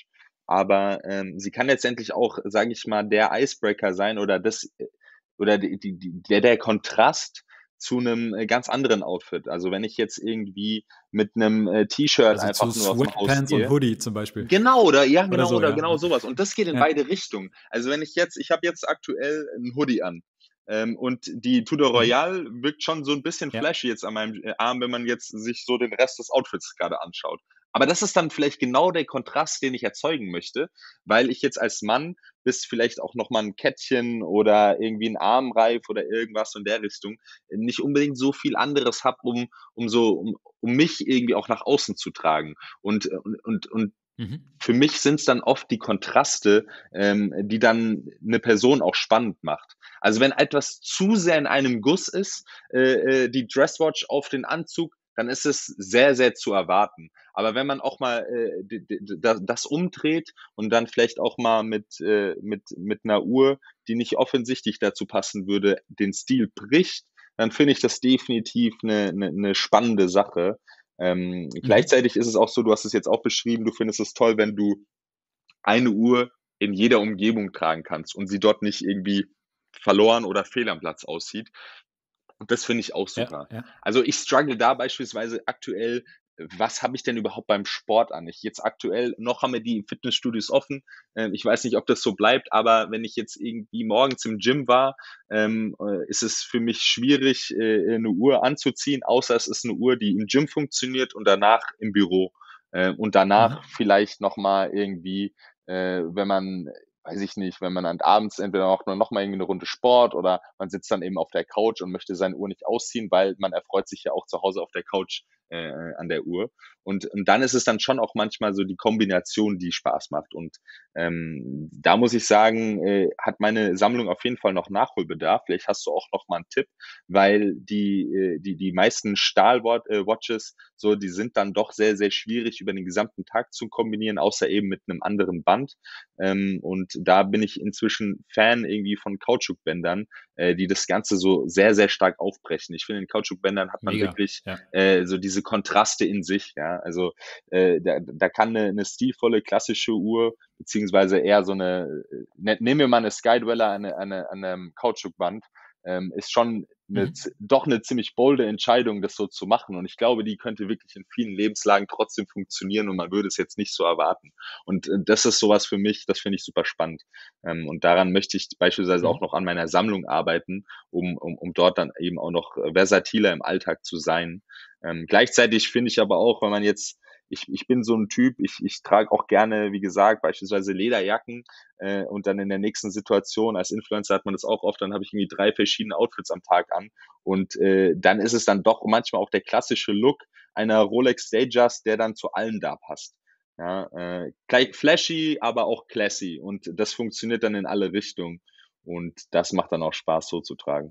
aber, ähm, sie kann letztendlich auch, sage ich mal, der Icebreaker sein oder das äh, oder die die die der der Kontrast zu 'nem, äh, ganz anderen Outfit. Also, wenn ich jetzt irgendwie mit 'nem, äh, T-Shirt Also, zu einfach nur aus'm Haus Sweatpants und gehe Hoodie zum Beispiel genau, oder ja, oder genau, so, oder ja? genau so was. Und das geht in Ja. beide Richtungen. Also, wenn ich jetzt ich habe jetzt aktuell 'n Hoodie an, ähm, und die Tour de Mhm. Royale wirkt schon so 'n bisschen Ja. flashy jetzt an meinem, äh, Arm, wenn man jetzt sich so den Rest des Outfits grade anschaut. Aber das ist dann vielleicht genau der Kontrast, den ich erzeugen möchte, weil ich jetzt als Mann bis vielleicht auch noch mal 'n Kettchen oder irgendwie 'n Armreif oder irgendwas in der Richtung nicht unbedingt so viel anderes habe, um um so um um mich irgendwie auch nach außen zu tragen. Und, äh, und und und Mhm. für mich sind's dann oft die Kontraste, ähm, die dann 'ne Person auch spannend macht. Also, wenn etwas zu sehr in einem Guss ist, äh, äh, die Dresswatch auf den Anzug, dann ist es sehr, sehr zu erwarten. Aber wenn man auch mal, äh, d d da das umdreht und dann vielleicht auch mal mit äh, mit mit 'ner Uhr, die nicht offensichtlich dazu passen würde, den Stil bricht, dann finde ich das definitiv 'ne 'ne 'ne spannende Sache. Ähm, Mhm. gleichzeitig ist es auch so, du hast es jetzt auch beschrieben, du findest es toll, wenn du eine Uhr in jeder Umgebung tragen kannst und sie dort nicht irgendwie verloren oder fehl am Platz aussieht. Und das finde ich auch Ja, super. ja. Also, ich struggle da beispielsweise aktuell, was habe ich denn überhaupt beim Sport an? Ich jetzt aktuell noch haben wir die Fitnessstudios offen. Ähm, ich weiß nicht, ob das so bleibt, aber wenn ich jetzt irgendwie morgens im Gym war, ähm, äh, ist es für mich schwierig, äh, 'ne Uhr anzuziehen, außer es ist 'ne Uhr, die im Gym funktioniert und danach im Büro. Äh, und danach Mhm. vielleicht noch mal irgendwie, äh, wenn man weiß ich nicht, wenn man dann abends entweder auch nur noch mal irgendwie 'ne Runde Sport oder man sitzt dann eben auf der Couch und möchte seine Uhr nicht ausziehen, weil man erfreut sich ja auch zu Hause auf der Couch, äh, äh, an der Uhr. Und und dann ist es dann schon auch manchmal so die Kombination, die Spaß macht. Und, ähm, da muss ich sagen, äh, hat meine Sammlung auf jeden Fall noch Nachholbedarf. Vielleicht hast du auch noch mal 'n Tipp, weil die äh, die die meisten Stahl-Wat äh, Watches, so, die sind dann doch sehr, sehr schwierig über den gesamten Tag zu kombinieren, außer eben mit 'nem anderen Band. Ähm, und da bin ich inzwischen Fan irgendwie von Kautschukbändern, äh, die das Ganze so sehr, sehr stark aufbrechen. Ich finde, in Kautschukbändern hat man Mega, wirklich, ja. äh, so diese Kontraste in sich, ja. Also, äh, da da kann 'ne 'ne stilvolle klassische Uhr beziehungsweise eher so 'ne äh, ne nehmen wir mal 'ne Skydweller an 'ne an 'ne an 'nem Kautschukband, ähm, ist schon 'ne Mhm. z doch 'ne ziemlich bolde Entscheidung, das so zu machen. Und ich glaube, die könnte wirklich in vielen Lebenslagen trotzdem funktionieren und man würde es jetzt nicht so erwarten. Und, äh, das ist so was für mich, das finde ich super spannend. Ähm, und daran möchte ich beispielsweise auch Mhm. noch an meiner Sammlung arbeiten, um um um dort dann eben auch noch, äh, versatiler im Alltag zu sein. Ähm, gleichzeitig finde ich aber auch, wenn man jetzt ich ich bin so 'n Typ, ich ich trage auch gerne, wie gesagt, beispielsweise Lederjacken, äh, und dann in der nächsten Situation als Influencer hat man das auch oft, dann habe ich irgendwie drei verschiedene Outfits am Tag an. Und, äh, dann ist es dann doch manchmal auch der klassische Look einer Rolex Datejust, der dann zu allem da passt. Ja, äh, gleich flashy, aber auch classy. Und das funktioniert dann in alle Richtungen. Und das macht dann auch Spaß, so zu tragen.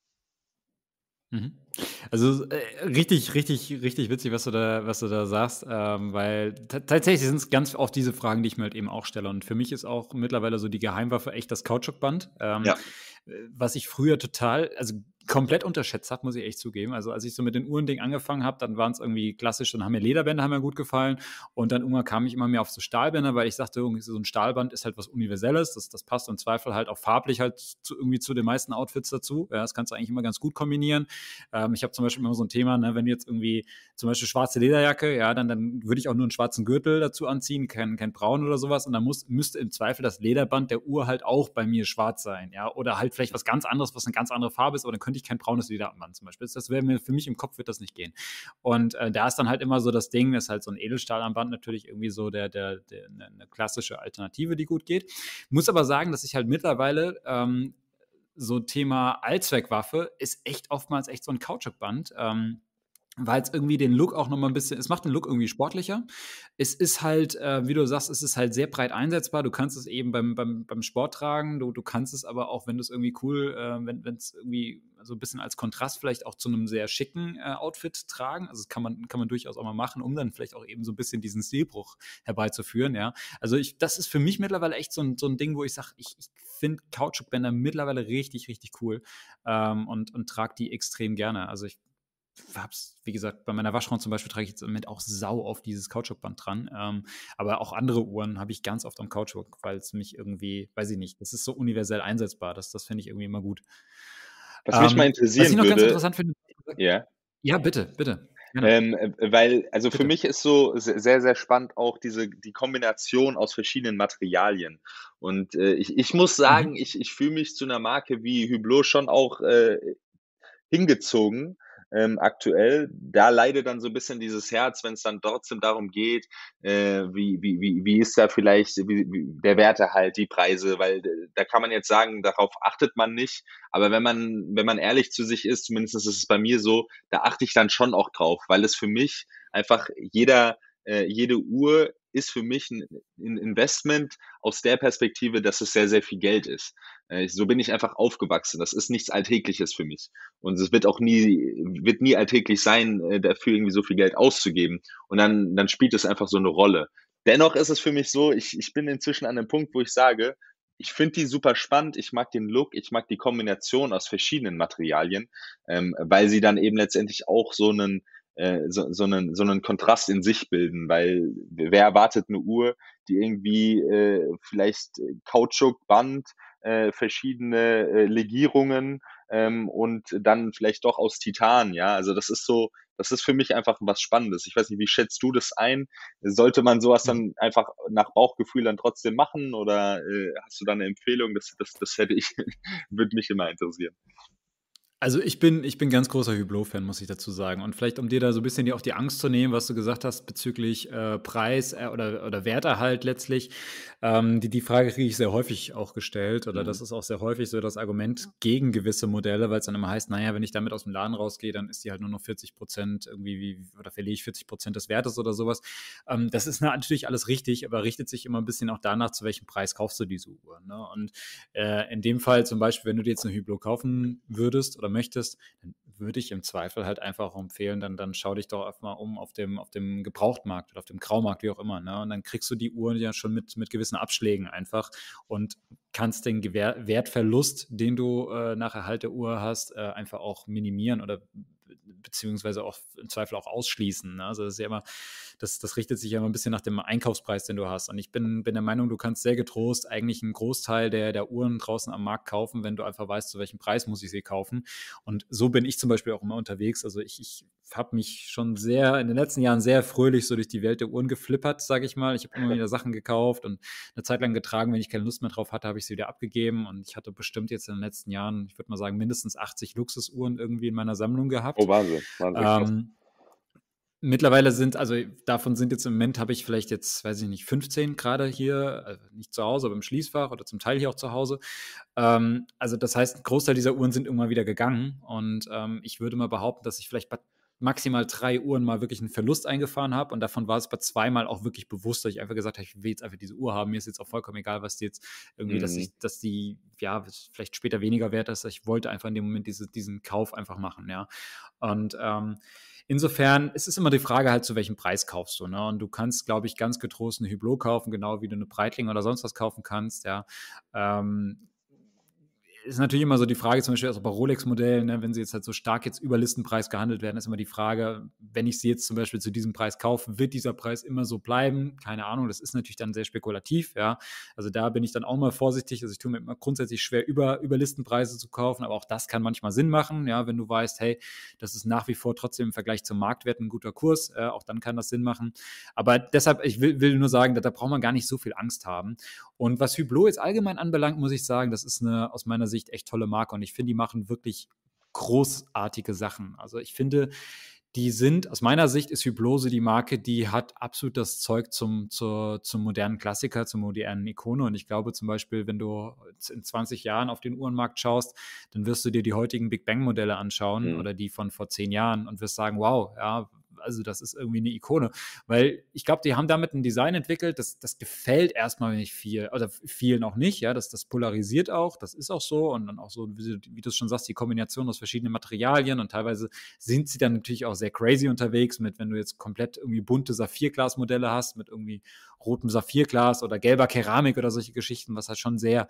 Mhm. Also, äh, richtig, richtig, richtig witzig, was du da was du da sagst, ähm, weil ta tatsächlich sind's ganz oft diese Fragen, die ich mir halt eben auch stelle. Und für mich ist auch mittlerweile so die Geheimwaffe echt das Kautschukband, ähm, Ja. äh, was ich früher total also, komplett unterschätzt habe, muss ich echt zugeben. Also, als ich so mit den Uhrending angefangen habe, dann waren's irgendwie klassisch dann haben mir Lederbänder haben mir gut gefallen. Und dann irgendwann kam ich immer mehr auf so Stahlbänder, weil ich sagte irgendwie, so 'n Stahlband ist halt was Universelles. Das das passt im Zweifel halt auch farblich halt zu irgendwie zu den meisten Outfits dazu. Ja, das kannst du eigentlich immer ganz gut kombinieren. Ähm, ich habe zum Beispiel immer so 'n Thema, ne, wenn du jetzt irgendwie zum Beispiel schwarze Lederjacke, ja, dann dann würde ich auch nur 'n schwarzen Gürtel dazu anziehen, kein kein braun oder so was. Und dann muss müsste im Zweifel das Lederband der Uhr halt auch bei mir schwarz sein, ja? Oder halt vielleicht was ganz anderes, was 'ne ganz andere Farbe ist, aber dann könnte ich kein braunes Lederband zum Beispiel. Das wäre mir für mich im Kopf wird das nicht gehen. Und, äh, da ist dann halt immer so das Ding, ist halt so 'n Edelstahlarmband natürlich irgendwie so der der der 'ne 'ne klassische Alternative, die gut geht. Muss aber sagen, dass ich halt mittlerweile, ähm, so Thema Allzweckwaffe ist echt oftmals echt so 'n Kautschukband, ähm, weil's irgendwie den Look auch noch mal 'n bisschen es macht den Look irgendwie sportlicher. Es ist halt, äh, wie du sagst, es ist halt sehr breit einsetzbar. Du kannst es eben beim beim beim Sport tragen. Du du kannst es aber auch, wenn du's irgendwie cool äh, wenn wenn's irgendwie so 'n bisschen als Kontrast vielleicht auch zu 'nem sehr schicken, äh, Outfit tragen. Also, das kann man kann man durchaus auch mal machen, um dann vielleicht auch eben so 'n bisschen diesen Stilbruch herbeizuführen, ja? Also, ich das ist für mich mittlerweile echt so 'n so 'n Ding, wo ich sage, ich ich finde Kautschukbänder mittlerweile richtig, richtig cool, ähm, und und trage die extrem gerne. Also, ich hab's, wie gesagt, bei meiner Waschraum zum Beispiel trage ich jetzt im Moment auch sau auf dieses Kautschuckband dran. Ähm, aber auch andere Uhren habe ich ganz oft am Kautschuk, weil es mich irgendwie, weiß ich nicht, das ist so universell einsetzbar. Das, das finde ich irgendwie immer gut. Was mich mal Ähm, was ich interessieren noch ganz würde, interessant finde, ja, ja, bitte, bitte, gerne, ähm, äh, weil, also für bitte. mich ist so se- sehr, sehr spannend auch diese, die Kombination aus verschiedenen Materialien. Und äh, ich, ich muss sagen, Mhm. ich, ich fühle mich zu einer Marke wie Hublot schon auch äh, hingezogen, ähm, aktuell. Da leidet dann so ein bisschen dieses Herz, wenn es dann trotzdem darum geht, äh, wie wie wie wie ist da vielleicht wie wie der Wertehalt, die Preise, weil d da kann man jetzt sagen, darauf achtet man nicht. Aber wenn man wenn man ehrlich zu sich ist, zumindest ist es bei mir so, da achte ich dann schon auch drauf, weil es für mich einfach jeder äh, jede Uhr ist für mich ein 'n Investment aus der Perspektive, dass es sehr, sehr viel Geld ist. Äh, so bin ich einfach aufgewachsen. Das ist nichts Alltägliches für mich. Und es wird auch nie, wird nie alltäglich sein, äh, dafür irgendwie so viel Geld auszugeben. Und dann, dann spielt es einfach so eine Rolle. Dennoch ist es für mich so, ich, ich bin inzwischen an einem Punkt, wo ich sage, ich finde die super spannend, ich mag den Look, ich mag die Kombination aus verschiedenen Materialien, ähm, weil sie dann eben letztendlich auch so einen, äh, so, so, einen, so einen Kontrast in sich bilden, weil wer erwartet eine Uhr, die irgendwie äh, vielleicht Kautschukband, äh, verschiedene äh, Legierungen ähm, und dann vielleicht doch aus Titan, ja. Also das ist so, das ist für mich einfach was Spannendes. Ich weiß nicht, wie schätzt du das ein? Sollte man sowas Mhm. dann einfach nach Bauchgefühl dann trotzdem machen oder äh, hast du da eine Empfehlung? Das, das, das hätte ich, würde mich immer interessieren. Also, ich bin ich bin ganz großer Hublot-Fan, muss ich dazu sagen. Und vielleicht, um dir da so ein bisschen die auch die Angst zu nehmen, was du gesagt hast bezüglich, äh, Preis, äh, oder oder Werterhalt letztlich. Ähm, die die Frage kriege ich sehr häufig auch gestellt oder Mhm. das ist auch sehr häufig so das Argument gegen gewisse Modelle, weil es dann immer heißt: „Na ja, wenn ich damit aus dem Laden rausgehe, dann ist die halt nur noch vierzig Prozent irgendwie wie oder verliere ich vierzig Prozent des Wertes“ oder sowas. Ähm, das ist natürlich alles richtig, aber richtet sich immer ein bisschen auch danach, zu welchem Preis kaufst du diese Uhr, ne? Und äh, in dem Fall zum Beispiel, wenn du dir jetzt eine Hublot kaufen würdest oder möchtest, dann würde ich im Zweifel halt einfach auch empfehlen, dann, dann schau dich doch einfach mal um auf dem, auf dem Gebrauchtmarkt oder auf dem Graumarkt, wie auch immer. Ne? Und dann kriegst du die Uhren ja schon mit, mit gewissen Abschlägen einfach und kannst den Gewehr Wertverlust, den du äh, nach Erhalt der Uhr hast, äh, einfach auch minimieren oder beziehungsweise auch im Zweifel auch ausschließen. Ne? Also das ist ja immer, das, das richtet sich ja immer ein bisschen nach dem Einkaufspreis, den du hast. Und ich bin, bin der Meinung, du kannst sehr getrost eigentlich einen Großteil der, der Uhren draußen am Markt kaufen, wenn du einfach weißt, zu welchem Preis muss ich sie kaufen. Und so bin ich zum Beispiel auch immer unterwegs. Also ich, ich habe mich schon sehr in den letzten Jahren sehr fröhlich so durch die Welt der Uhren geflippert, sage ich mal. Ich habe immer wieder Sachen gekauft und eine Zeit lang getragen. Wenn ich keine Lust mehr drauf hatte, habe ich sie wieder abgegeben. Und ich hatte bestimmt jetzt in den letzten Jahren, ich würde mal sagen, mindestens achtzig Luxusuhren irgendwie in meiner Sammlung Oh, gehabt. Wahnsinn, Wahnsinn, krass. Ähm, Mittlerweile sind, also davon sind jetzt im Moment, habe ich vielleicht jetzt, weiß ich nicht, fünfzehn gerade hier, äh, nicht zu Hause, aber im Schließfach oder zum Teil hier auch zu Hause. Ähm, also das heißt, ein Großteil dieser Uhren sind irgendwann wieder gegangen und ähm, ich würde mal behaupten, dass ich vielleicht bei maximal drei Uhren mal wirklich einen Verlust eingefahren habe und davon war es bei zweimal auch wirklich bewusst, dass ich einfach gesagt habe, ich will jetzt einfach diese Uhr haben, mir ist jetzt auch vollkommen egal, was die jetzt irgendwie, dass Mhm. ich, dass die, ja, vielleicht später weniger wert ist, ich wollte einfach in dem Moment diese, diesen Kauf einfach machen, ja. Und ähm, insofern ist es immer die Frage halt, zu welchem Preis kaufst du, ne? Und du kannst, glaube ich, ganz getrost eine Hublot kaufen, genau wie du eine Breitling oder sonst was kaufen kannst, ja. Ähm, ist natürlich immer so die Frage, zum Beispiel also bei Rolex-Modellen, ne, wenn sie jetzt halt so stark jetzt über Listenpreis gehandelt werden, ist immer die Frage, wenn ich sie jetzt zum Beispiel zu diesem Preis kaufe, wird dieser Preis immer so bleiben? Keine Ahnung, das ist natürlich dann sehr spekulativ, ja. Also da bin ich dann auch mal vorsichtig. Also ich tue mir immer grundsätzlich schwer, über, über Listenpreise zu kaufen, aber auch das kann manchmal Sinn machen, ja, wenn du weißt, hey, das ist nach wie vor trotzdem im Vergleich zum Marktwert ein guter Kurs, äh, auch dann kann das Sinn machen. Aber deshalb, ich will, will nur sagen, da, da braucht man gar nicht so viel Angst haben. Und was Hublot jetzt allgemein anbelangt, muss ich sagen, das ist eine aus meiner Sicht echt tolle Marke und ich finde, die machen wirklich großartige Sachen. Also ich finde, die sind, aus meiner Sicht ist Hublot so die Marke, die hat absolut das Zeug zum, zur, zum modernen Klassiker, zur modernen Ikone. Und ich glaube zum Beispiel, wenn du in zwanzig Jahren auf den Uhrenmarkt schaust, dann wirst du dir die heutigen Big Bang-Modelle anschauen Mhm. oder die von vor zehn Jahren und wirst sagen, wow, ja, also das ist irgendwie eine Ikone. Weil ich glaube, die haben damit ein Design entwickelt, das, das gefällt erstmal nicht viel, oder vielen auch nicht, ja, das, das polarisiert auch, das ist auch so und dann auch so, wie, wie du schon sagst, die Kombination aus verschiedenen Materialien und teilweise sind sie dann natürlich auch sehr crazy unterwegs mit, wenn du jetzt komplett irgendwie bunte Saphirglas-Modelle hast, mit irgendwie rotem Saphirglas oder gelber Keramik oder solche Geschichten, was halt schon sehr,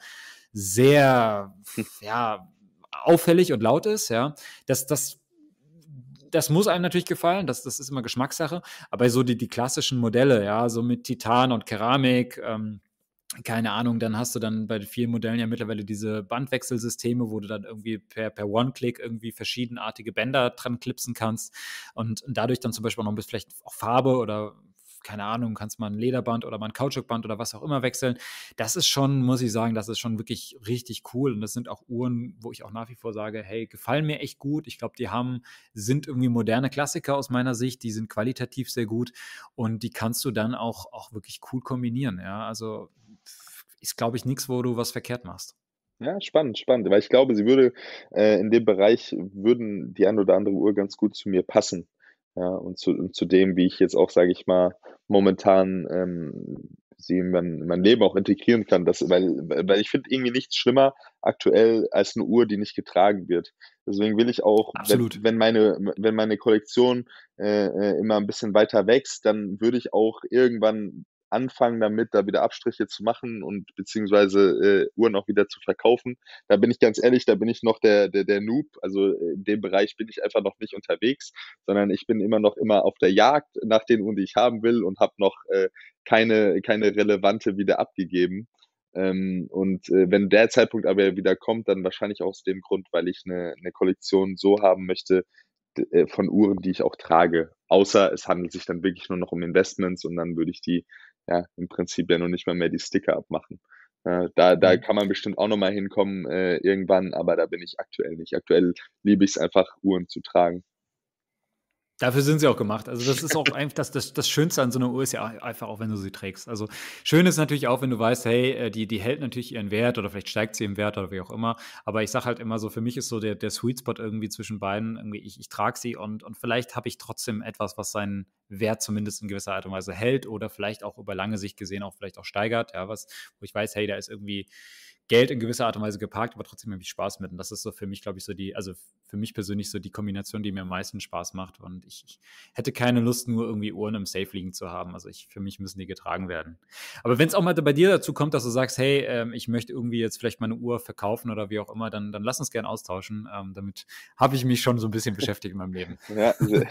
sehr, ja, auffällig und laut ist, ja, das, das das muss einem natürlich gefallen, das, das ist immer Geschmackssache, aber so die, die klassischen Modelle, ja, so mit Titan und Keramik, ähm, keine Ahnung, dann hast du dann bei vielen Modellen ja mittlerweile diese Bandwechselsysteme, wo du dann irgendwie per, per One-Click irgendwie verschiedenartige Bänder dran klipsen kannst und, und dadurch dann zum Beispiel auch noch ein bisschen vielleicht auch Farbe oder keine Ahnung, kannst mal ein Lederband oder mal ein Kautschukband oder was auch immer wechseln. Das ist schon, muss ich sagen, das ist schon wirklich richtig cool und das sind auch Uhren, wo ich auch nach wie vor sage, hey, gefallen mir echt gut. Ich glaube, die haben, sind irgendwie moderne Klassiker aus meiner Sicht, die sind qualitativ sehr gut und die kannst du dann auch, auch wirklich cool kombinieren, ja, also ist, glaube ich, nichts, wo du was verkehrt machst. Ja, spannend, spannend, weil ich glaube, sie würde äh, in dem Bereich würden die ein oder andere Uhr ganz gut zu mir passen. Ja, und zu und zu dem, wie ich jetzt auch, sage ich mal, momentan, ähm, sie in mein in mein Leben auch integrieren kann. Das weil weil ich finde irgendwie nichts schlimmer aktuell als eine Uhr, die nicht getragen wird. Deswegen will ich auch, wenn Absolut. wenn meine wenn meine Kollektion, äh, äh, immer ein bisschen weiter wächst, dann würde ich auch irgendwann anfangen damit, da wieder Abstriche zu machen und beziehungsweise, äh, Uhren auch wieder zu verkaufen. Da bin ich ganz ehrlich, da bin ich noch der der der Noob. Also, in dem Bereich bin ich einfach noch nicht unterwegs, sondern ich bin immer noch immer auf der Jagd nach den Uhren, die ich haben will und habe noch, äh, keine keine relevante wieder abgegeben. Ähm, und, äh, wenn der Zeitpunkt aber wieder kommt, dann wahrscheinlich aus dem Grund, weil ich eine 'ne Kollektion so haben möchte, d äh, von Uhren, die ich auch trage. Außer es handelt sich dann wirklich nur noch um Investments und dann würde ich die, ja, im Prinzip ja noch nicht mal mehr die Sticker abmachen. Äh, da da Mhm. kann man bestimmt auch noch mal hinkommen, äh, irgendwann, aber da bin ich aktuell nicht. Aktuell liebe ich es einfach, Uhren zu tragen. Dafür sind sie auch gemacht. Also, das ist auch einfach das das das Schönste an so 'ner Uhr ist ja einfach auch, wenn du sie trägst. Also, schön ist natürlich auch, wenn du weißt, hey, äh, die die hält natürlich ihren Wert oder vielleicht steigt sie im Wert oder wie auch immer. Aber ich sage halt immer so, für mich ist so der der Sweet Spot irgendwie zwischen beiden irgendwie ich ich trage sie und und vielleicht habe ich trotzdem etwas, was seinen Wert zumindest in gewisser Art und Weise hält oder vielleicht auch über lange Sicht gesehen auch vielleicht auch steigert, ja, was wo ich weiß, hey, da ist irgendwie Geld in gewisser Art und Weise geparkt, aber trotzdem habe ich Spaß mit. Und das ist so für mich, glaube ich, so die, also für mich persönlich so die Kombination, die mir am meisten Spaß macht. Und ich, ich hätte keine Lust, nur irgendwie Uhren im Safe liegen zu haben. Also ich, für mich müssen die getragen werden. Aber wenn es auch mal bei dir dazu kommt, dass du sagst, hey, ähm, ich möchte irgendwie jetzt vielleicht meine Uhr verkaufen oder wie auch immer, dann, dann lass uns gerne austauschen. Ähm, damit habe ich mich schon so ein bisschen beschäftigt in meinem Leben. Ja,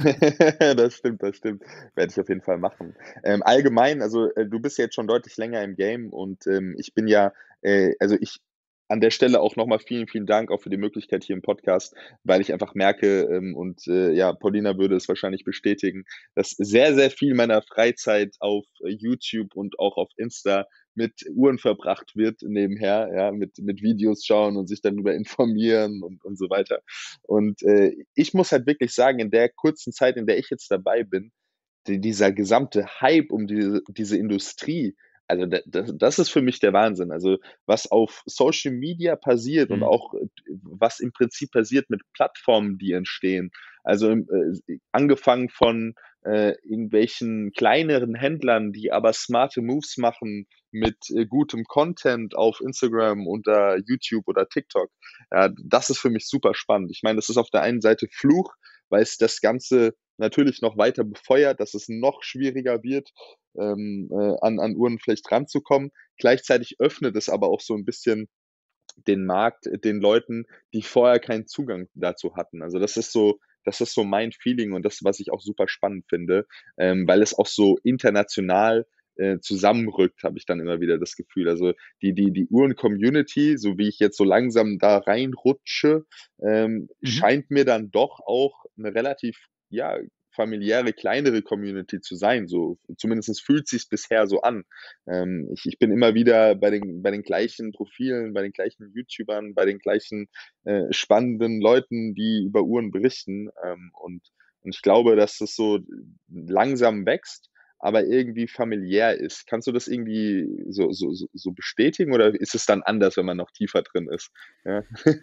das stimmt, das stimmt. Werde ich auf jeden Fall machen. Ähm, allgemein, also, äh, du bist ja jetzt schon deutlich länger im Game und, ähm, ich bin ja äh, also, ich an der Stelle auch noch mal vielen, vielen Dank auch für die Möglichkeit hier im Podcast, weil ich einfach merke, ähm, und, äh, ja, Paulina würde es wahrscheinlich bestätigen, dass sehr, sehr viel meiner Freizeit auf, äh, YouTube und auch auf Insta mit Uhren verbracht wird nebenher, ja, mit mit Videos schauen und sich dann darüber informieren und und so weiter. Und, äh, ich muss halt wirklich sagen, in der kurzen Zeit, in der ich jetzt dabei bin, die dieser gesamte Hype um diese diese Industrie, also da das das ist für mich der Wahnsinn. Also, was auf Social Media passiert und Mhm. auch, äh, was im Prinzip passiert mit Plattformen, die entstehen. Also, im äh, angefangen von, äh, irgendwelchen kleineren Händlern, die aber smarte Moves machen mit, äh, gutem Content auf Instagram oder YouTube oder TikTok. Ja, das ist für mich super spannend. Ich meine, das ist auf der einen Seite Fluch, weil es das Ganze natürlich noch weiter befeuert, dass es noch schwieriger wird, ähm, äh, an an Uhren vielleicht ranzukommen. Gleichzeitig öffnet es aber auch so ein bisschen den Markt äh, den Leuten, die vorher keinen Zugang dazu hatten. Also, das ist so das ist so mein Feeling und das, was ich auch super spannend finde, ähm, weil es auch so international, äh, zusammenrückt, habe ich dann immer wieder das Gefühl. Also, die die die Uhren-Community, so wie ich jetzt so langsam da reinrutsche, ähm, Mhm. scheint mir dann doch auch eine relativ, ja, familiäre, kleinere Community zu sein, so zumindest fühlt sich's bisher so an. Ähm, ich ich bin immer wieder bei den bei den gleichen Profilen, bei den gleichen YouTubern, bei den gleichen, äh, spannenden Leuten, die über Uhren berichten, ähm, und und ich glaube, dass das so langsam wächst, aber irgendwie familiär ist. Kannst du das irgendwie so so so so bestätigen oder ist es dann anders, wenn man noch tiefer drin ist? Ja.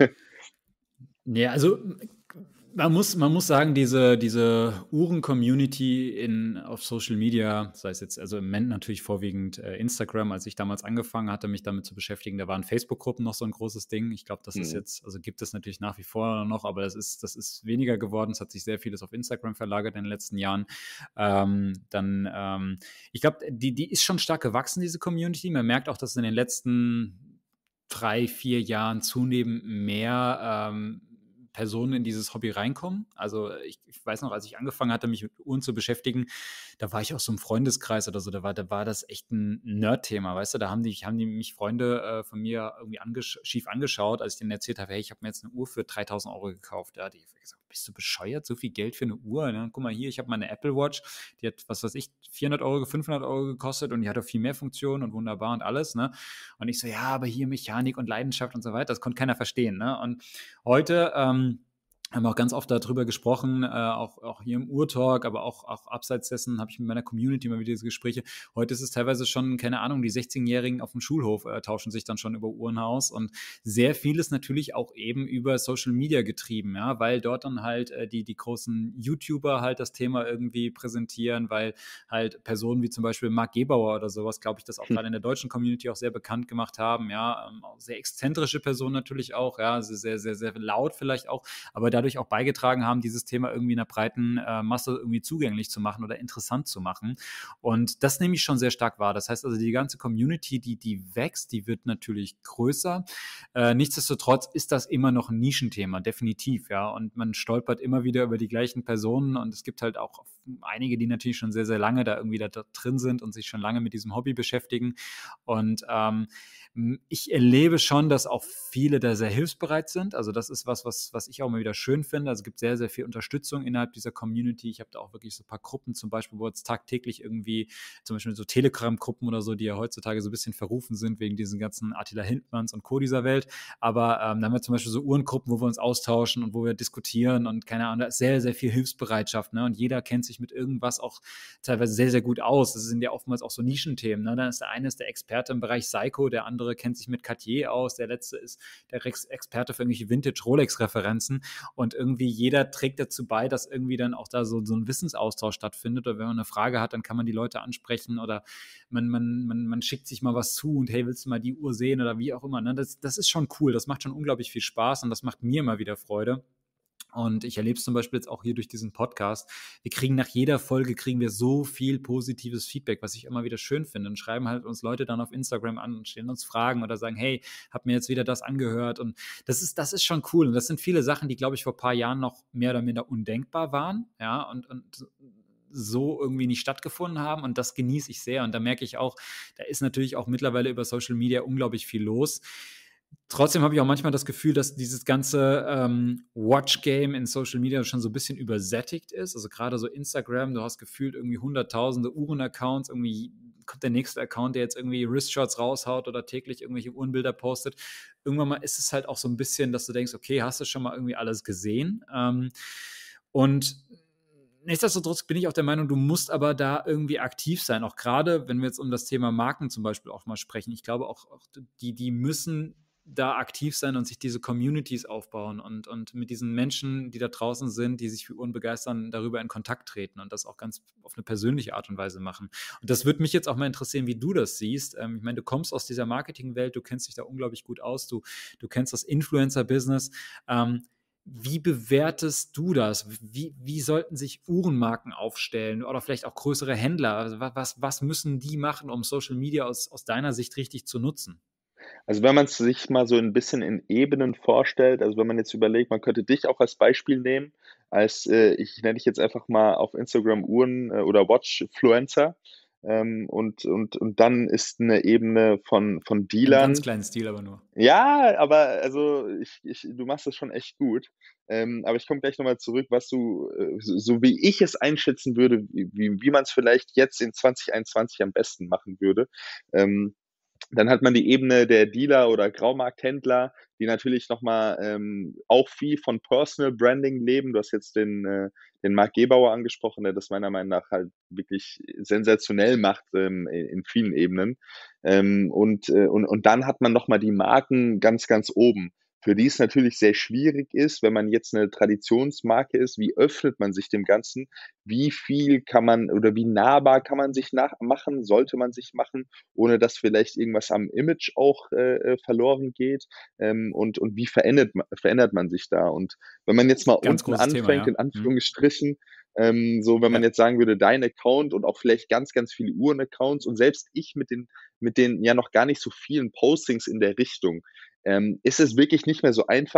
Ne, also, man muss man muss sagen, diese diese Uhren-Community in auf Social Media, sei es jetzt also im Moment natürlich vorwiegend, äh, Instagram. Als ich damals angefangen hatte, mich damit zu beschäftigen, da waren Facebook-Gruppen noch so ein großes Ding. Ich glaube, das ist Mhm. jetzt also gibt es natürlich nach wie vor noch, aber das ist das ist weniger geworden. Es hat sich sehr vieles auf Instagram verlagert in den letzten Jahren. Ähm, dann, ähm ich glaube, die die ist schon stark gewachsen, diese Community. Man merkt auch, dass in den letzten drei vier Jahren zunehmend mehr, ähm Personen in dieses Hobby reinkommen. Also ich, ich weiß noch, als ich angefangen hatte, mich mit Uhren zu beschäftigen, da war ich auch so im Freundeskreis oder so, da war, da war das echt ein Nerd-Thema, weißt du, da haben die, haben die mich Freunde äh, von mir irgendwie angesch schief angeschaut, als ich denen erzählt habe, hey, ich habe mir jetzt eine Uhr für dreitausend Euro gekauft. Ja, die haben gesagt, bist du bescheuert, so viel Geld für eine Uhr? Ne? Guck mal hier, ich habe meine Apple Watch, die hat, was weiß ich, vierhundert Euro, fünfhundert Euro gekostet und die hat auch viel mehr Funktionen und wunderbar und alles, ne? Und ich so, ja, aber hier Mechanik und Leidenschaft und so weiter, das konnte keiner verstehen, ne? Und heute, ähm, haben wir auch ganz oft darüber gesprochen, äh, auch, auch hier im Uhrtalk, aber auch, auch abseits dessen habe ich mit meiner Community immer wieder diese Gespräche. Heute ist es teilweise schon, keine Ahnung, die sechzehn-Jährigen auf dem Schulhof äh, tauschen sich dann schon über Uhren aus und sehr vieles natürlich auch eben über Social Media getrieben, ja, weil dort dann halt äh, die, die großen YouTuber halt das Thema irgendwie präsentieren, weil halt Personen wie zum Beispiel Marc Gebauer oder sowas, glaube ich, das auch gerade in der deutschen Community auch sehr bekannt gemacht haben, ja, ähm, auch sehr exzentrische Personen natürlich auch, ja, sehr, sehr, sehr laut vielleicht auch, aber dadurch auch beigetragen haben, dieses Thema irgendwie einer breiten äh, Masse irgendwie zugänglich zu machen oder interessant zu machen. Und das nehme ich schon sehr stark wahr. Das heißt also, die ganze Community, die, die wächst, die wird natürlich größer. Äh, nichtsdestotrotz ist das immer noch ein Nischenthema, definitiv, ja. Und man stolpert immer wieder über die gleichen Personen und es gibt halt auch einige, die natürlich schon sehr, sehr lange da irgendwie da, da drin sind und sich schon lange mit diesem Hobby beschäftigen. Und ähm, ich erlebe schon, dass auch viele da sehr hilfsbereit sind. Also das ist was, was, was ich auch immer wieder schön finde. Also es gibt sehr, sehr viel Unterstützung innerhalb dieser Community. Ich habe da auch wirklich so ein paar Gruppen zum Beispiel, wo jetzt tagtäglich irgendwie, zum Beispiel so Telegram-Gruppen oder so, die ja heutzutage so ein bisschen verrufen sind wegen diesen ganzen Attila Hildmanns und Co. dieser Welt. Aber ähm, dann haben wir zum Beispiel so Uhrengruppen, wo wir uns austauschen und wo wir diskutieren und keine Ahnung, da ist sehr, sehr viel Hilfsbereitschaft. Ne? Und jeder kennt sich mit irgendwas auch teilweise sehr, sehr gut aus. Das sind ja oftmals auch so Nischenthemen. Ne? Dann ist der eine ist der Experte im Bereich Psycho, der andere kennt sich mit Cartier aus, der letzte ist der Rex Experte für irgendwelche Vintage-Rolex-Referenzen und irgendwie jeder trägt dazu bei, dass irgendwie dann auch da so, so ein Wissensaustausch stattfindet oder wenn man eine Frage hat, dann kann man die Leute ansprechen oder man, man, man, man schickt sich mal was zu und hey, willst du mal die Uhr sehen oder wie auch immer. Ne? Das, das ist schon cool, das macht schon unglaublich viel Spaß und das macht mir immer wieder Freude. Und ich erlebe es zum Beispiel jetzt auch hier durch diesen Podcast. Wir kriegen nach jeder Folge kriegen wir so viel positives Feedback, was ich immer wieder schön finde. Und schreiben halt uns Leute dann auf Instagram an und stellen uns Fragen oder sagen, hey, hab mir jetzt wieder das angehört. Und das ist, das ist schon cool. Und das sind viele Sachen, die, glaube ich, vor ein paar Jahren noch mehr oder minder undenkbar waren. Ja, und, und so irgendwie nicht stattgefunden haben und das genieße ich sehr und da merke ich auch, da ist natürlich auch mittlerweile über Social Media unglaublich viel los. Trotzdem habe ich auch manchmal das Gefühl, dass dieses ganze ähm, Watch-Game in Social Media schon so ein bisschen übersättigt ist. Also gerade so Instagram, du hast gefühlt irgendwie hunderttausende Uhren-Accounts, irgendwie kommt der nächste Account, der jetzt irgendwie Wristshots raushaut oder täglich irgendwelche Uhrenbilder postet. Irgendwann mal ist es halt auch so ein bisschen, dass du denkst, okay, hast du schon mal irgendwie alles gesehen? Ähm, und nichtsdestotrotz bin ich auch der Meinung, du musst aber da irgendwie aktiv sein. Auch gerade, wenn wir jetzt um das Thema Marken zum Beispiel auch mal sprechen. Ich glaube auch, auch die, die müssen da aktiv sein und sich diese Communities aufbauen und, und mit diesen Menschen, die da draußen sind, die sich für Uhren begeistern, darüber in Kontakt treten und das auch ganz auf eine persönliche Art und Weise machen. Und das würde mich jetzt auch mal interessieren, wie du das siehst. Ähm, ich meine, du kommst aus dieser Marketingwelt, du kennst dich da unglaublich gut aus, du, du kennst das Influencer-Business. Ähm, Wie bewertest du das? Wie, wie sollten sich Uhrenmarken aufstellen oder vielleicht auch größere Händler? Also was, was müssen die machen, um Social Media aus, aus deiner Sicht richtig zu nutzen? Also, wenn man es sich mal so ein bisschen in Ebenen vorstellt, also, wenn man jetzt überlegt, man könnte dich auch als Beispiel nehmen, als, äh, ich nenne dich jetzt einfach mal auf Instagram Uhren äh, oder Watchfluencer, ähm, und und und dann ist eine Ebene von von Im ganz Dealern. kleinen Stil aber nur. Ja, aber also, ich ich du machst das schon echt gut. Ähm, aber ich komme gleich noch mal zurück, was du, äh, so so wie ich es einschätzen würde, wie wie wie man's vielleicht jetzt in zwanzig einundzwanzig am besten machen würde. Ähm Dann hat man die Ebene der Dealer oder Graumarkthändler, die natürlich noch mal, ähm, auch viel von Personal Branding leben. Du hast jetzt den, äh den Marc Gebauer angesprochen, der das meiner Meinung nach halt wirklich sensationell macht, ähm, i in vielen Ebenen. Ähm, und, äh und und dann hat man noch mal die Marken ganz, ganz oben, für die es natürlich sehr schwierig ist, wenn man jetzt eine Traditionsmarke ist, wie öffnet man sich dem Ganzen? Wie viel kann man oder wie nahbar kann man sich nach machen, sollte man sich machen, ohne dass vielleicht irgendwas am Image auch, äh, äh, verloren geht? Ähm, und und wie verändert ma verändert man sich da? Und wenn man jetzt mal Ganz unten großes Thema, anfängt, ja. in Mhm. Anführungsstrichen, ähm, so wenn man Ja. jetzt sagen würde, dein Account und auch vielleicht ganz, ganz viele Uhren-Accounts und selbst ich mit den mit den ja noch gar nicht so vielen Postings in der Richtung, ähm, ist es wirklich nicht mehr so einfach,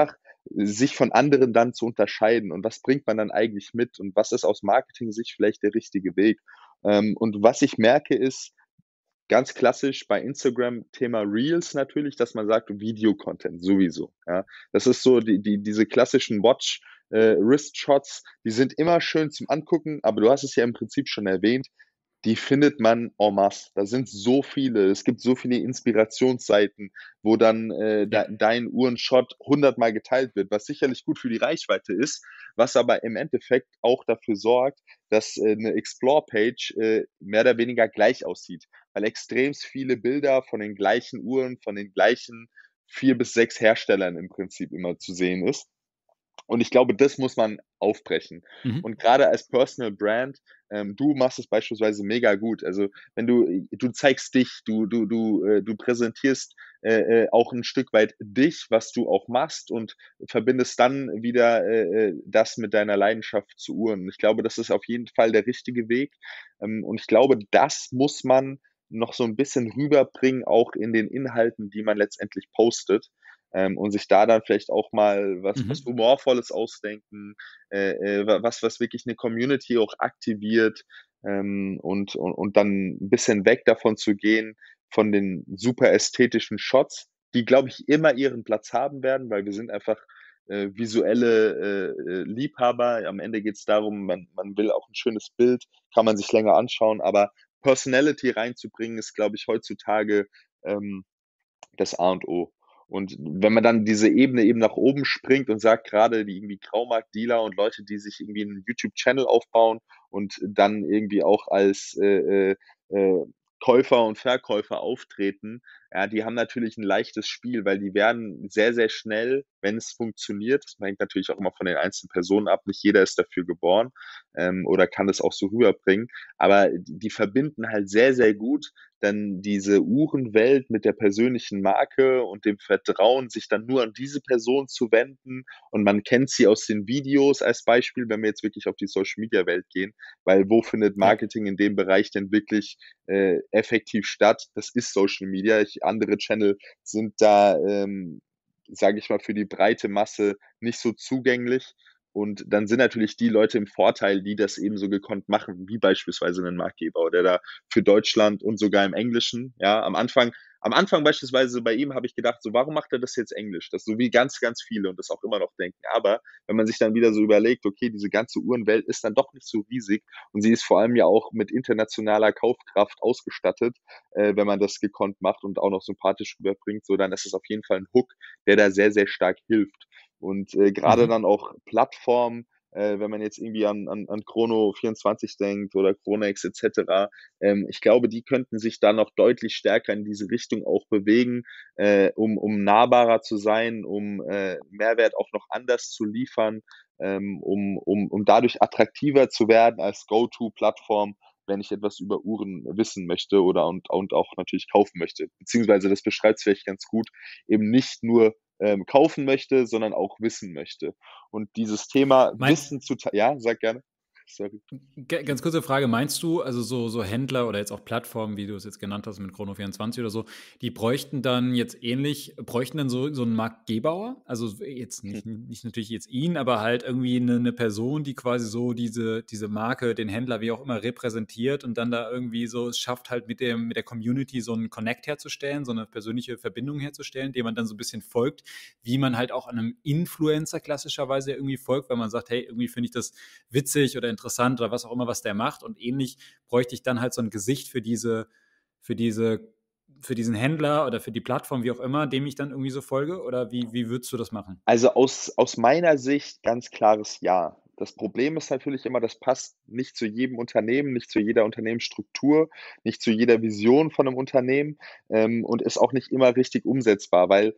sich von anderen dann zu unterscheiden und was bringt man dann eigentlich mit und was ist aus Marketing-Sicht vielleicht der richtige Weg. Ähm, und was ich merke, ist ganz klassisch bei Instagram Thema Reels natürlich, dass man sagt, Video-Content sowieso, ja. Das ist so die die diese klassischen Watch äh, Wrist Shots, die sind immer schön zum Angucken, aber du hast es ja im Prinzip schon erwähnt, die findet man en masse. Da sind so viele. Es gibt so viele Inspirationsseiten, wo dann äh, Ja. de dein Uhrenshot hundertmal geteilt wird, was sicherlich gut für die Reichweite ist, was aber im Endeffekt auch dafür sorgt, dass äh, 'ne Explore-Page äh, mehr oder weniger gleich aussieht, weil extremst viele Bilder von den gleichen Uhren, von den gleichen vier bis sechs Herstellern im Prinzip immer zu sehen ist. Und ich glaube, das muss man aufbrechen. Mhm. Und gerade als Personal Brand, ähm, du machst es beispielsweise mega gut. Also, wenn du du zeigst dich, du du du, äh du präsentierst, äh, äh, auch ein Stück weit dich, was du auch machst und verbindest dann wieder, äh, äh, das mit deiner Leidenschaft zu Uhren. Ich glaube, das ist auf jeden Fall der richtige Weg. Ähm, und ich glaube, das muss man noch so ein bisschen rüberbringen, auch in den Inhalten, die man letztendlich postet, ähm, und sich da dann vielleicht auch mal was was Mhm. Humorvolles ausdenken, äh, äh, wa was was wirklich eine Community auch aktiviert, ähm, und und und dann ein bisschen weg davon zu gehen, von den super ästhetischen Shots, die, glaube ich, immer ihren Platz haben werden, weil wir sind einfach, äh, visuelle, äh, äh, Liebhaber. Am Ende geht es darum, man man will auch ein schönes Bild, kann man sich länger anschauen, aber Personality reinzubringen, ist, glaube ich, heutzutage, ähm das A und O. Und wenn man dann diese Ebene eben nach oben springt und sagt, gerade die irgendwie Graumarktdealer und Leute, die sich irgendwie 'n YouTube-Channel aufbauen und dann irgendwie auch als, äh, äh, äh, Käufer und Verkäufer auftreten, ja, die haben natürlich 'n leichtes Spiel, weil die werden sehr, sehr schnell, wenn es funktioniert, das hängt natürlich auch immer von den einzelnen Personen ab, nicht jeder ist dafür geboren, ähm, oder kann das auch so rüberbringen, aber die die verbinden halt sehr, sehr gut dann diese Uhrenwelt mit der persönlichen Marke und dem Vertrauen, sich dann nur an diese Person zu wenden und man kennt sie aus den Videos als Beispiel, wenn wir jetzt wirklich auf die Social-Media-Welt gehen, weil wo findet Ja. Marketing in dem Bereich denn wirklich, äh, effektiv statt? Das ist Social Media. Ich andere Channel sind da, ähm, sage ich mal, für die breite Masse nicht so zugänglich. Und dann sind natürlich die Leute im Vorteil, die das eben so gekonnt machen, wie beispielsweise 'nen Marktgeber, der da für Deutschland und sogar im Englischen, ja, am Anfang am Anfang beispielsweise bei ihm habe ich gedacht, so: „Warum macht er das jetzt Englisch?“ Das so wie ganz, ganz viele und das auch immer noch denken. Aber wenn man sich dann wieder so überlegt, okay, diese ganze Uhrenwelt ist dann doch nicht so riesig und sie ist vor allem ja auch mit internationaler Kaufkraft ausgestattet, äh, wenn man das gekonnt macht und auch noch sympathisch rüberbringt, so, dann ist es auf jeden Fall 'n Hook, der da sehr, sehr stark hilft. Und, äh, grade Mhm. dann auch Plattformen, äh, wenn man jetzt irgendwie an an an Chrono vierundzwanzig denkt oder Chronex et cetera, ähm, ich glaube, die könnten sich da noch deutlich stärker in diese Richtung auch bewegen, äh, um um nahbarer zu sein, um, äh, Mehrwert auch noch anders zu liefern, ähm, um um um dadurch attraktiver zu werden als Go-to-Plattform, wenn ich etwas über Uhren wissen möchte oder und und auch natürlich kaufen möchte. Beziehungsweise das beschreibt's vielleicht ganz gut, eben nicht nur, ähm, kaufen möchte, sondern auch wissen möchte. Und dieses Thema Meinst Wissen zu tei ja, sag gerne. Sorry. Ga ganz kurze Frage, meinst du, also so so Händler oder jetzt auch Plattformen, wie du es jetzt genannt hast mit Chrono vierundzwanzig oder so, die bräuchten dann jetzt ähnlich bräuchten dann so so 'n Marc Gebauer? Also, s jetzt Hm. nicht nicht natürlich jetzt ihn, aber halt irgendwie 'ne 'ne Person, die quasi so diese diese Marke, den Händler, wie auch immer, repräsentiert und dann da irgendwie so es schafft, halt mit dem mit der Community so 'n Connect herzustellen, so 'ne persönliche Verbindung herzustellen, dem man dann so 'n bisschen folgt, wie man halt auch einem Influencer klassischerweise irgendwie folgt, wenn man sagt: „Hey, irgendwie finde ich das witzig oder interessant“ oder was auch immer, was der macht. Und ähnlich bräuchte ich dann halt so ein Gesicht für diese für diese für diesen Händler oder für die Plattform, wie auch immer, dem ich dann irgendwie so folge? Oder wie wie würdest du das machen? Also, aus aus meiner Sicht ganz klares Ja. Das Problem ist natürlich immer, das passt nicht zu jedem Unternehmen, nicht zu jeder Unternehmensstruktur, nicht zu jeder Vision von 'nem Unternehmen, ähm, und ist auch nicht immer richtig umsetzbar, weil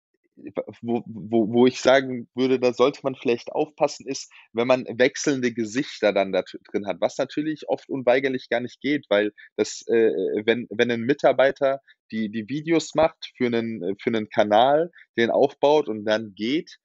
wo wo wo ich sagen würde, da sollte man vielleicht aufpassen, ist, wenn man wechselnde Gesichter dann da drin hat, was natürlich oft unweigerlich gar nicht geht, weil das, äh, wenn wenn ein Mitarbeiter die die Videos macht für einen für einen Kanal, den aufbaut und dann geht,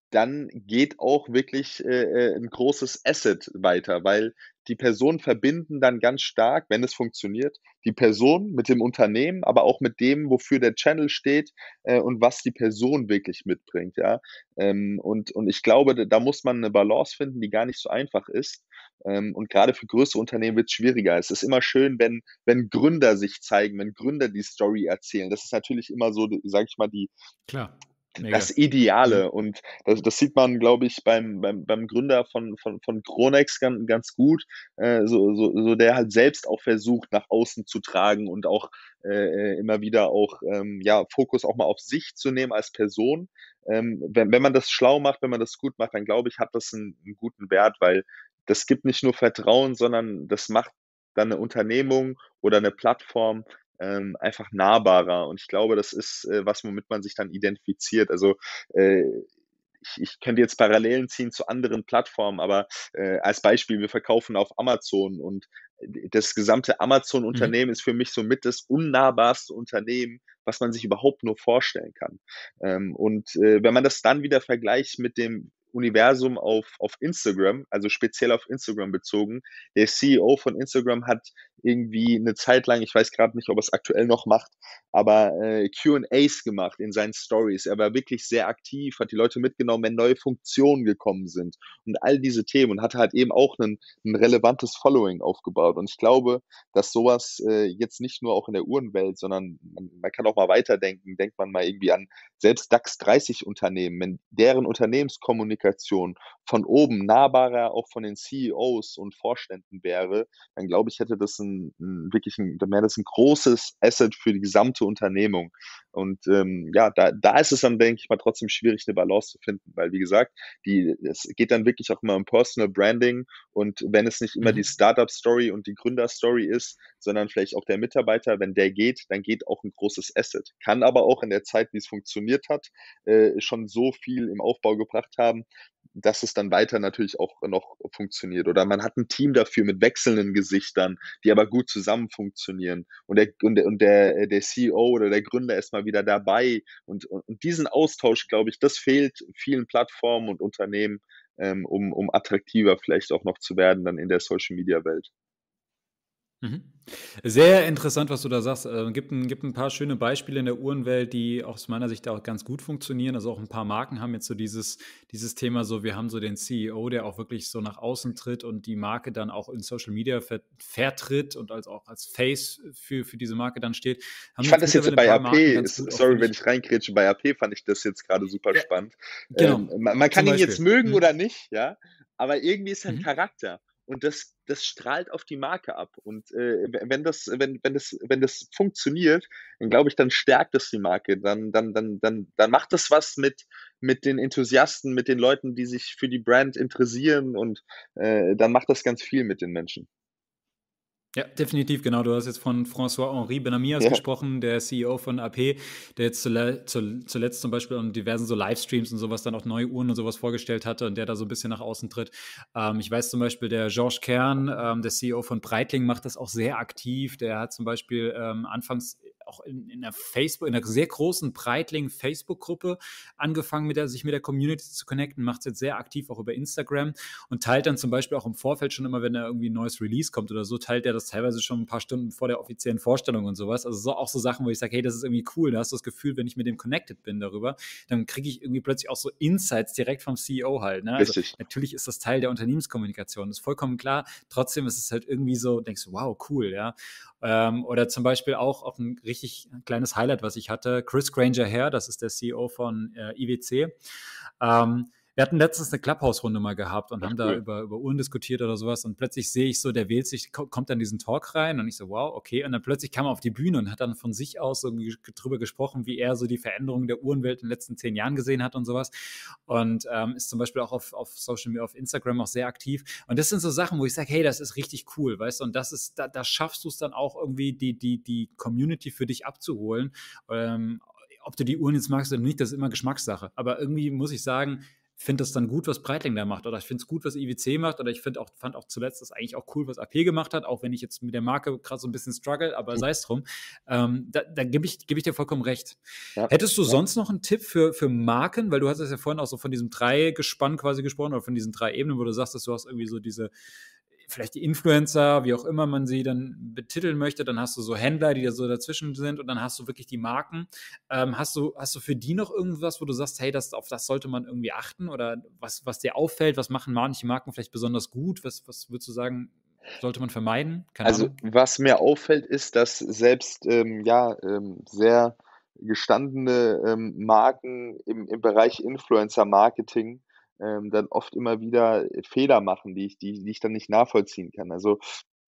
dann geht auch wirklich, äh, äh, 'n großes Asset weiter, weil die Personen verbinden dann ganz stark, wenn es funktioniert, die Person mit dem Unternehmen, aber auch mit dem, wofür der Channel steht, äh, und was die Person wirklich mitbringt, ja? Ähm, und und ich glaube, d da muss man 'ne Balance finden, die gar nicht so einfach ist. Ähm, und grade für größere Unternehmen wird's schwieriger. Es ist immer schön, wenn wenn Gründer sich zeigen, wenn Gründer die Story erzählen. Das ist natürlich immer so, d sage ich mal, die Klar, das mega. Ideale. Mhm. Und das das sieht man, glaube ich, beim beim beim Gründer von von von Chronext gan ganz gut, äh, so so so der halt selbst auch versucht, nach außen zu tragen und auch, äh, äh, immer wieder auch, ähm, ja, Fokus auch mal auf sich zu nehmen als Person. Ähm, wenn wenn man das schlau macht, wenn man das gut macht, dann glaube ich, hat das 'n 'n guten Wert, weil das gibt nicht nur Vertrauen, sondern das macht dann 'ne Unternehmung oder 'ne Plattform, ähm, einfach nahbarer. Und ich glaube, das ist, äh, was, womit man sich dann identifiziert. Also, äh, ich ich könnte jetzt Parallelen ziehen zu anderen Plattformen, aber, äh, als Beispiel, wir verkaufen auf Amazon und d das gesamte Mhm. Amazon-Unternehmen ist für mich somit das unnahbarste Unternehmen, was man sich überhaupt nur vorstellen kann. Ähm, und, äh, wenn man das dann wieder vergleicht mit dem Universum auf auf Instagram, also speziell auf Instagram bezogen. Der C E O von Instagram hat irgendwie 'ne Zeit lang, ich weiß grad nicht, ob er's aktuell noch macht, aber, äh, Q and A's gemacht in seinen Stories. Er war wirklich sehr aktiv, hat die Leute mitgenommen, wenn neue Funktionen gekommen sind und all diese Themen und hatte halt eben auch 'nen 'n relevantes Following aufgebaut. Und ich glaube, dass so was, äh, jetzt nicht nur auch in der Uhrenwelt, sondern man man kann auch mal weiterdenken. Denkt man mal irgendwie an selbst DAX dreißig Unternehmen, wenn deren Unternehmenskommunikation von oben nahbarer auch von den C E Os und Vorständen wäre, dann glaube ich, hätte das 'n 'n wirklich 'n dann wäre das 'n großes Asset für die gesamte Unternehmung. Und, ähm, ja, da da ist es dann, denke ich mal, trotzdem schwierig, 'ne Balance zu finden, weil wie gesagt, die es geht dann wirklich auch immer um Personal Branding und wenn es nicht immer die Mhm. Start-up-Story und die Gründerstory ist, sondern vielleicht auch der Mitarbeiter, wenn der geht, dann geht auch 'n großes Asset. Kann aber auch in der Zeit, wie's funktioniert hat, äh, schon so viel im Aufbau gebracht haben, dass es dann weiter natürlich auch noch funktioniert. Oder man hat 'n Team dafür mit wechselnden Gesichtern, die aber gut zusammen funktionieren. Und der und der und der äh, der C E O oder der Gründer ist mal wieder dabei. Und und und diesen Austausch, glaube ich, das fehlt vielen Plattformen und Unternehmen, ähm, um um attraktiver vielleicht auch noch zu werden dann in der Social-Media-Welt. Mhm. Sehr interessant, was du da sagst. Äh, gibt 'n gibt 'n paar schöne Beispiele in der Uhrenwelt, die aus meiner Sicht auch ganz gut funktionieren. Also, auch 'n paar Marken haben jetzt so dieses dieses Thema so wir haben so den C E O, der auch wirklich so nach außen tritt und die Marke dann auch in Social Media ver vertritt und als auch als Face für für diese Marke dann steht. Ich Haben fand jetzt das jetzt mittlerweile 'n bei paar Marken AP ganz s gut auch, sorry, finde wenn ich ich reingrätsche, bei AP fand ich das jetzt grade super Ja, spannend. genau, Ähm, ma man zum kann ihn jetzt Beispiel. mögen Mhm. oder nicht, ja, aber irgendwie ist er 'n Mhm. Charakter und das das strahlt auf die Marke ab. Und, äh, we wenn das wenn wenn das wenn das funktioniert, dann glaube ich, dann stärkt das die Marke. Dann dann dann dann dann macht das was mit mit den Enthusiasten, mit den Leuten, die sich für die Brand interessieren und, äh, dann macht das ganz viel mit den Menschen. Ja, definitiv, genau. Du hast jetzt von François-Henri Benamias Ja. gesprochen, der C E O von AP, der jetzt zule zel zuletzt zum Beispiel an diversen so Livestreams und so was dann auch neue Uhren und so was vorgestellt hatte und der da so 'n bisschen nach außen tritt. Ähm, ich weiß zum Beispiel, der Georges Kern, ähm, der C E O von Breitling, macht das auch sehr aktiv. Der hat zum Beispiel, ähm, anfangs auch in in 'ner Facebook in 'ner sehr großen Breitling-Facebook-Gruppe angefangen, mit der sich mit der Community zu connecten, macht's jetzt sehr aktiv auch über Instagram und teilt dann zum Beispiel auch im Vorfeld schon immer, wenn da irgendwie 'n neues Release kommt oder so, teilt er das teilweise schon 'n paar Stunden vor der offiziellen Vorstellung und so was. Also, so auch so Sachen, wo ich sage: „Hey, das ist irgendwie cool.“ Da hast du das Gefühl, wenn ich mit dem connected bin darüber, dann kriege ich irgendwie plötzlich auch so Insights direkt vom C E O halt, ne? Also, Richtig. natürlich ist das Teil der Unternehmenskommunikation, ist vollkommen klar. Trotzdem ist es halt irgendwie so denkst du: „Wow, cool“, ja? Ähm, oder zum Beispiel auch auch 'n richtig kleines Highlight, was ich hatte, Chris Grainger-Hare, das ist der C E O von, äh, I W C. Ähm, wir hatten letztens 'ne Clubhouse-Runde mal gehabt und Ach, haben da cool. über über Uhren diskutiert oder so was und plötzlich sehe ich so, der wählt sich ko kommt dann in diesen Talk rein und ich so: „Wow, okay.“ Und dann plötzlich kam er auf die Bühne und hat dann von sich aus irgendwie g drüber gesprochen, wie er so die Veränderung der Uhrenwelt in den letzten zehn Jahren gesehen hat und so was. Und, ähm, ist zum Beispiel auch auf auf Social Me auf Instagram auch sehr aktiv. Und das sind so Sachen, wo ich sage: „Hey, das ist richtig cool“, weißt du? Und das ist da da schaffst du's dann auch irgendwie, die die die Community für dich abzuholen. Ähm, ob du die Uhren jetzt magst oder nicht, das ist immer Geschmackssache. Aber irgendwie muss ich sagen, finde das dann gut, was Breitling da macht oder ich finde es gut, was I W C macht oder ich finde auch, fand auch zuletzt das eigentlich auch cool, was A P gemacht hat, auch wenn ich jetzt mit der Marke gerade so ein bisschen struggle, aber sei es drum. Ähm, da da gebe ich, geb ich dir vollkommen recht. Ja, Hättest du ja. sonst noch einen Tipp für, für Marken? Weil du hast es ja vorhin auch so von diesem Dreigespann quasi gesprochen oder von diesen drei Ebenen, wo du sagst, dass du hast irgendwie so diese, vielleicht die Influencer, wie auch immer man sie dann betiteln möchte, dann hast du so Händler, die da so dazwischen sind und dann hast du wirklich die Marken. Ähm, hast du, hast du für die noch irgendwas, wo du sagst, hey, das, auf das sollte man irgendwie achten oder was, was dir auffällt, was machen manche Marken vielleicht besonders gut? Was, was würdest du sagen, sollte man vermeiden? Keine Also, Ahnung. was mir auffällt, ist, dass selbst, ähm, ja, ähm, sehr gestandene, ähm, Marken im im Bereich Influencer-Marketing, ähm, dann oft immer wieder Fehler machen, die ich die die ich dann nicht nachvollziehen kann. Also,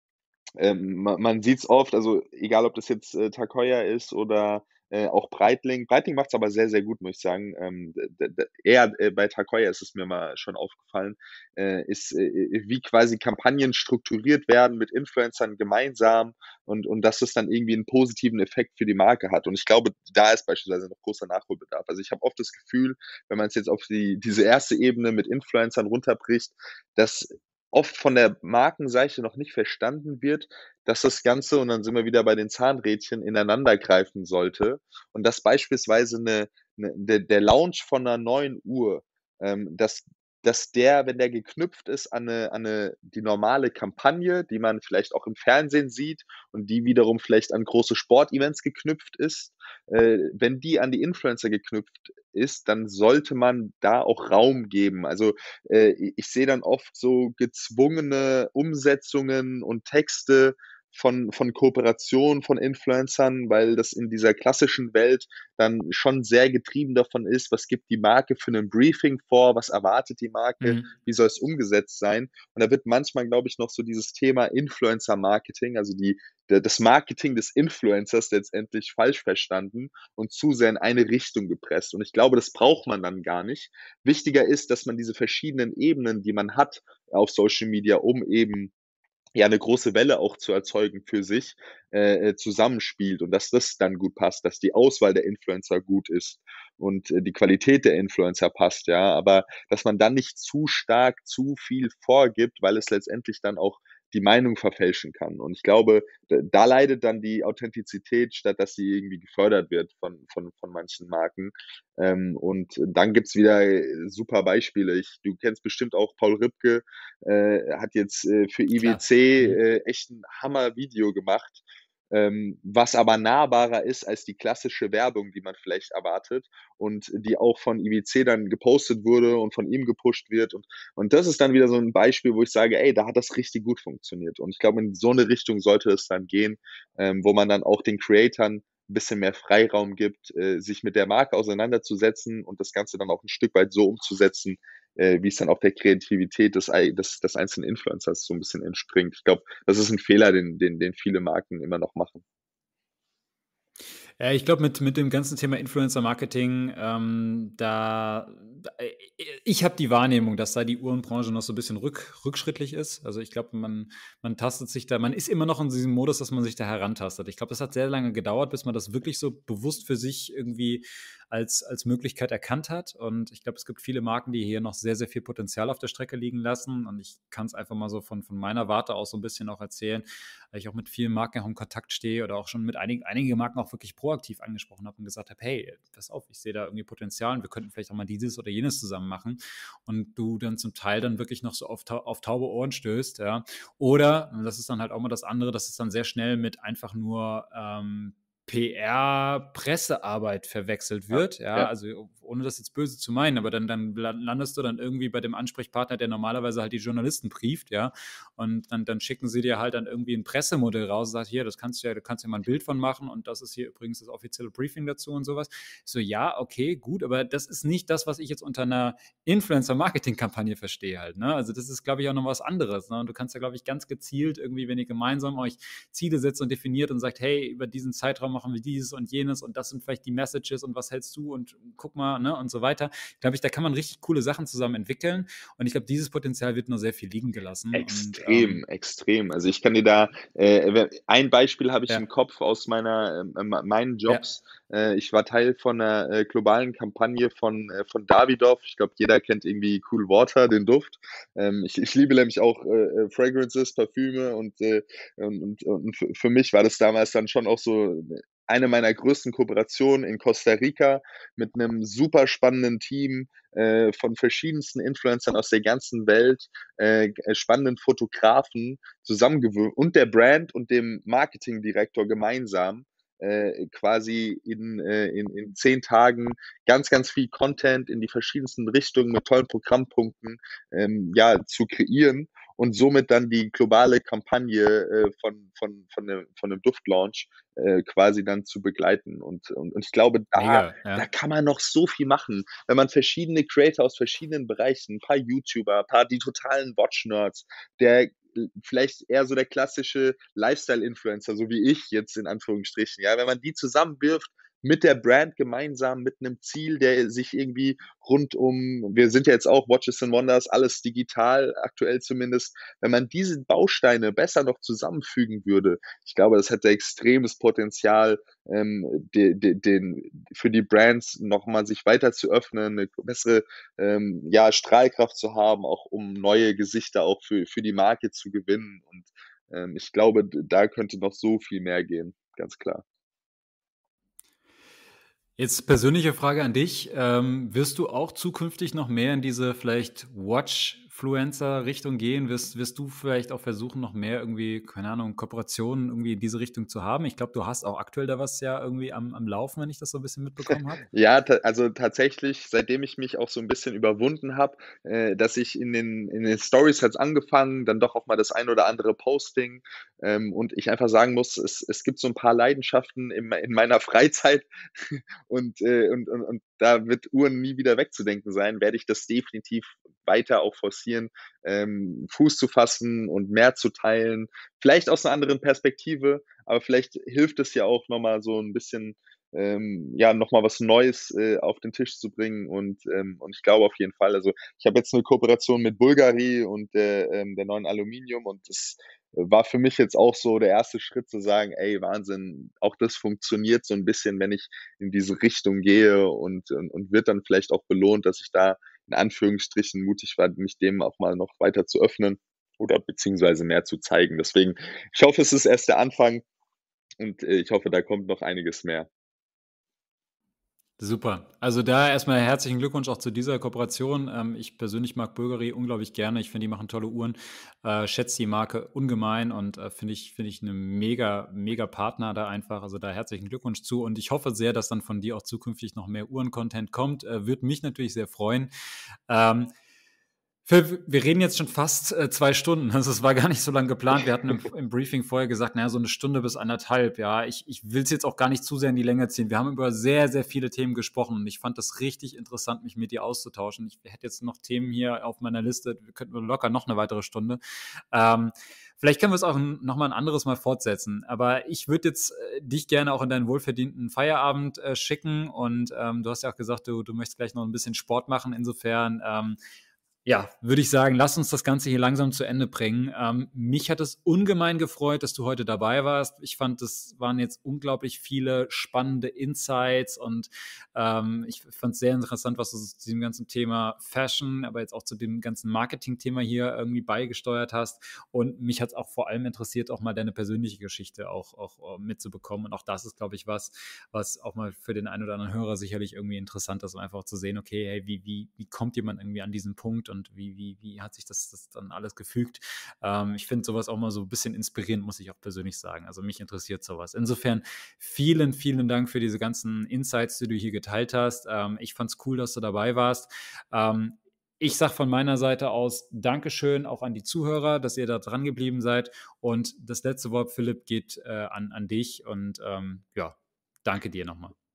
ähm, ma man sieht's oft, also egal, ob das jetzt, äh, Tag Heuer ist oder, äh, auch Breitling. Breitling macht's aber sehr, sehr gut, muss ich sagen. Ähm, d d eher, äh, bei Tag Heuer ist es mir mal schon aufgefallen, äh, ist, äh, äh, wie quasi Kampagnen strukturiert werden mit Influencern gemeinsam und und dass es dann irgendwie einen positiven Effekt für die Marke hat. Und ich glaube, da ist beispielsweise noch großer Nachholbedarf. Also, ich habe oft das Gefühl, wenn man es jetzt auf die diese erste Ebene mit Influencern runterbricht, dass oft von der Markenseite noch nicht verstanden wird, dass das Ganze, und dann sind wir wieder bei den Zahnrädchen, ineinander greifen sollte und dass beispielsweise 'ne 'ne der der Launch von 'ner neuen Uhr, ähm, dass dass der, wenn der geknüpft ist an 'ne an 'ne die normale Kampagne, die man vielleicht auch im Fernsehen sieht und die wiederum vielleicht an große Sportevents geknüpft ist, äh, wenn die an die Influencer geknüpft ist, dann sollte man da auch Raum geben. Also, äh, i ich sehe dann oft so gezwungene Umsetzungen und Texte von von Kooperationen von Influencern, weil das in dieser klassischen Welt dann schon sehr getrieben davon ist, was gibt die Marke für 'nen Briefing vor, was erwartet die Marke, Mhm. wie soll es umgesetzt sein? Und da wird manchmal, glaube ich, noch so dieses Thema Influencer-Marketing, also die der das Marketing des Influencers letztendlich falsch verstanden und zu sehr in eine Richtung gepresst. Und ich glaube, das braucht man dann gar nicht. Wichtiger ist, dass man diese verschiedenen Ebenen, die man hat auf Social Media, um eben ja eine große Welle auch zu erzeugen für sich, äh, äh, zusammenspielt und dass das dann gut passt, dass die Auswahl der Influencer gut ist und, äh, die Qualität der Influencer passt, ja. Aber dass man dann nicht zu stark zu viel vorgibt, weil es letztendlich dann auch die Meinung verfälschen kann. Und ich glaube, d da leidet dann die Authentizität, statt dass sie irgendwie gefördert wird von von von manchen Marken. Ähm, und dann gibt's wieder, äh, super Beispiele. Ich Du kennst bestimmt auch Paul Ripke, äh, hat jetzt, äh, für Klar. I W C, Mhm. äh, echt 'n Hammer-Video gemacht, ähm, was aber nahbarer ist als die klassische Werbung, die man vielleicht erwartet und die auch von I W C dann gepostet wurde und von ihm gepusht wird. Und und das ist dann wieder so 'n Beispiel, wo ich sage: „Ey, da hat das richtig gut funktioniert.“ Und ich glaube, in so 'ne Richtung sollte es dann gehen, ähm, wo man dann auch den Creatern 'n bisschen mehr Freiraum gibt, äh, sich mit der Marke auseinanderzusetzen und das Ganze dann auch 'n Stück weit so umzusetzen, äh, wie es dann auch der Kreativität des ei des des einzelnen Influencers so 'n bisschen entspringt. Ich glaube, das ist 'n Fehler, den den den viele Marken immer noch machen. Ja, ich glaube, mit mit dem ganzen Thema Influencer-Marketing, ähm, da da äh, ich habe die Wahrnehmung, dass da die Uhrenbranche noch so ein bisschen rück rückschrittlich ist. Also, ich glaube, man man tastet sich da man ist immer noch in diesem Modus, dass man sich da herantastet. Ich glaube, das hat sehr lange gedauert, bis man das wirklich so bewusst für sich irgendwie als als Möglichkeit erkannt hat. Und ich glaube, es gibt viele Marken, die hier noch sehr, sehr viel Potenzial auf der Strecke liegen lassen. Und ich kann es einfach mal so von von meiner Warte aus so ein bisschen auch erzählen, weil ich auch mit vielen Marken auch in Kontakt stehe oder auch schon mit einigen einige Marken auch wirklich proaktiv angesprochen habe und gesagt habe: „Hey, pass auf, ich sehe da irgendwie Potenzial und wir könnten vielleicht auch mal dieses oder jenes zusammen machen.“ Und du dann zum Teil dann wirklich noch so auf tau auf taube Ohren stößt, ja. Oder, und das ist dann halt auch mal das andere, dass es dann sehr schnell mit einfach nur, ähm, P R, Pressearbeit verwechselt Ja, wird, ja, ja. also ohne das jetzt böse zu meinen, aber dann dann landest du dann irgendwie bei dem Ansprechpartner, der normalerweise halt die Journalisten brieft, ja, und dann, dann schicken sie dir halt dann irgendwie ein Pressemodell raus und sagt, hier, das kannst du ja, du kannst ja mal ein Bild von machen und das ist hier übrigens das offizielle Briefing dazu und sowas. Ich so, ja, okay, gut, aber das ist nicht das, was ich jetzt unter einer Influencer-Marketing-Kampagne verstehe halt, ne? Also das ist, glaube ich, auch noch was anderes, ne? Und du kannst ja, glaube ich, ganz gezielt irgendwie, wenn ihr gemeinsam euch Ziele setzt und definiert und sagt, hey, über diesen Zeitraum machen wir dieses und jenes und das sind vielleicht die Messages und was hältst du und guck mal, Thema, ne, und so weiter. Glaube ich, da kann man richtig coole Sachen zusammen entwickeln. Und ich glaube, dieses Potenzial wird nur sehr viel liegen gelassen. Und Extrem, ähm, extrem. Also ich kann dir da äh, we- ein Beispiel habe ich im ja, Kopf aus meiner ähm, ähm, meinen ja, Jobs. Äh, ich war Teil von einer äh, globalen Kampagne von äh, von Davidoff. Ich glaube, jeder kennt irgendwie Cool Water, den Duft. Ähm, ich, ich liebe nämlich auch äh, äh, Fragrances, Parfüme und, äh, und, und, und für für mich war das damals dann schon auch so eine meiner größten Kooperationen in Costa Rica mit einem super spannenden Team äh, von verschiedensten Influencern aus der ganzen Welt, äh, spannenden Fotografen zusammengewürfelt und der Brand und dem Marketingdirektor gemeinsam äh, quasi in, äh, in, in zehn Tagen ganz, ganz viel Content in die verschiedensten Richtungen mit tollen Programmpunkten ähm, ja, zu kreieren und somit dann die globale Kampagne äh, von, von, von, dem, von dem Duftlaunch äh, quasi dann zu begleiten. Und, und, und ich glaube, da, mega, da ja. kann man noch so viel machen, wenn man verschiedene Creator aus verschiedenen Bereichen, ein paar YouTuber, ein paar die totalen Watch-Nerds, der vielleicht eher so der klassische Lifestyle-Influencer, so wie ich jetzt in Anführungsstrichen, ja, wenn man die zusammenwirft mit der Brand gemeinsam, mit einem Ziel, der sich irgendwie rund um, wir sind ja jetzt auch Watches and Wonders, alles digital, aktuell zumindest, wenn man diese Bausteine besser noch zusammenfügen würde, ich glaube, das hätte extremes Potenzial, ähm, de, de, den, für die Brands nochmal sich weiter zu öffnen, eine bessere ähm, ja, Strahlkraft zu haben, auch um neue Gesichter auch für, für die Marke zu gewinnen. Und ähm, ich glaube, da könnte noch so viel mehr gehen, ganz klar. Jetzt persönliche Frage an dich. Ähm, wirst du auch zukünftig noch mehr in diese vielleicht Watch-Fluencer-Richtung gehen? Wirst, wirst du vielleicht auch versuchen, noch mehr irgendwie, keine Ahnung, Kooperationen irgendwie in diese Richtung zu haben? Ich glaube, du hast auch aktuell da was ja irgendwie am, am Laufen, wenn ich das so ein bisschen mitbekommen habe. Ja, ta also tatsächlich, seitdem ich mich auch so ein bisschen überwunden habe, äh, dass ich in den in den Stories hat's angefangen, dann doch auch mal das ein oder andere Posting, ähm, und ich einfach sagen muss, es es gibt so ein paar Leidenschaften in mei in meiner Freizeit und, äh, und und und da wird Uhren nie wieder wegzudenken sein, werde ich das definitiv weiter auch forcieren, ähm, Fuß zu fassen und mehr zu teilen. Vielleicht aus einer anderen Perspektive, aber vielleicht hilft es ja auch noch mal so ein bisschen ähm, ja, noch mal was Neues, äh, auf den Tisch zu bringen und, ähm und ich glaube auf jeden Fall, also, ich habe jetzt eine Kooperation mit Bulgari und der ähm, der neuen Aluminium und das äh, war für mich jetzt auch so der erste Schritt zu sagen: „Ey, Wahnsinn, auch das funktioniert so ein bisschen, wenn ich in diese Richtung gehe“ und und und wird dann vielleicht auch belohnt, dass ich da in Anführungsstrichen mutig war, mich dem auch mal noch weiter zu öffnen oder beziehungsweise mehr zu zeigen. Deswegen, ich hoffe, es ist erst der Anfang und, äh, ich hoffe, da kommt noch einiges mehr. Super. Also da erstmal herzlichen Glückwunsch auch zu dieser Kooperation. Ähm, ich persönlich mag Bulgari unglaublich gerne. Ich finde, die machen tolle Uhren, äh, schätze die Marke ungemein und äh, finde ich, finde ich eine mega, mega Partner da einfach. Also da herzlichen Glückwunsch zu und ich hoffe sehr, dass dann von dir auch zukünftig noch mehr Uhren-Content kommt. Äh, würde mich natürlich sehr freuen. Ähm, Phil, wir reden jetzt schon fast äh, zwei Stunden. Also es war gar nicht so lange geplant. Wir hatten im, im Briefing vorher gesagt, naja, so eine Stunde bis anderthalb. Ja, ich, ich will es jetzt auch gar nicht zu sehr in die Länge ziehen. Wir haben über sehr, sehr viele Themen gesprochen und ich fand das richtig interessant, mich mit dir auszutauschen. Ich hätte jetzt noch Themen hier auf meiner Liste. Wir könnten locker noch eine weitere Stunde. Ähm, Vielleicht können wir es auch noch mal ein anderes Mal fortsetzen. Aber ich würde jetzt äh, dich gerne auch in deinen wohlverdienten Feierabend äh, schicken. Und ähm, du hast ja auch gesagt, du, du möchtest gleich noch ein bisschen Sport machen. Insofern ähm, ja, würde ich sagen, lass uns das Ganze hier langsam zu Ende bringen. Ähm, mich hat es ungemein gefreut, dass du heute dabei warst. Ich fand, es waren jetzt unglaublich viele spannende Insights und ähm, ich fand es sehr interessant, was du zu diesem ganzen Thema Fashion, aber jetzt auch zu dem ganzen Marketing-Thema hier irgendwie beigesteuert hast. Und mich hat es auch vor allem interessiert, auch mal deine persönliche Geschichte auch, auch äh, mitzubekommen. Und auch das ist, glaube ich, was, was auch mal für den einen oder anderen Hörer sicherlich irgendwie interessant ist, um einfach zu sehen, okay, hey, wie, wie, wie kommt jemand irgendwie an diesen Punkt und wie, wie, wie hat sich das, das dann alles gefügt? Ähm, ich finde sowas auch mal so ein bisschen inspirierend, muss ich auch persönlich sagen. Also mich interessiert sowas. Insofern vielen, vielen Dank für diese ganzen Insights, die du hier geteilt hast. Ähm, ich fand es cool, dass du dabei warst. Ähm, ich sage von meiner Seite aus Dankeschön auch an die Zuhörer, dass ihr da dran geblieben seid. Und das letzte Wort, Philipp, geht äh, an, an dich. Und ähm, ja, danke dir nochmal.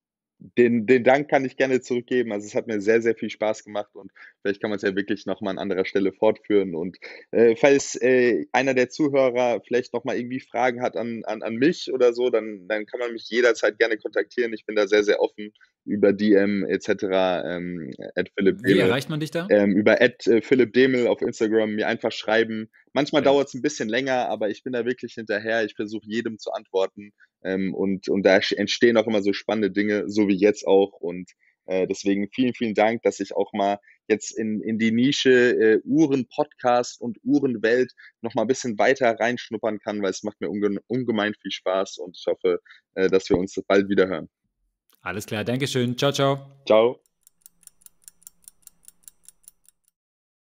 Den den Dank kann ich gerne zurückgeben. Also, es hat mir sehr, sehr viel Spaß gemacht und vielleicht kann man's ja wirklich noch mal an anderer Stelle fortführen. Und, äh, falls, äh, einer der Zuhörer vielleicht noch mal irgendwie Fragen hat an an an mich oder so, dann dann kann man mich jederzeit gerne kontaktieren. Ich bin da sehr, sehr offen über D M et cetera, ähm, at Philipp Wie Demel, erreicht man dich da? ähm, über at äh, Philipp Demel auf Instagram mir einfach schreiben. Manchmal Sehr gut. dauert's 'n bisschen länger, aber ich bin da wirklich hinterher. Ich versuche jedem zu antworten, ähm, und und da sch entstehen auch immer so spannende Dinge, so wie jetzt auch. Und, äh, deswegen vielen, vielen Dank, dass ich auch mal jetzt in in die Nische, äh, Uhren-Podcast und Uhrenwelt noch mal bisschen weiter reinschnuppern kann, weil es macht mir unge ungemein viel Spaß und ich hoffe, äh, dass wir uns bald wieder hören. Alles klar, danke schön. Tschau, tschau. Tschau.